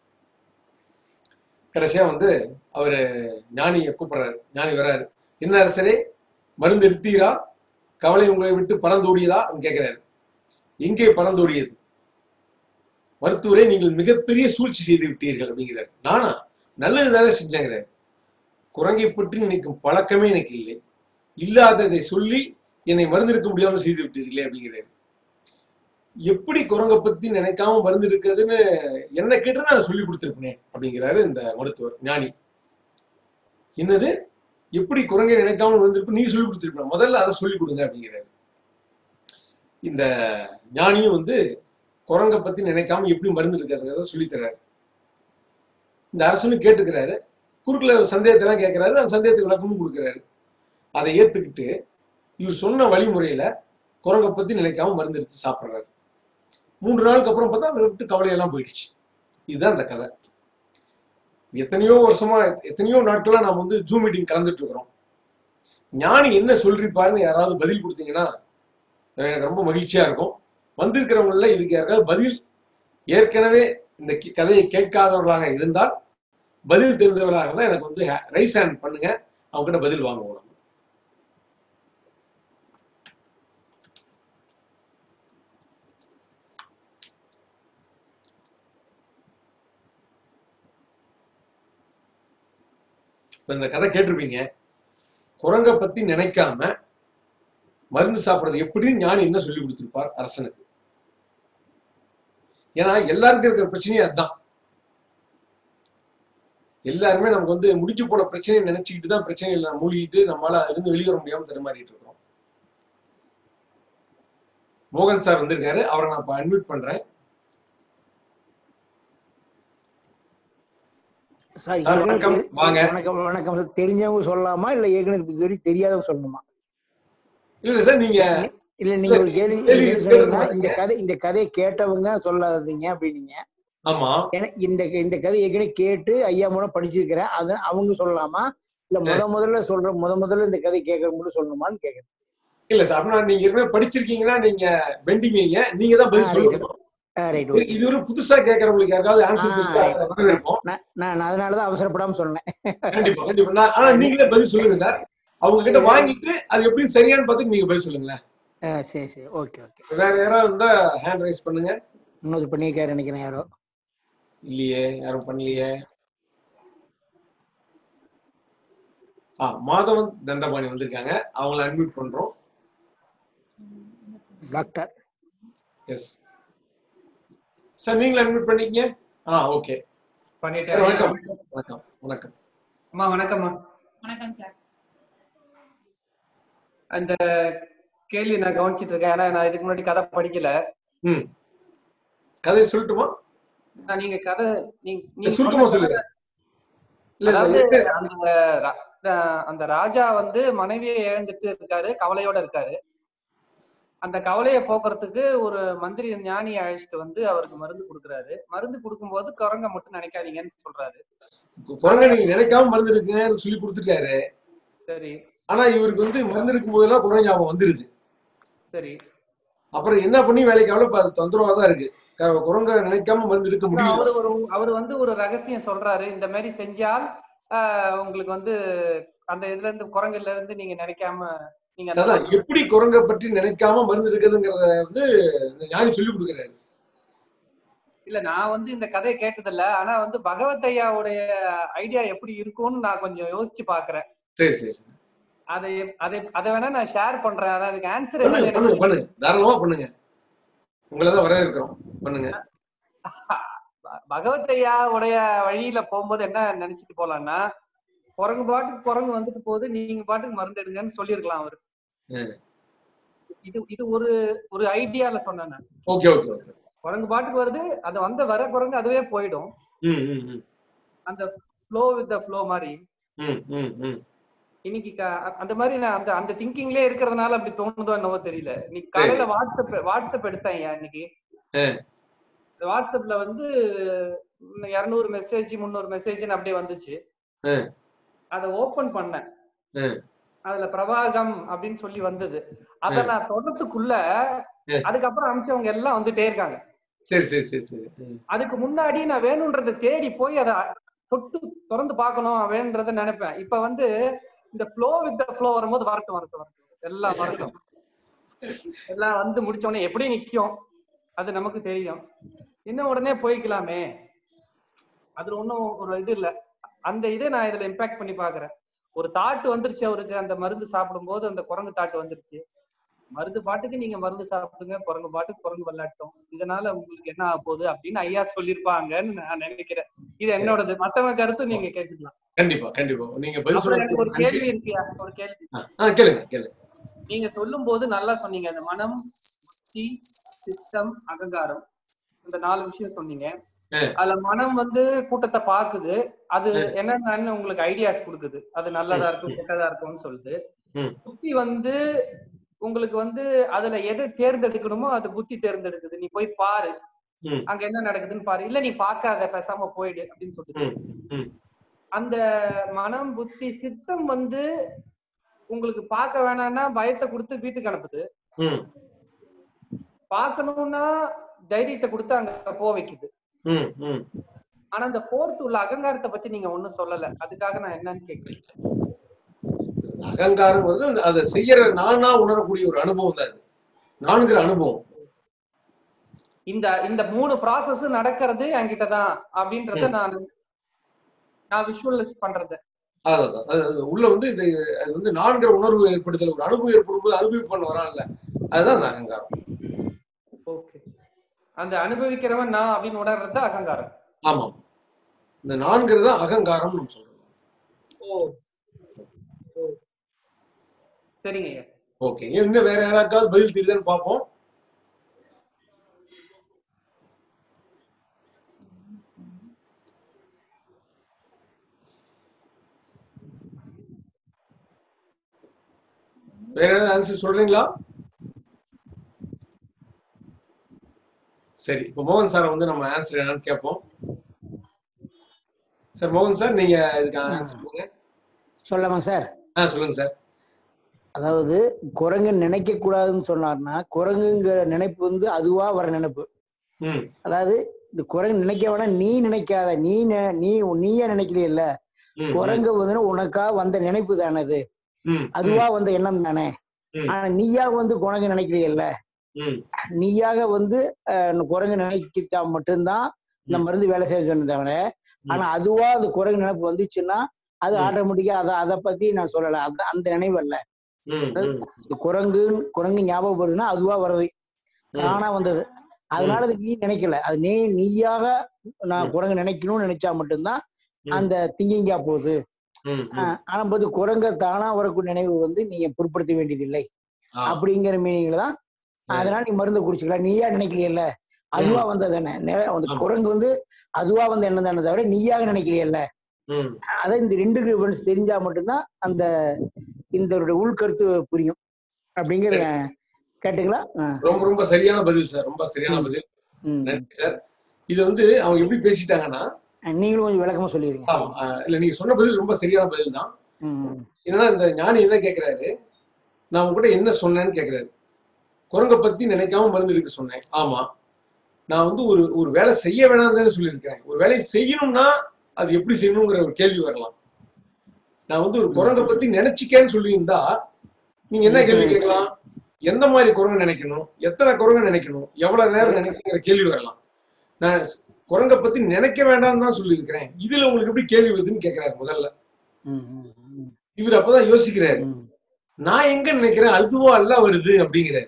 கடைசியா வந்து அவரு ஞானியை கூப்பிடுறாரு. ஞானி வர்றாரு. என்ன அரசரே, மருந்து எடுத்தீரா, கவலை உங்களை விட்டு பறந்தோடியதா கேட்கிறாரு. எங்கே பறந்தோடியது, மருத்துவரே நீங்கள் மிகப்பெரிய சூழ்ச்சி செய்து விட்டீர்கள் அப்படிங்கிறார். நானா நல்லது தானே செஞ்சேங்கிறார். குரங்கை பற்றி நினைக்கும் பழக்கமே எனக்கு இல்லை, இல்லாததை சொல்லி என்னை மருந்தெடுக்க முடியாமல் செய்து விட்டீர்களே அப்படிங்கிறாரு. எப்படி குரங்கை பத்தி நினைக்காம மருந்து எடுக்கிறதுன்னு என்ன கேட்டு நான் சொல்லி கொடுத்துருப்பேன் அப்படிங்கிறாரு இந்த மருத்துவர் ஞானி. என்னது, எப்படி குரங்கை நினைக்காம மருந்து நீங்க சொல்லி கொடுத்துருப்பேன், முதல்ல அதை சொல்லி கொடுங்க அப்படிங்கிறாரு. இந்த ஞானியும் வந்து குரங்கை பத்தி நினைக்காம எப்படி மருந்து எடுக்கிறத சொல்லி தர்றாரு. இந்த அரசனும் கேட்டுக்கிறாரு, குறுக்குல சந்தேகத்தெல்லாம் கேட்கிறாரு, அந்த சந்தேகத்துக்கு விளக்கமும் கொடுக்குறாரு. அதை ஏத்துக்கிட்டு இவர் சொன்ன வழிமுறையில குரங்கை பத்தி நினைக்காம மருந்து எடுத்து சாப்பிட்றாரு. 3 நாளுக்கு அப்புறம் பார்த்தா அவரை விட்டு கவலையெல்லாம் போயிடுச்சு. இதுதான் அந்த கதை. எத்தனையோ வருஷமா எத்தனையோ நாட்களா நாம வந்து ஜூம் மீட்டிங் கலந்துட்டு இருக்கிறோம். ஞானி என்ன சொல்லிருப்பாருன்னு யாராவது பதில் கொடுத்தீங்கன்னா எனக்கு ரொம்ப மகிழ்ச்சியா இருக்கும். வந்திருக்கிறவங்கள இதுக்கு யாராவது பதில் ஏற்கனவே இந்த கதையை கேட்காதவர்களாக இருந்தால் பதில் தெரிந்தவர்களாக இருந்தால் எனக்கு வந்து ரைஸ் ஹேண்ட் பண்ணுங்க, அவங்க கிட்ட பதில் வாங்குவோம். இந்த கதை கேட்டிருப்பீங்க. குரங்கை பத்தி நினைக்காம மருந்து சாப்பிடுறது எப்படின்னு ஞானி என்ன சொல்லி கொடுத்திருப்பார் அரசனுக்கு. ஏன்னா எல்லாருக்கும் இருக்கிற பிரச்சனையே அதுதான். எல்லாருமே நமக்கு வந்து முடிச்சு போன பிரச்சனையை நினைச்சுக்கிட்டு தான் பிரச்சனைகளை மூழ்கிட்டு நம்மளால இருந்து வெளியேற முடியாம தடுமாறிட்டு இருக்கிறோம். மோகன் சார் வந்திருக்காரு, அவரை நான் இப்ப அட்மிட் பண்றேன். வணக்கம். வணக்கம் சார். தெரிஞ்சவங்க சொல்லலாமா இல்ல ஏற்கனவே தெரியாதவங்க சொல்லணுமா? இல்ல சார், நீங்க இல்ல நீங்க ஒரு கேள்வி இந்த கதையை கேட்டவங்க சொல்லாதீங்க அப்படின்னீங்க. ஆமா, இந்த கதை ஏற்கனவே கேட்டு ஐயா மூலம் படிச்சிருக்கிறேன், அத அவங்க சொல்லலாமா இல்ல முதல்ல இந்த கதை கேட்கணும் சொல்லணுமான்னு கேக்குறேன். இல்ல சார், அப்படின்னா நீங்க ஏற்கனவே படிச்சிருக்கீங்கன்னா நீங்க பெண்டிங் நீங்க தான் பதில் சொல்லணும். இது ஒரு புதுசா கேட்கறவங்களுக்கு யாராவது ஆன்சர் இருக்கும். நான் அதனாலதான் அவசரப்படாம சொன்னேன். கண்டிப்பா கண்டிப்பா. ஆனா நீங்களே பதில் சொல்லுங்க சார். அவங்க கிட்ட வாங்கிட்டு அது எப்படி சரியானு பார்த்து நீங்க பதில் சொல்லுங்களேன். சரி சரி, ஓகே ஓகே. வேற யாராவது இருந்தா ஹேண்ட் ரைஸ் பண்ணுங்க. இன்னொரு பண்ணிருக்காரு நினைக்கிறேன். யாரோ இல்லையே, யாரும் பண்ணலையே. மாதவன் தண்டபாணி வந்திருக்காங்க, அவங்கள அட்மிட் பண்றோம். டாக்டர் எஸ் சார், நீங்களும் அட்மிட் பண்ணிக்கங்க. ஓகே, பண்ணிட்டேன். வணக்கம் வணக்கம் வணக்கம் அம்மா. வணக்கம்மா. வணக்கம் சார். அந்த கேள்வி நான் கவனிச்சிட்டு இருக்கேன். ஏன்னா நான் இதுக்கு முன்னாடி கதை படிக்கல. கதை சொல்லட்டுமா? நீங்க கதை நீங்க சுருக்கமா சொல்லுங்க. அந்த ராஜா வந்து மனைவியை இழந்துட்டு இருக்காரு, கவலையோட இருக்காரு. அந்த கவலையை போக்குறதுக்கு ஒரு மந்திரி ஞானியை அழைச்சிட்டு வந்து அவருக்கு மருந்து கொடுக்குறாரு. மருந்து கொடுக்கும்போது குரங்க மட்டும் நினைக்காதீங்கன்னு சொல்றாரு. குரங்க நீங்க நினைக்காம மருந்து இருக்குன்னு சொல்லி கொடுத்துட்டாரு. சரி. ஆனா இவருக்கு வந்து மருந்து இருக்கும் போதெல்லாம் குரங்கு ஞாபகம் வந்துருது. சரி. அப்புறம் என்ன பண்ணி வேலைக்காக தொந்தரவா தான் இருக்கு. குரங்க நினைக்காம மருந்து எடுக்க முடியும். அவர் வந்து ஒரு ரகசியம் சொல்றாரு. இந்த மாதிரி செஞ்சால் உங்களுக்கு வந்து அந்த இதுல இருந்து குரங்குல இருந்து நீங்க நினைக்காம நீங்க எப்படி குரங்கை பற்றி நினைக்காம மருந்து எடுக்கிறதுங்கிறத வந்து ஞானி சொல்லி கொடுக்குறாரு. இல்ல, நான் வந்து இந்த கதையை கேட்டதில்ல. ஆனா வந்து பகவத் ஐயாவுடைய ஐடியா எப்படி இருக்கும்னு நான் கொஞ்சம் யோசிச்சு பாக்குறேன். சரி சரி, அதை வேணா நான் ஷேர் பண்றேன். ஆனா அதுக்கு ஆன்சர் பண்ணுங்க, தாராளமா பண்ணுங்க. உங்களதான் வர இருக்கிறோம், பண்ணுங்க. பகவத் ஐயாவுடைய வழியில போகும்போது என்ன நினைச்சிட்டு போலாம்னா, குரங்கு பாட்டுக்கு குரங்கு வந்துட்டு போகுது, நீங்க பாட்டுக்கு மருந்து எடுங்கன்னு சொல்லிருக்கலாம் அவரு. இது ஒரு ஐடியால சொன்னேன். Okay okay okay. குரங்கு பாட்டுக்கு வருது, அது வர குரங்கு அதுவே போயிடும். அந்த ஃப்ளோ வித் த ஃப்ளோ மாதிரி. இன்னைக்கு அந்த மாதிரி நான் அந்த திங்கிங்லயே இருக்கிறதுனால அப்படி தோணுதோ என்னவோ தெரியல. இன்னைக்கு காலையில வாட்ஸ்அப் எடுத்தேன் இன்னைக்கு. வாட்ஸ்அப்ல வந்து 200 மெசேஜ் 300 மெசேஜ்னு அப்படியே வந்துச்சு. அதை ஓபன் பண்ணேன். அதுல பிரபாகம் அப்படின்னு சொல்லி வந்தது. அத நான் தொடர்றதுக்குள்ள அதுக்கப்புறம் அனுப்பிச்சவங்க எல்லாம் வந்துட்டே இருக்காங்க. சரி சரி சரி சரி. அதுக்கு முன்னாடி நான் வேணும்ன்றதை தேடி போய் அதை தொட்டு திறந்து பார்க்கணும் வேணுன்றத நினைப்பேன். இப்ப வந்து இந்த ஃப்ளோ வித் த ஃப்ளோ வரும்போது வரட்டும் எல்லாம் வரட்டும். எல்லாம் வந்து முடிச்ச உடனே எப்படி நிக்கும் அது நமக்கு தெரியும். இன்னும் உடனே போய்க்கலாமே, அதுல ஒன்றும் ஒரு இது இல்லை. அந்த இதை நான் இதுல இம்பாக்ட் பண்ணி பாக்குறேன். ஒரு தாட்டு வந்துருச்சு அவருக்கு, அந்த மருந்து சாப்பிடும் போது அந்த குரங்கு தாட்டு வந்துருச்சு. மருந்து பாட்டுக்கு நீங்க மருந்து சாப்பிடுங்க, குரங்கு பாட்டுக்கு குரங்கு விளையாட்டும், இதனால உங்களுக்கு என்ன ஆக போகுது அப்படின்னு ஐயா சொல்லியிருப்பாங்கன்னு நான் நினைக்கிறேன். இது என்னோடது. மத்தவங்க கருத்து நீங்க கேட்டுக்கலாம். கண்டிப்பா கண்டிப்பா. நீங்க பதில் அப்புறம் எனக்கு ஒரு கேள்வி சொல்ல இருக்கியா? ஒரு கேள்வி. கேளுங்க. நீங்க சொல்லும் போது நல்லா சொன்னீங்க, அந்த மனம், புத்தி, சித்தம், அகங்காரம், இந்த 4 விஷயம் சொன்னீங்க. அதுல மனம் வந்து கூட்டத்தை பாக்குது, அது என்னன்னு உங்களுக்கு ஐடியாஸ் கொடுக்குது, அது நல்லதா இருக்கும் கெட்டதா இருக்கும்னு சொல்லுது. புத்தி வந்து உங்களுக்கு வந்து அதுல எது தேர்ந்தெடுக்கணுமோ அது புத்தி தேர்ந்தெடுக்குது. நீ போய் பாரு, அங்க என்ன நடக்குதுன்னு பாரு, இல்ல நீ பாக்காத பேசாம போயிடு அப்படின்னு சொல்லுது. அந்த மனம், புத்தி, சித்தம் வந்து உங்களுக்கு பார்க்க வேணாம்னா பயத்தை கொடுத்து வீட்டுக்கு அனுப்புது, பார்க்கணும்னா தைரியத்தை கொடுத்து அங்க போ வைக்குது. ஆனா இந்த 4th உள்ள அகங்காரத்தை பத்தி நீங்க ஒண்ணும் சொல்லல, அதுக்காக நான் என்னன்னு கேக்குறேன். அகங்காரம் வந்து அதை செய்யற நானா உணரக்கூடிய ஒரு அனுபவம் தான், நான்கிற அனுபவம். இந்த 3 ப்ராசஸ் நடக்கிறது என்கிட்டதான் அப்படின்றத நான் விஷுவலைஸ் பண்றது. அதான் உள்ள வந்து இது அது வந்து நான்கிற உணர்வு ஏற்படுத்தல, ஒரு அனுபவம் ஏற்படும் போது அனுபவிப்பு பண்ண வரான்ல, அதுதான் அந்த அகங்காரம். ஓகே, அந்த அனுபவிக்கிறவன் நான் அப்படின்னு உணர்றது அகங்காரம். ஆமா, இந்த நான்கிறது அகங்காரம் நம்ம சொல்றோம். சரிங்க. ஓகே, இன்னும் வேற யாராவது பதில் தெரியுதான்னு பார்ப்போம். வேற ஏதாவது ஆன்சர் சொல்றீங்களா? சரி, இப்போ மோகன் சார் வந்து நம்ம ஆன்சர் என்னன்னு கேட்போம். சார் மோகன் சார், நீங்க இதுக்கு ஆன்சர் சொல்லுங்க. சொல்லலாமா சார்? சொல்லுங்க சார். அதாவது குரங்கு நினைக்க கூடாதுன்னு சொன்னார்னா, குரங்குங்கிற நினைப்பு வந்து அதுவா வர நினைப்பு. அதாவது இந்த குரங்கு நினைக்க வேணா, நீ நினைக்காத, நீயே நினைக்கலையில்ல, குரங்கு வந்து உனக்கா வந்த நினைப்பு தானே அது, அதுவா வந்த எண்ணம் தானே. ஆனா நீயாக வந்து குரங்கு நினைக்கலையில்ல, நீயாக வந்து குரங்கு நினைக்கிட்டா மட்டும்தான் இந்த மருந்து வேலை செய்ய சொன்ன தவிர, ஆனா அதுவா அந்த குரங்கு நினைப்பு வந்துச்சுன்னா அது ஆட்டோமேட்டிக்கா அதை பத்தி நான் சொல்லல, அந்த நினைவு அல்ல. குரங்கு ஞாபகம் வருதுன்னா அதுவா வர்றது, தானா வந்தது. அதனால அது நீ நினைக்கல, அது நீயாக நான் குரங்கு நினைக்கணும்னு நினைச்சா மட்டும்தான் அந்த திங்கிங்கா போகுது. ஆனா போது குரங்க தானா வரக்கூடிய நினைவு வந்து நீங்க பொருட்படுத்த வேண்டியதில்லை அப்படிங்கிற மீனிங்ல தான். அதனால நீ மருந்து குடிச்சுக்கலாம், நீயா நினைக்கலையல்ல, அதுவா வந்ததானே. அந்த குரங்கு வந்து அதுவா வந்த எண்ணம் தானே தவிர நீயாக நினைக்கலையல்ல. அதான் இந்த 2 டிஃபரன்ஸ் தெரிஞ்சா மட்டும்தான் அந்த இந்த உள்கருத்து புரியும் அப்படிங்கிற. கேட்டுங்களா? ரொம்ப ரொம்ப சரியான பதில் சார், ரொம்ப சரியான பதில், நன்றி சார். இது வந்து அவங்க எப்படி பேசிட்டாங்கன்னா, நீங்களும் கொஞ்சம் விளக்கமா சொல்லிருங்க. இல்ல, நீங்க சொன்ன பதில் ரொம்ப சரியான பதில் தான். என்னன்னா இந்த ஞானி என்ன கேக்குறாரு, நான் உங்ககிட்ட என்ன சொன்னேன்னு கேக்குறாரு. குரங்கை பத்தி நினைக்காம மருந்து எடுக்க சொன்னேன். ஆமா, நான் வந்து ஒரு வேலை செய்ய வேணாம்னு சொல்லியிருக்கிறேன். ஒரு வேலையை செய்யணும்னா அது எப்படி செய்யணுங்கிற ஒரு கேள்வி வரலாம். நான் வந்து ஒரு குரங்கை பத்தி நினைச்சிக்கேன்னு சொல்லியிருந்தா நீங்க என்ன கேள்வி கேட்கலாம், எந்த மாதிரி குரங்கு நினைக்கணும், எத்தனை குரங்கு நினைக்கணும், எவ்வளவு நேரம் நினைக்கணுங்கிற கேள்வி வரலாம். நான் குரங்கை பத்தி நினைக்க வேண்டாம்னு தான் சொல்லியிருக்கிறேன், இதுல உங்களுக்கு எப்படி கேள்வி வருதுன்னு கேட்கிறாரு முதல்ல. இவர் அப்பதான் யோசிக்கிறாரு, நான் எங்க நினைக்கிறேன் அதுவோ அல்ல வருது அப்படிங்கிறாரு.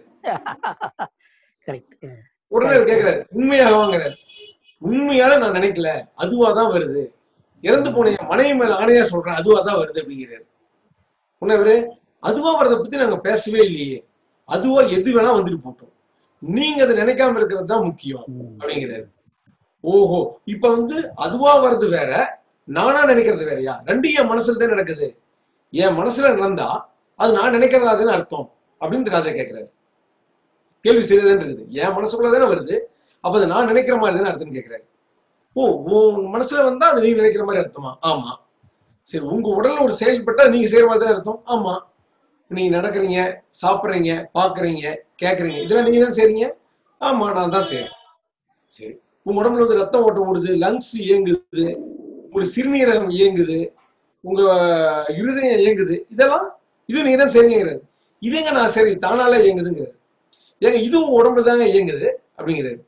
உடனே அவர் கேட்கிறாரு, உண்மையாக வாங்குறாரு. உண்மையால நான் நினைக்கல, அதுவாதான் வருது, இறந்து போன என் மனைவி மேல ஆணையா சொல்றேன், அதுவாதான் வருது அப்படிங்கிறாரு. உடனே அதுவா வரதை பத்தி நாங்க பேசவே இல்லையே, அதுவா எது வேணா வந்துட்டு போட்டோம், நீங்க அதை நினைக்காம இருக்கிறது தான் முக்கியம் அப்படிங்கிறாரு. ஓஹோ, இப்ப வந்து அதுவா வர்றது வேற, நானா நினைக்கிறது வேறயா? ரெண்டு என் மனசுல தான் நடக்குது, என் மனசுல நடந்தா அது நான் நினைக்கிறதாதுன்னு அர்த்தம் அப்படின்னு ராஜா கேட்கிறாரு. கேள்வி சரியாதான் இருக்குது, என் மனசுக்குள்ளதானே வருது, அப்ப அது நான் நினைக்கிற மாதிரி தானே அர்த்தம்னு கேட்கிறாரு. ஓ, உங்க மனசுல வந்தா அது நீங்க நினைக்கிற மாதிரி அர்த்தமா? ஆமா. சரி, உங்க உடல்ல ஒரு செயல்பட்டா நீங்க செய்யற மாதிரி தானே அர்த்தம்? ஆமா. நீங்க நடக்கிறீங்க, சாப்பிட்றீங்க, பாக்குறீங்க, கேட்கறீங்க, இதெல்லாம் நீங்க தான் செய்றீங்க? ஆமா, நான் தான் செய்யறேன். சரி, உங்க உடம்புல வந்து ரத்தம் ஓட்டம் ஓடுது, லங்ஸ் இயங்குது, உங்களுக்கு சிறுநீரகம் இயங்குது, உங்க இருதயம் இயங்குது, இதெல்லாம் இது நீங்க தான் செய்றீங்கிறாரு. இதுங்க நான் சரி தானால இயங்குதுங்கிறாரு. ஏங்க இது உங்க உடம்புல தாங்க இயங்குது அப்படிங்கிறாரு.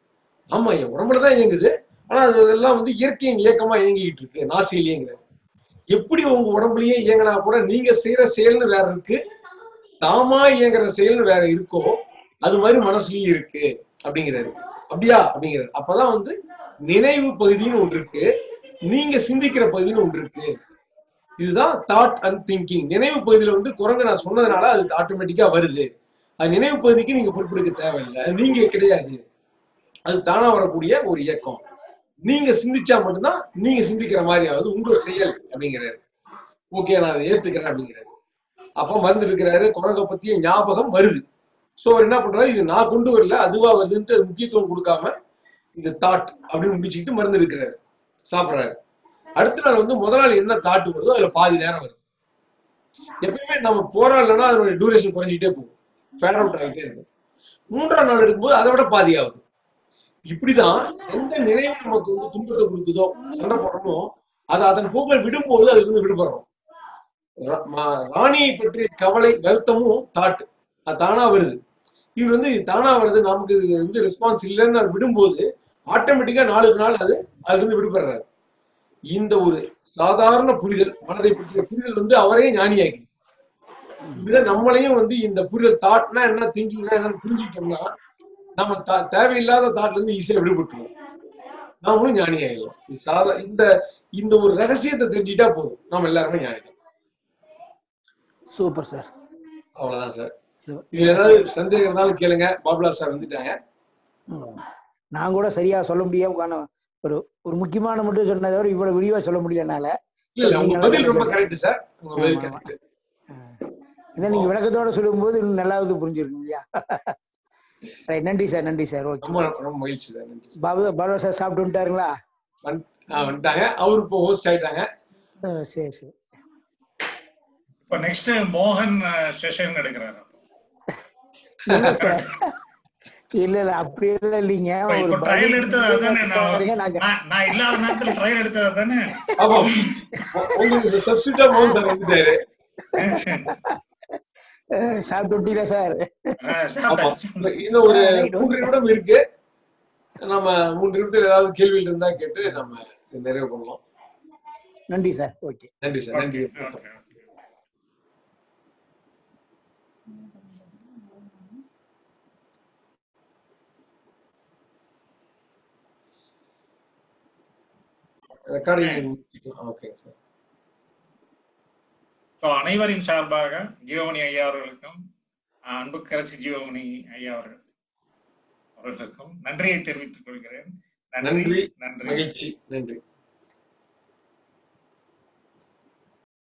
ஆமா, என் உடம்புலதான் இயங்குது. ஆனா அது எல்லாம் வந்து இயற்கையின் இயக்கமா இயங்கிட்டு இருக்கு. நாசியிலேங்கிறது எப்படி உங்க உடம்புலயே இயங்கினா கூட நீங்க செய்யற செயல்னு வேற இருக்கு, தாமா இயங்குற செயல்னு வேற இருக்கோ, அது மாதிரி மனசுலயும் இருக்கு அப்படிங்கிறாரு. அப்படியா அப்படிங்கிறாரு. அப்பதான் வந்து நினைவு பகுதின்னு ஒன்று இருக்கு, நீங்க சிந்திக்கிற பகுதின்னு ஒன்று இருக்கு. இதுதான் தாட் அண்ட் திங்கிங். நினைவு பகுதியில வந்து குரங்கு நான் சொன்னதுனால அது ஆட்டோமேட்டிக்கா வருது. அது நினைவு பகுதிக்கு நீங்க பொறுப்பெடுக்க தேவையில்லை, நீங்க கிடையாது, அது தானா வரக்கூடிய ஒரு இயக்கம். நீங்க சிந்திச்சா மட்டும்தான் நீங்க சிந்திக்கிற மாதிரி ஆகுது உங்க செயல் அப்படிங்கிறாரு. ஓகே, நான் அதை ஏத்துக்கிறேன் அப்படிங்கிறாரு. அப்ப மருந்து இருக்கிறாரு, குரங்கை பத்திய ஞாபகம் வருது. சோ அவர் என்ன பண்றாரு, இது நான் கொண்டு வரல அதுவா வருதுன்ட்டு முக்கியத்துவம் கொடுக்காம இந்த தாட் அப்படின்னு முடிச்சுக்கிட்டு மருந்து இருக்கிறாரு, சாப்பிட்றாரு. அடுத்த நாள் வந்து முதல் நாள் என்ன தாட்டு வருதோ அதுல பாதி நேரம் வருது. எப்பயுமே நம்ம போராடலன்னா அதனுடைய டூரேஷன் குறைஞ்சிட்டே போகும், ஃபேட் அவுட் ஆகிட்டே இருக்கும். 3ஆம் நாள் எடுக்கும்போது அதை விட பாதி ஆகுது. இப்படிதான் எந்த நினைவு நமக்கு வந்து துன்பத்தை கொடுக்குதோ, சண்டை போடுறோமோ, அதை அதன் போக்கில் விடும்போது அதுல இருந்து விடுபடுறோம். ராணியை பற்றிய கவலை வருத்தமும் தாட்டு அது தானா வருது. இது வந்து தானா வருது, நமக்கு இது வந்து ரெஸ்பான்ஸ் இல்லைன்னு அது விடும்போது ஆட்டோமேட்டிக்கா நாளுக்கு நாள் அது அதுல இருந்து விடுபடுறாரு. இந்த ஒரு சாதாரண புரிதல், மனதை பற்றிய புரிதல் வந்து அவரே ஞானியாக்கி. இப்படிதான் நம்மளையும் வந்து இந்த புரிதல், தாட்னா என்ன, திங்கிங்னா என்னன்னு புரிஞ்சுக்கிட்டோம்னா நம்ம தேவையில்லாத தாட்ல இருந்து ஈஸியா விடுபட்டுருவோம், நாமளும் ஞானி ஆயிடலாம். இந்த இந்த ஒரு ரகசியத்தை தெரிஞ்சுட்டா போதும், நாம எல்லாருமே ஞானிதான். Super sir. அவ்வளவுதான் சார். இதுல ஏதாவது சந்தேகம் இருந்தாலும் கேளுங்க. பாபுலா சார் வந்துட்டாங்க. நான் கூட சரியா சொல்ல முடியாம ஒரு ஒரு முக்கியமான மட்டும் சொன்னதை தவிர இவ்வளவு விரிவா சொல்ல முடியலனால. இல்ல, உங்க பதில் ரொம்ப கரெக்ட் சார். உங்க பதில் கரெக்ட். இதை நீங்க விளக்கத்தோட சொல்லும் போது இன்னும் நல்லாவது புரிஞ்சிருக்கும் இல்லையா? ரைட், நன்றி சார், நன்றி சார். ஓகே, ரொம்ப மகிழ்ச்சி சார். நன்றி. பாபு சார் சாப்பிட்டு வந்துட்டாருங்களா? வந்துட்டாங்க, அவரு இப்போ ஹோஸ்ட் ஆயிட்டாங்க. சரி சரி. இப்ப நெக்ஸ்ட் மோகன் செஷன் எடுக்கிறாரு. இல்ல சார், இல்ல அப்படி எல்லாம் இல்லைங்க. ஒரு ட்ரையல் எடுத்தது தானே, நான் இல்லாத நேரத்துல ட்ரையல் எடுத்தது தானே. உங்களுக்கு சப்ஸ்டிட்யூட்டா மோகன் சார் வந்துட்டாரு. சாப்பிட்டுட்டீங்களா சார்? இன்னும் ஒரு 3 நிமிடம் இருக்கு. நம்ம 3 நிமிடத்தில் ஏதாவது கேள்விகள் இருந்தா கேட்டு நம்ம நிறைவு பண்ணலாம். நன்றி சார். ஓகே, நன்றி சார். நன்றி. ரெக்கார்டிங். Okay sir. அனைவரின் சார்பாக ஜீவமணி ஐயா அவர்களுக்கும் அன்புக்கரசி ஜீவமணி ஐயா அவர்களுக்கும் நன்றியை தெரிவித்துக் கொள்கிறேன். நன்றி, மகிழ்ச்சி. நன்றி.